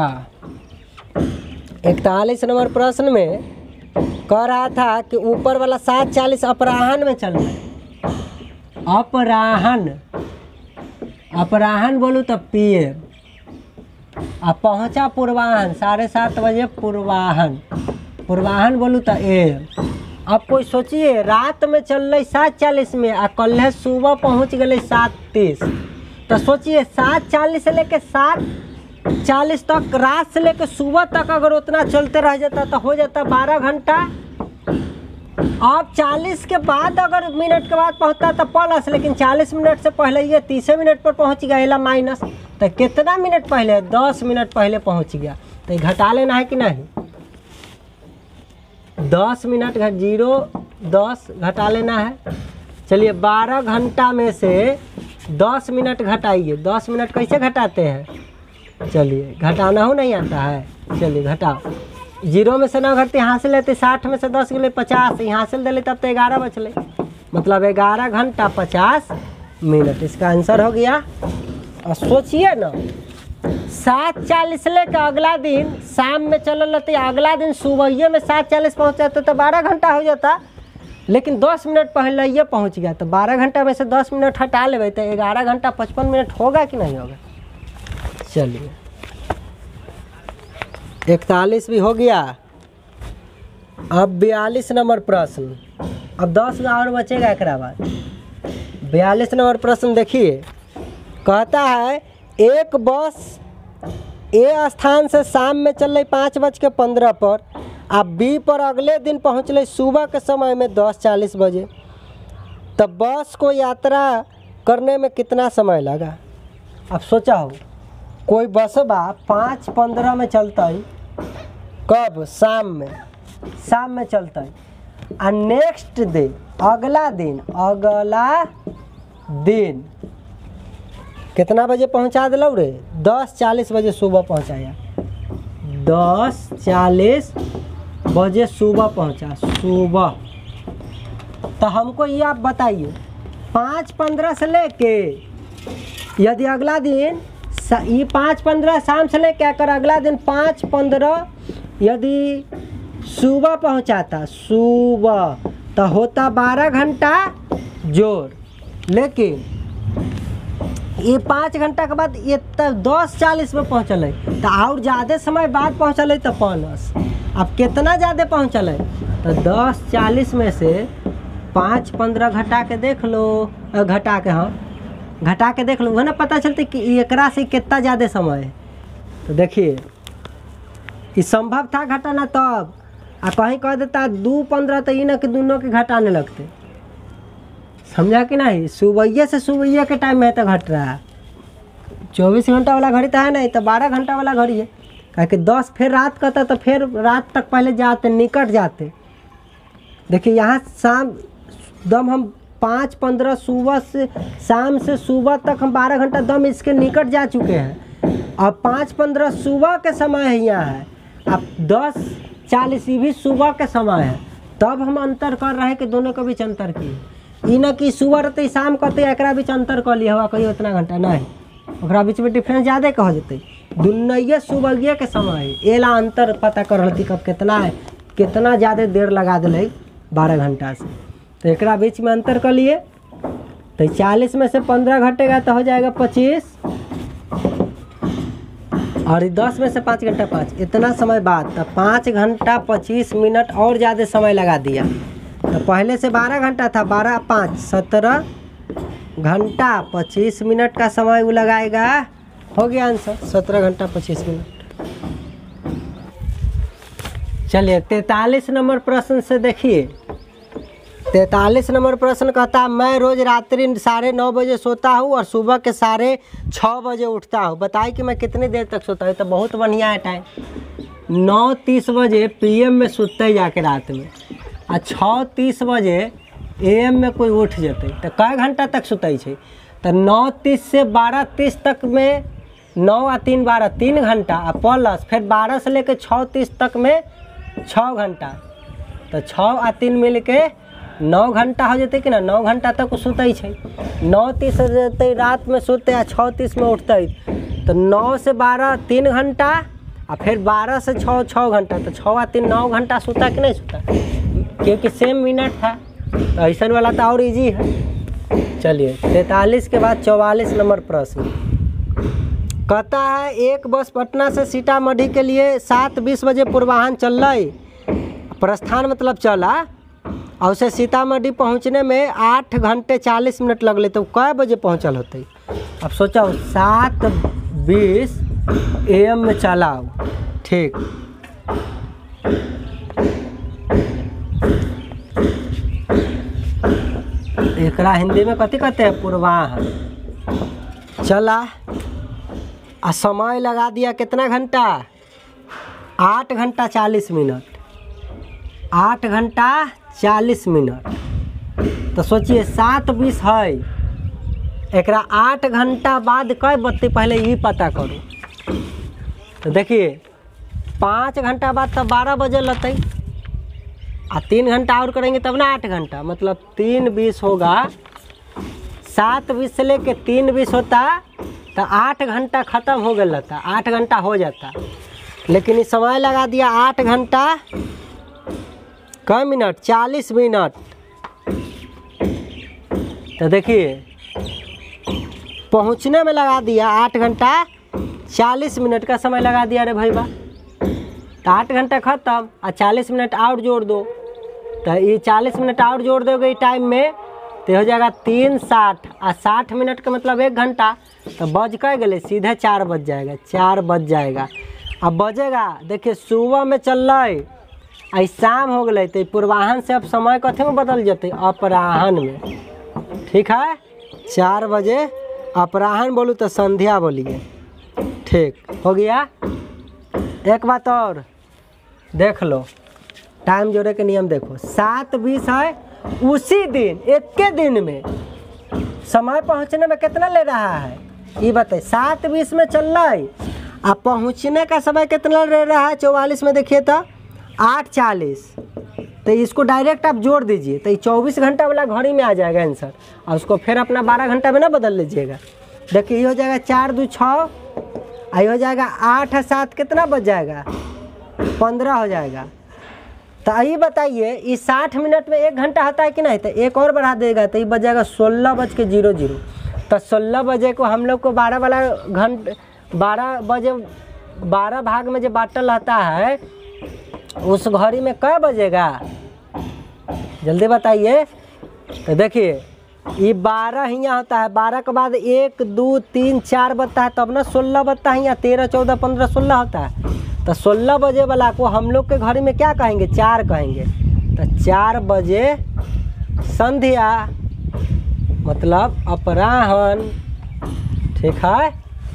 इकतालीस नंबर प्रश्न में कह रहा था कि ऊपर वाला सात चालीस अपराह्न में चल रहा है, अपराह्न अपराह्न बोलूँ तो पी एम, अब पहुंचा पूर्वाह्न साढ़े सात बजे, पूर्वाह्न पूर्वाह्न बोलूँ तो एम। अब कोई सोचिए रात में चल रही सात चालीस में आ कल है सुबह पहुंच गए सात तीस, तो सोचिए सात चालीस से लेके सात चालीस तक, रात से लेके सुबह तक अगर उतना चलते रह जाता तो हो जाता बारह घंटा। अब चालीस के बाद अगर मिनट के बाद पहुंचता तो प्लस, लेकिन चालीस मिनट से पहले ये तीस मिनट पर पहुंच गया माइनस, तो कितना मिनट पहले, दस मिनट पहले पहुंच गया, तो ये घटा लेना है कि नहीं, दस मिनट घट जीरो दस घटा लेना है। चलिए बारह घंटा में से दस मिनट घटाइए, दस मिनट कैसे घटाते हैं, चलिए घटाना हो नहीं आता है, चलिए घटाओ, जीरो में से ना घटते यहाँ से लेते, साठ में से दस गए पचास, यहाँ से ले तब तो ग्यारह बचले, मतलब ग्यारह घंटा पचास मिनट इसका आंसर हो गया। और सोचिए ना सात चालीस लेकर अगला दिन शाम में चल रहते, अगला दिन सुबह में सात चालीस पहुँच जाते तो बारह घंटा हो जाता, लेकिन दस मिनट पहले ये पहुँच गया, तो बारह घंटा में से दस मिनट हटा ले तो ग्यारह घंटा पचपन मिनट होगा कि नहीं होगा। चलिए इकतालीस भी हो गया। अब बयालीस नंबर प्रश्न, अब दस और बचेगा एक बाद। बयालीस नंबर प्रश्न देखिए, कहता है एक बस ए स्थान से शाम में चल रही पाँच बज के पंद्रह पर, आप बी पर अगले दिन पहुँच रही सुबह के समय में दस चालीस बजे, तब बस को यात्रा करने में कितना समय लगा। अब सोचा हो कोई बस बा पाँच पंद्रह में चलता है, कब, शाम में, शाम में चलता है, और नेक्स्ट डे अगला दिन अगला दिन कितना बजे पहुंचा दिलो रे, दस चालीस बजे सुबह पहुंचाया, दस चालीस बजे सुबह पहुंचा, सुबह। तो हमको ये आप बताइए पाँच पंद्रह से लेके यदि अगला दिन ये पाँच पंद्रह शाम से लेके कर अगला दिन पाँच पंद्रह यदि सुबह पहुंचाता, सुबह तो होता बारह घंटा जोर, लेकिन ये पाँच घंटा के बाद ये तब दस चालीस में पहुँचल है, तो और ज़्यादा समय बाद पहुँचल है तो प्लस। अब कितना ज़्यादा पहुँचल है, तो दस चालीस में से पाँच पंद्रह घटा के देख लो, घटा के हाँ घटा के देख लो, वह ना पता चलते कि एकरा से कितना ज़्यादा समय है। तो देखिए ये संभव था घटाना तब, आ कहीं कह देता दो पंद्रह तो ये ना कि दोनों के घटाने लगते, समझा कि नहीं। सुबह से सुबह के टाइम में तो घट रहा है, चौबीस घंटा वाला घड़ी तो है नहीं, तो बारह घंटा वाला घड़ी है, क्योंकि दस फिर रात का था तो फिर रात तक पहले जाते, निकट जाते। देखिए यहाँ शाम दम हम पाँच पंद्रह सुबह से शाम से सुबह तक हम बारह घंटा दम इसके निकट जा चुके हैं। अब पाँच पंद्रह सुबह के समय है यहाँ है, अब दस चालीस भी सुबह के समय है, तब हम अंतर कर रहे हैं कि दोनों के बीच अंतर की, ई न कि सुबह रहते शाम कहते एक बीच अंतर कर लिया हुआ कहीं उतना घंटा नहीं, ओकरा बीच में डिफरेंस ज़्यादा कह जेते, दुनिया सुबह के समय है, एला अंतर पता कर रही कब कितना है, कितना ज़्यादा देर लगा दिले बारह घंटा से, तो एक बीच में अंतर कर लिए, तो चालीस में से पंद्रह घटेगा तो हो जाएगा पच्चीस, और दस में से पाँच घंटा पाँच, इतना समय बाद, तो पाँच घंटा पच्चीस मिनट और ज़्यादा समय लगा दिया। तो पहले से बारह घंटा था, बारह पाँच सत्रह घंटा पच्चीस मिनट का समय वो लगाएगा। हो गया आंसर, सत्रह घंटा पच्चीस मिनट। चलिए तैतालीस नंबर प्रश्न से देखिए। तैतालीस नंबर प्रश्न कहता है मैं रोज रात्रि साढ़े नौ बजे सोता हूँ और सुबह के साढ़े छः बजे उठता हूँ, बताइए कि मैं कितनी देर तक सोता हूँ। तो बहुत बढ़िया है टाइम, नौ तीस बजे पीएम में सुतते ही जाके रात में, आ छः तीस बजे एएम में कोई उठ जते तो कई घंटा तक सुतई है। तो नौ तीस से बारह तीस तक में, नौ आ तीन बारह तीन घंटा, आ प्लस फिर बारह से लेकर छः तीस तक में छः घंटा, तो छः आ तीन मिल के नौ घंटा हो जाते कि ना, नौ घंटा तक सुतई है। नौ तीस जते रात में सोते आ छः तीस में उठते, तो नौ से बारह तीन घंटा, आ फिर बारह से छः छः घंटा, तो छः आ तीन नौ घंटा सोता कि नहीं सोता, क्योंकि सेम मिनट था। तो ऐसा वाला तो और इजी है। चलिए तैतालीस के बाद चौवालीस नंबर प्रश्न कहता है एक बस पटना से सीतामढ़ी के लिए सात बीस बजे पूर्वाह्न चल रही, प्रस्थान मतलब चला, और उसे सीतामढ़ी पहुंचने में आठ घंटे चालीस मिनट लगले, तो कै बजे पहुंचल होते। अब सोचो सात बीस एम में चलाओ, ठीक। एकरा हिंदी में कथी कहते हैं, पूर्वाह्न। चला आ समय लगा दिया कितना घंटा, आठ घंटा चालीस मिनट, आठ घंटा चालीस मिनट। तो सोचिए सात बीस है, एकरा आठ घंटा बाद कै बत्ती पहले ये पता करो। तो देखिए पाँच घंटा बाद तब बारह बजे लते, आ तीन घंटा और करेंगे तब ना आठ घंटा, मतलब तीन बीस होगा। सात बीस से लेके तीन बीस होता तो आठ घंटा ख़त्म हो गया रहता, आठ घंटा हो जाता। लेकिन इस समय लगा दिया आठ घंटा कै मिनट, चालीस मिनट। तो देखिए पहुंचने में लगा दिया आठ घंटा चालीस मिनट का समय लगा दिया रे भाई बा। तो आठ घंटा ख़त्म और चालीस मिनट और जोड़ दो, तो ये चालीस मिनट और जोड़ दोगे टाइम में तो हो जाएगा तीन साठ, और साठ मिनट का मतलब एक घंटा, तो बज कै गए सीधे चार बज जाएगा, चार बज जाएगा। अब बजेगा देखिए सुबह में चल रही, आई शाम हो गए, तो पूर्वाह्न से अब समय कथी में बदल जाते, अपराह्न में, ठीक है। चार बजे अपराह्न बोलूँ तो संध्या बोलिए, ठीक हो गया। एक बात और देख लो, टाइम जोड़े के नियम देखो, सात बीस है उसी दिन, एक के दिन में समय पहुंचने में कितना ले रहा है ये बताइए। सात बीस में चल रहा है, अब पहुंचने का समय कितना ले रहा है चौवालीस में, देखिए तो आठ चालीस, तो इसको डायरेक्ट आप जोड़ दीजिए तो ये चौबीस घंटा वाला घड़ी में आ जाएगा आंसर, और उसको फिर अपना बारह घंटा में ना बदल लीजिएगा। देखिए ये हो जाएगा चार दो छः, आई हो जाएगा आठ सात कितना बच जाएगा, पंद्रह हो जाएगा। तो आइए बताइए इस साठ मिनट में एक घंटा होता है कि नहीं, तो एक और बढ़ा देगा तो ये बच जाएगा सोलह बज के जीरो जीरो। तो सोलह बजे को हम लोग को बारह वाला घंटे, बारह बजे बारह भाग में जो बाटल रहता है उस घड़ी में कै बजेगा, जल्दी बताइए। तो देखिए ये बारह ही यहाँ होता है, बारह के बाद एक दो तीन चार बजता है तब ना सोलह बजता है, यहाँ तेरह चौदह पंद्रह सोलह होता है। तो सोलह बजे वाला को हम लोग के घड़ी में क्या कहेंगे, चार कहेंगे। तो चार बजे संध्या मतलब अपराह्न, ठीक है।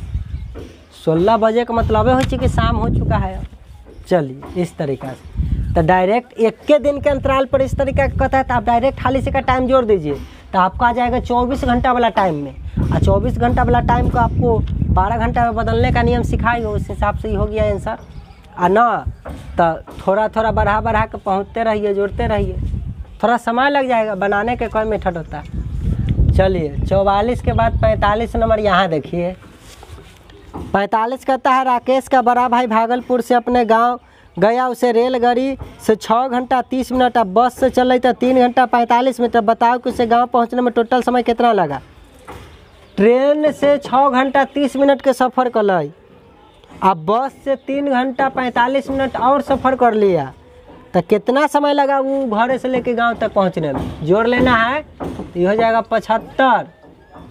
सोलह बजे का मतलब हो चुकी शाम हो चुका है। चलिए इस तरीक़ा से, तो डायरेक्ट एक के दिन के अंतराल पर इस तरीका का कहता है, तो आप डायरेक्ट खाली से का टाइम जोड़ दीजिए तो आपका आ जाएगा चौबीस घंटा वाला टाइम में, और चौबीस घंटा वाला टाइम को आपको बारह घंटा में बदलने का नियम सिखाएगा, उस हिसाब से ही हो गया आंसर। और ना तो थोड़ा थोड़ा बढ़ा बढ़ा के पहुँचते रहिए, जोड़ते रहिए, थोड़ा समय लग जाएगा, बनाने के कोई मेथड होता है। चलिए चौवालीस के बाद पैंतालीस नंबर यहाँ देखिए। पैंतालीस कहता है राकेश का बड़ा भाई भागलपुर से अपने गांव गया, उसे रेलगाड़ी से छः घंटा तीस मिनट, अब बस से चल रही था तीन घंटा पैंतालीस मिनट। अब बताओ कि उसे गांव पहुंचने में टोटल समय कितना लगा। ट्रेन से छः घंटा तीस मिनट के सफ़र कर ली, अब बस से तीन घंटा पैंतालीस मिनट और सफ़र कर लिया, तो कितना समय लगा वो घर से लेके गांव तक पहुंचने में, जोड़ लेना है। तो ये हो जाएगा पचहत्तर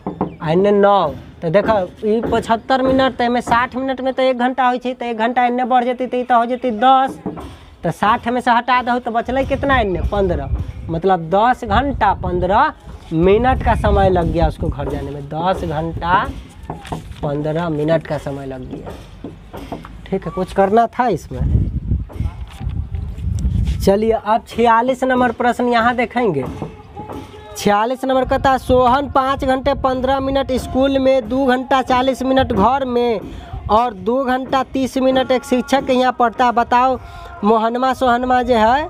एने नौ तो देखो ये पचहत्तर मिनट तो में साठ मिनट में तो एक घंटा हो तो एक घंटा एने बढ़ जाती तो, तो हो जाती दस तो साठ में से हटा दो तो बचल कितना एने पंद्रह, मतलब दस घंटा पंद्रह मिनट का समय लग गया उसको घर जाने में। दस घंटा पंद्रह मिनट का समय लग गया। ठीक है, कुछ करना था इसमें। चलिए अब छियालीस नंबर प्रश्न यहाँ देखेंगे। छियालीस नंबर कहता है सोहन पाँच घंटे पंद्रह मिनट स्कूल में, दो घंटा चालीस मिनट घर में और दो घंटा तीस मिनट एक शिक्षक के यहाँ पढ़ता है। बताओ मोहनमा सोहनमा जो है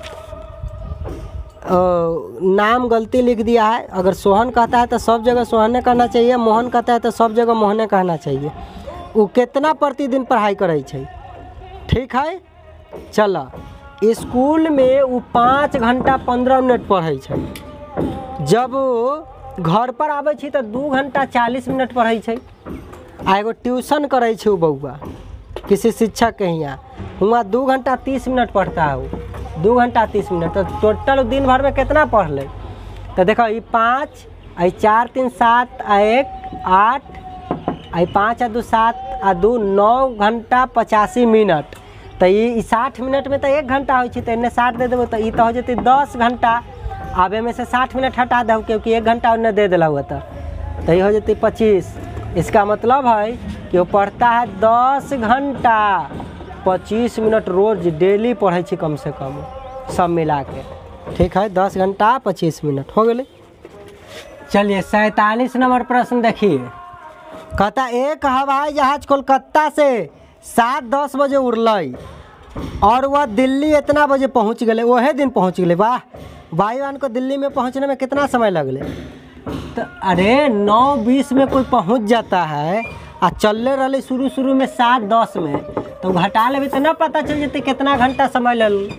आ, नाम गलती लिख दिया है। अगर सोहन कहता है तो सब जगह सोहने कहना चाहिए, मोहन कहता है तो सब जगह मोहने कहना चाहिए। वो कितना प्रतिदिन पढ़ाई करे छे? ठीक है, चला स्कूल में वो पाँच घंटा पंद्रह मिनट पढ़े छे, जब घर पर आवे छी तो दू घंटा चालीस मिनट पढ़े छे। आ एगो ट्यूशन करे छे बउआ किसी शिक्षक के यहाँ, हुआ दू घंटा तीस मिनट पढ़ता है वो, दू घंटा तीस मिनट तो टोटल दिन भर में कितना पढ़ ले? तो देखो ये पाँच आई चार तीन सात आ एक आठ आई पाँच आ दो सात आ दो नौ घंटा पचासी मिनट। तो ये साठ मिनट में तो एक घंटा हो तो इन्हें साठ दे देव तो ये तो हो जाती दस घंटा। अब में से साठ मिनट हटा दो क्योंकि एक घंटा उन्हें दे दिला हुआ था तो ये हो जाती पच्चीस। इसका मतलब है कि वो पढ़ता है दस घंटा पच्चीस मिनट रोज डेली पढ़े छी कम से कम सब मिला के। ठीक है, दस घंटा पच्चीस मिनट हो गए। चलिए सैंतालीस नंबर प्रश्न देखिए। कहता एक हवाई जहाज कोलकाता से सात दस बजे उड़ल और वह दिल्ली इतना बजे पहुंच गए, वही दिन पहुंच गए। वाह, वायुयान को दिल्ली में पहुंचने में कितना समय लगले? तो अरे नौ बीस में कोई पहुंच जाता है आ चलने रही शुरू शुरू में सात दस में तो घटा ले तो ना पता चल जाते कितना घंटा समय ले लूँ।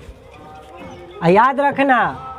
याद रखना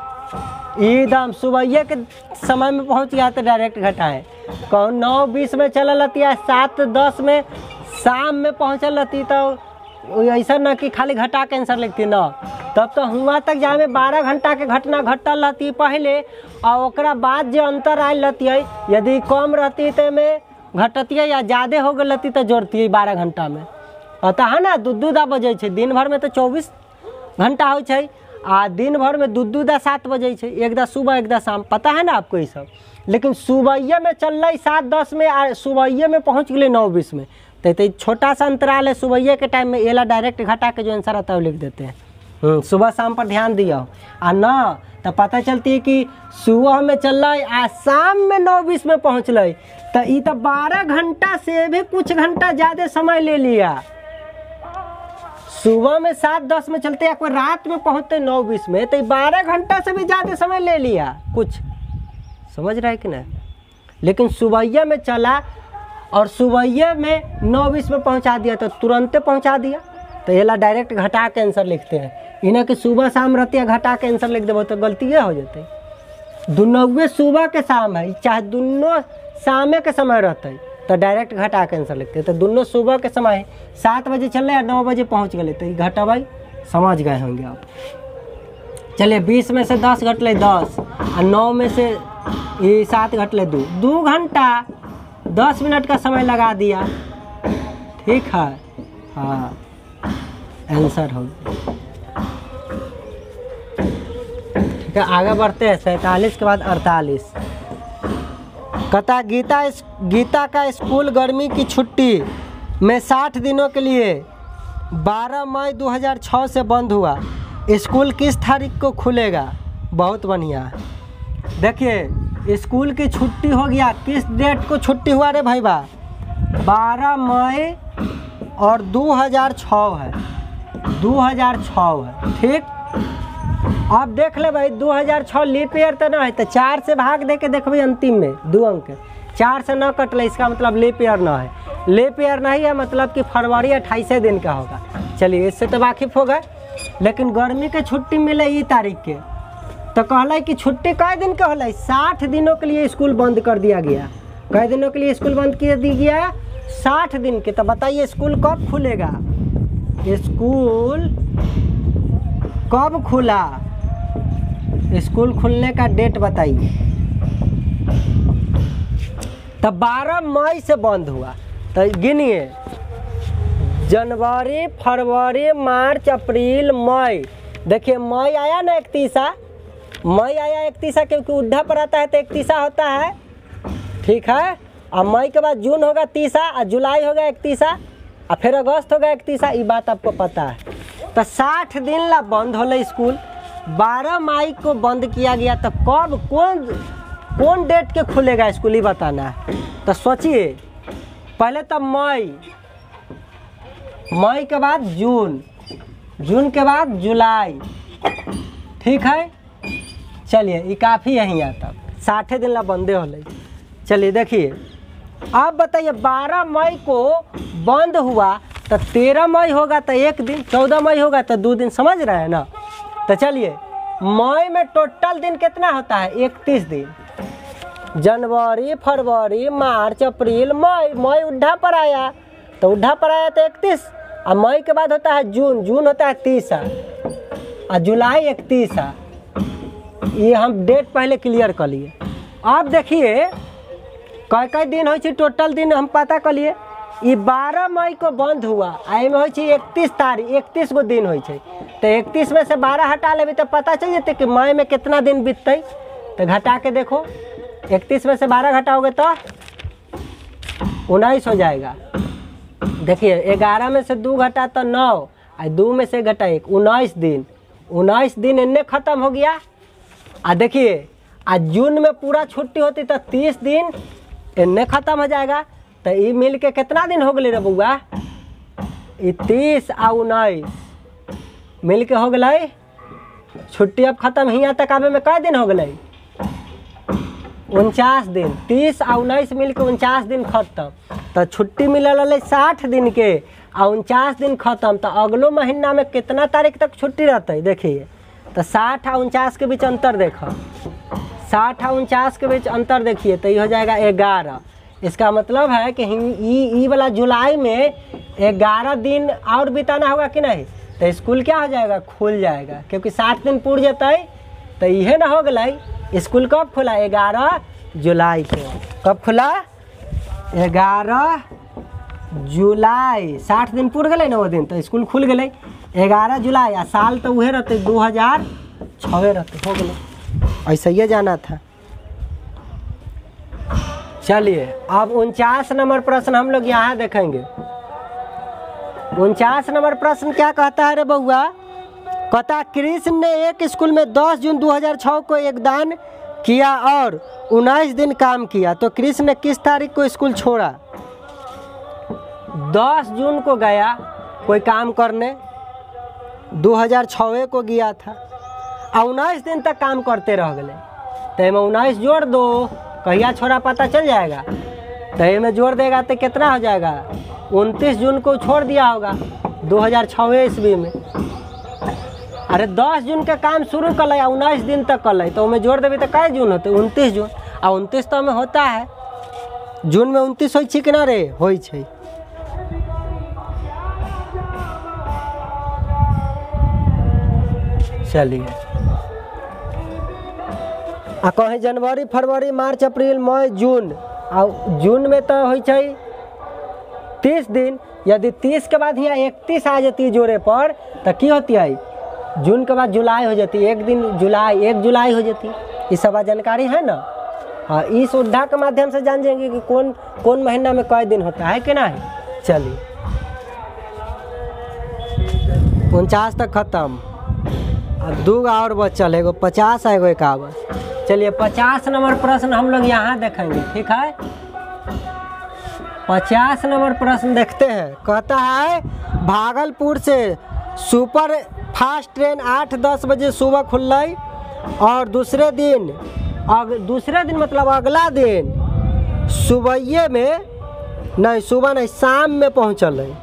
एकदम सुबह के समय में पहुंच गया तो डायरेक्ट घटाए। कौन नौ बीस में चल रहती है, सात दस में शाम में पहुँचल रहती तो ऐसा न कि खाली घटा के आंसर लिखती ना, तब तो हुआ तक जहाँ में बारह घंटा के घटना घटल रहती पहले और ओकरा बाद जो अंतर आयल रहती है, यदि कम रहती तो में घटती या ज़्यादा हो गई रहती तो जोड़ती है बारह घंटा में। पता है ना, दू दू दा बजे छे, दिन भर में तो चौबीस घंटा हो छे आ दिन भर में दू दू दा सात बजे छे, एक दा सुबह एक दा शाम। पता है ना आपको ये सब। लेकिन सुबह में चल रही सात दस में आ सुबह में पहुँच गई नौ बीस में तो छोटा सा अंतराल है सुबह के टाइम में, एला डायरेक्ट घटा के जो आंसर आता है वो लिख देते हैं। सुबह शाम पर ध्यान दिया आ ना तो पता चलती है कि सुबह में चल रहा है आ शाम में नौ बीस में पहुँच रही तो ये तो बारह घंटा से भी कुछ घंटा ज़्यादा समय ले लिया। सुबह में सात दस में चलते या कोई रात में पहुँचते नौ बीस में तो बारह घंटा से भी ज़्यादा समय ले लिया कुछ, समझ रहा है कि नहीं। लेकिन सुबह में चला और सुबह में नौ बीस में पहुंचा दिया तो तुरंत पहुंचा दिया तो ये ला डायरेक्ट घटा के आंसर लिखते हैं। इन्हें कि सुबह शाम रहती है घटा के आंसर लिख देव तो गलती हो जाते। दोनों सुबह के शाम है चाहे दोनों शामे के समय रहते तो डायरेक्ट घटा के आंसर लिखते। तो दोनों सुबह के समय है, सात बजे चल रहे नौ बजे पहुँच गए तो घटा भाई समझ गए होंगे आप। चलिए बीस में से दस घट ले दस और नौ में से ये सात घट ले दो, दो घंटा दस मिनट का समय लगा दिया। ठीक है, हाँ आंसर हो गया। ठीक है, आगे बढ़ते हैं। सैंतालीस के बाद अड़तालीस। कहता गीता गीता का स्कूल गर्मी की छुट्टी में साठ दिनों के लिए बारह मई दो हज़ार छह से बंद हुआ। स्कूल किस तारीख को खुलेगा? बहुत बढ़िया। देखिए स्कूल की छुट्टी हो गया, किस डेट को छुट्टी हुआ रे भाई बा? बारह मई और दो हज़ार छह है, दो हज़ार छह है। ठीक, अब देख ले भाई दो हज़ार छह लीप ईयर तो ना है तो चार से भाग दे के देख भाई अंतिम में दो अंक चार से न कट ले, इसका मतलब लीप ईयर ना है। लीप ईयर नहीं है मतलब कि फरवरी अट्ठाईस दिन का होगा। चलिए इससे तो वाकिफ हो गए। लेकिन गर्मी के छुट्टी मिले ये तारीख के तो कहला कि छुट्टी कई दिन का होला? साठ दिनों के लिए स्कूल बंद कर दिया गया। कई दिनों के लिए स्कूल बंद कर दिया गया? साठ दिन के। तो बताइए स्कूल कब खुलेगा? स्कूल कब खुला? स्कूल खुलने का डेट बताइए। तो बारह मई से बंद हुआ। तो गिनिए, जनवरी, फरवरी, मार्च, अप्रैल, मई। देखिए मई आया ना इकतीसा, मई आया इकतीसा क्योंकि उड्ढा पर आता है तो इकतीसा होता है, ठीक है। और मई के बाद जून होगा तीसा, और जुलाई होगा इकतीसा, और फिर अगस्त होगा इकतीसा। ये बात आपको पता है। तो साठ दिन ला बंद होले स्कूल। बारह मई को बंद किया गया, तो कब कौन कौन डेट के खुलेगा स्कूल ही बताना है। तो सोचिए, पहले तो मई, मई के बाद जून, जून के बाद जुलाई, ठीक है। चलिए ये काफ़ी यहीं आता, साठे दिन ला बंदे होले। चलिए देखिए, अब बताइए बारह मई को बंद हुआ तो तेरह मई होगा तो एक दिन, चौदह मई होगा तो दो दिन, समझ रहे हैं ना। तो चलिए मई में टोटल दिन कितना होता है, इकतीस दिन। जनवरी, फरवरी, मार्च, अप्रैल, मई। मई उड्ढा पर आया तो उड्ढा पर आया तो इकतीस, और मई के बाद होता है जून, जून होता है तीसा, और जुलाई इकतीसा। ये हम डेट पहले क्लियर कर लिए। अब देखिए कई कई दिन हो टोटल दिन हम पता कर लिए। ये बारह मई को बंद हुआ, आई में हो इकतीस तारीख, इकतीस गो दिन हो। तो इकतीस में से बारह हटा लेबे तो पता चल जाते कि मई में कितना दिन बीतते। तो घटा के देखो, इकतीस में से बारह घटाओगे तो उन्नीस हो जाएगा। देखिए ग्यारह में से दो घटा तो नौ, और दो में से घटा एक, उन्नीस दिन। उन्नीस दिन इन्ने खत्म हो गया। आ देखिए आज जून में पूरा छुट्टी होती तो तीस दिन इन्ने खत्म हो जाएगा। तो ये मिल के कितना दिन हो गए रे बउआ, ये तीस आ उन्नीस मिल के हो गए छुट्टी। अब खत्म ही तक आवे में कै दिन हो गए, उनचास दिन। तीस आ उन्नीस मिल के उनचास दिन खत्म। तो छुट्टी मिलल साठ दिन के, आ उनचास दिन खत्म। तो अगलो महीना में कितना तारीख तक छुट्टी रहते देखिए। तो साठ आ उनचास के बीच अंतर देखो, साठ आ उनचास के बीच अंतर देखिए, तो ये हो जाएगा ग्यारह। इसका मतलब है कि ई वाला जुलाई में ग्यारह दिन और बिताना होगा कि नहीं। तो स्कूल क्या हो जाएगा, खुल जाएगा, क्योंकि साठ दिन पूर जाते। तो यह ना हो गई। स्कूल कब खुला, ग्यारह जुलाई को। कब खुला, ग्यारह जुलाई। साठ दिन पूर गए ना वो दिन, तो स्कूल खुल गए ग्यारह जुलाई। आ साल तो वह रहते दो हजार छवे रहते, हो गए। ऐसा ही जाना था। चलिए अब उनचास नंबर प्रश्न हम लोग यहाँ देखेंगे। उनचास नंबर प्रश्न क्या कहता है रे बउआ, कहता कृष्ण ने एक स्कूल में दस जून दो हजार छः को योगदान किया और उन्नीस दिन काम किया। तो कृष्ण ने किस तारीख को स्कूल छोड़ा। दस जून को गया कोई काम करने, दो हजार छः को गया था, और उन्नीस दिन तक काम करते रह गए। तो में उन्नीस जोड़ दो, कहिया छोड़ा पता चल जाएगा। तो में जोड़ देगा तो कितना हो जाएगा, उनतीस जून को छोड़ दिया होगा दो हजार छः ईस्वी में। अरे दस जून का काम शुरू कर लिया, उन्नीस दिन तक कर ली, तो में जोड़ देवी तो कै जून होते, उनतीस जून। और उनतीस तो में होता है, जून में उनतीस हो कि ना रे, हो। चलिए आ कहीं जनवरी, फरवरी, मार्च, अप्रैल, मई, जून। आ जून में तो हो तीस दिन। यदि तीस के बाद यहाँ इकतीस आ जाती है जोड़े पर, तो की होती है, जून के बाद जुलाई हो जाती है, एक दिन जुलाई, एक जुलाई हो जाती है। ये सब जानकारी है ना। हाँ, इस उड्ढा के माध्यम से जान जाएंगे कि कौन कौन महीना में कै दिन होता है कि नहीं। चलिए उनचास तक खत्म। अब दो और बचल है, एगो पचास है, एगो इक्यावन। चलिए पचास नंबर प्रश्न हम लोग यहाँ देखेंगे, ठीक है। पचास नंबर प्रश्न देखते हैं। कहता है भागलपुर से सुपर फास्ट ट्रेन आठ दस बजे सुबह खुल रही और दूसरे दिन अग, दूसरे दिन मतलब अगला दिन सुबह में नहीं, सुबह नहीं, शाम में पहुँचल है।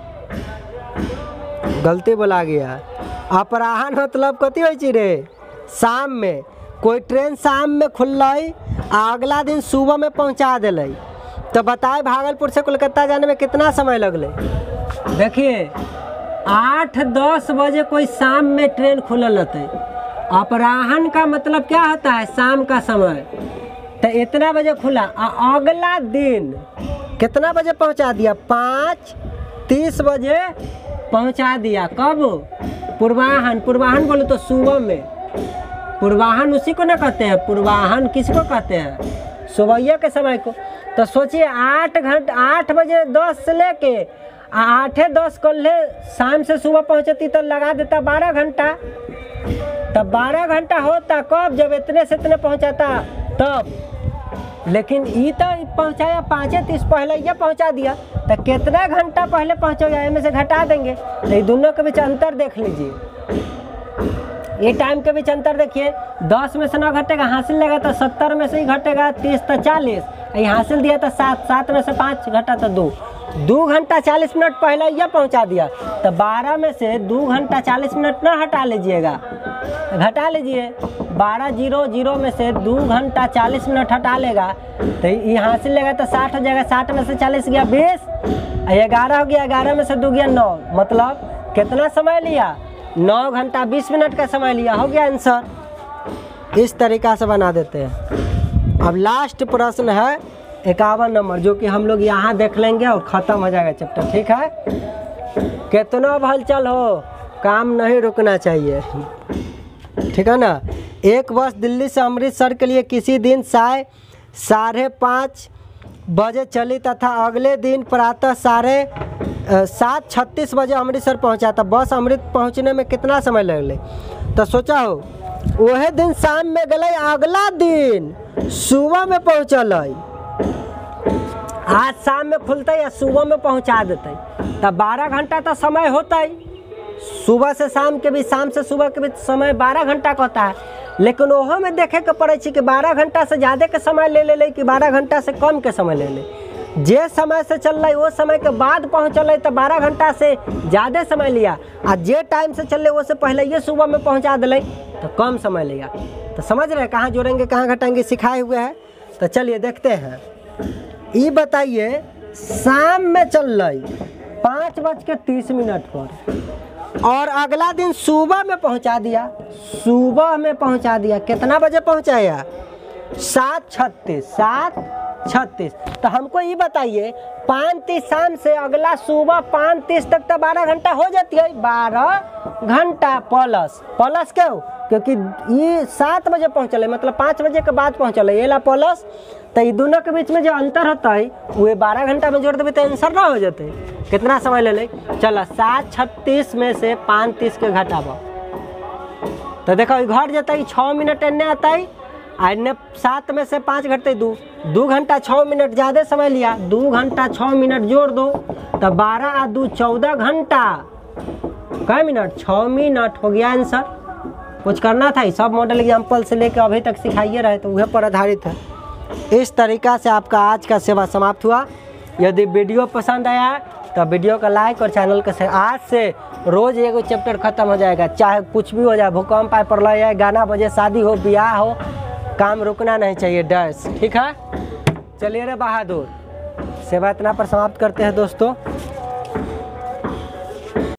गलती बोला गया। अपराहन मतलब कथी हो रे, शाम में। कोई ट्रेन शाम में खुल अगला दिन सुबह में पहुंचा दिले। तो बताए भागलपुर से कोलकाता जाने में कितना समय लगले। देखिए आठ दस बजे कोई शाम में ट्रेन खुलल रहते। अपराहन का मतलब क्या होता है, शाम का समय। तो इतना बजे खुला, अगला दिन कितना बजे पहुंचा दिया? पाँच तीस बजे पहुंचा दिया। कब? पूर्वाहन। पूर्वाहन बोले तो सुबह में। पूर्वाहन उसी को ना कहते हैं, पूर्वाहन किसको कहते हैं? सुबह के समय को। तो सोचिए आठ घंटे, आठ बजे दस से लेके आठे दस कर ले शाम से सुबह पहुंचती तो लगा देता बारह घंटा। तब बारह घंटा होता कब? जब इतने से इतने पहुंचाता तब। लेकिन ये तो पहुंचाया पाँचे तीस पहले ये पहुंचा दिया, तो कितना घंटा पहले पहुंचाया में से घटा देंगे। तो ये दोनों के बीच अंतर देख लीजिए, ये टाइम के बीच अंतर देखिए। दस में से नौ घटेगा, हासिल लेगा तो सत्तर में से ही घटेगा, तीस तो चालीस, ये हासिल दिया तो सात, सात में से पाँच घटा तो दो, दो घंटा चालीस मिनट पहले यह पहुंचा दिया। तो बारह में से दो घंटा चालीस मिनट ना हटा लीजिएगा, घटा लीजिए। बारह जीरो जीरो में से दो घंटा चालीस मिनट हटा लेगा तो ये हासिल लेगा तो साठ हो जाएगा। साठ में से चालीस गया बीस, ग्यारह हो गया, ग्यारह में से दो गया नौ। मतलब कितना समय लिया? नौ घंटा बीस मिनट का समय लिया। हो गया आंसर। इस तरीका से बना देते हैं। अब लास्ट प्रश्न है इक्यावन नंबर, जो कि हम लोग यहाँ देख लेंगे और ख़त्म हो जाएगा चैप्टर। ठीक है, कितना भी हलचल हो काम नहीं रुकना चाहिए, ठीक है ना। एक बस दिल्ली से अमृतसर के लिए किसी दिन साय साढ़े पाँच बजे चली तथा अगले दिन प्रातः साढ़े सात छत्तीस बजे अमृतसर पहुंचा था। बस अमृत पहुंचने में कितना समय लगले? तो सोचा हो वह दिन शाम में गले, अगला दिन सुबह में पहुंचल। आज शाम में खुलते या सुबह में पहुंचा देते, तब बारह घंटा तो समय होता ही। सुबह से शाम के बीच, शाम से सुबह के बीच समय बारह घंटा का होता है। लेकिन वह में देखे के पड़े कि बारह घंटा से ज़्यादा के समय ले ले, ले कि बारह घंटा से कम के समय ले ले। जे समय से चल रही वो समय के बाद पहुँचल तो बारह घंटा से ज़्यादा समय लिया, और जे टाइम से चल रहे वो से पहले ये सुबह में पहुँचा दिले तो कम समय लिया। तो समझ रहे कहाँ जोड़ेंगे कहाँ घटाएंगे सिखाए हुए हैं। तो चलिए देखते हैं। ये बताइए शाम में चल रही पाँच बज के तीस मिनट पर और अगला दिन सुबह में पहुंचा दिया। सुबह में पहुंचा दिया, कितना बजे पहुंचाया? सात छत्तीस, सात छत्तीस। तो हमको ये बताइए पाँच तीस शाम से अगला सुबह पाँच तीस तक तो बारह घंटा हो जाती है। बारह घंटा प्लस प्लस क्यों? क्योंकि ये सात बजे पहुँचल, मतलब पाँच बजे के बाद पहुँचल, ये ला प्लस। तो ये दोनों के बीच में जो अंतर होता है वो बारह घंटा में जोड़ देवे तो आंसर ना हो जाते। कितना समय ले ले? चलो सात छत्तीस में से पाँच तीस के घटाबो तो देखो घट जाता है छः मिनट एने आता है, एने सात में से पाँच घटते दो, दो घंटा छः मिनट ज़्यादा समय लिया, दो घंटा छः मिनट जोड़ दो तो बारह आ दो चौदह घंटा कै मिनट? छः मिनट हो गया आंसर। कुछ करना था, सब मॉडल एग्जाम्पल से लेकर अभी तक सिखाइए रहे तो वह पर आधारित है। इस तरीका से आपका आज का सेवा समाप्त हुआ। यदि वीडियो पसंद आया तो वीडियो का लाइक और चैनल का शेयर। आज से रोज़ एगो चैप्टर खत्म हो जाएगा, चाहे कुछ भी हो जाए, भूकंप आए, प्रलय आए, गाना बजे, शादी हो, ब्याह हो, काम रुकना नहीं चाहिए। डैश ठीक है। चलिए रे बहादुर, सेवा इतना पर समाप्त करते हैं दोस्तों।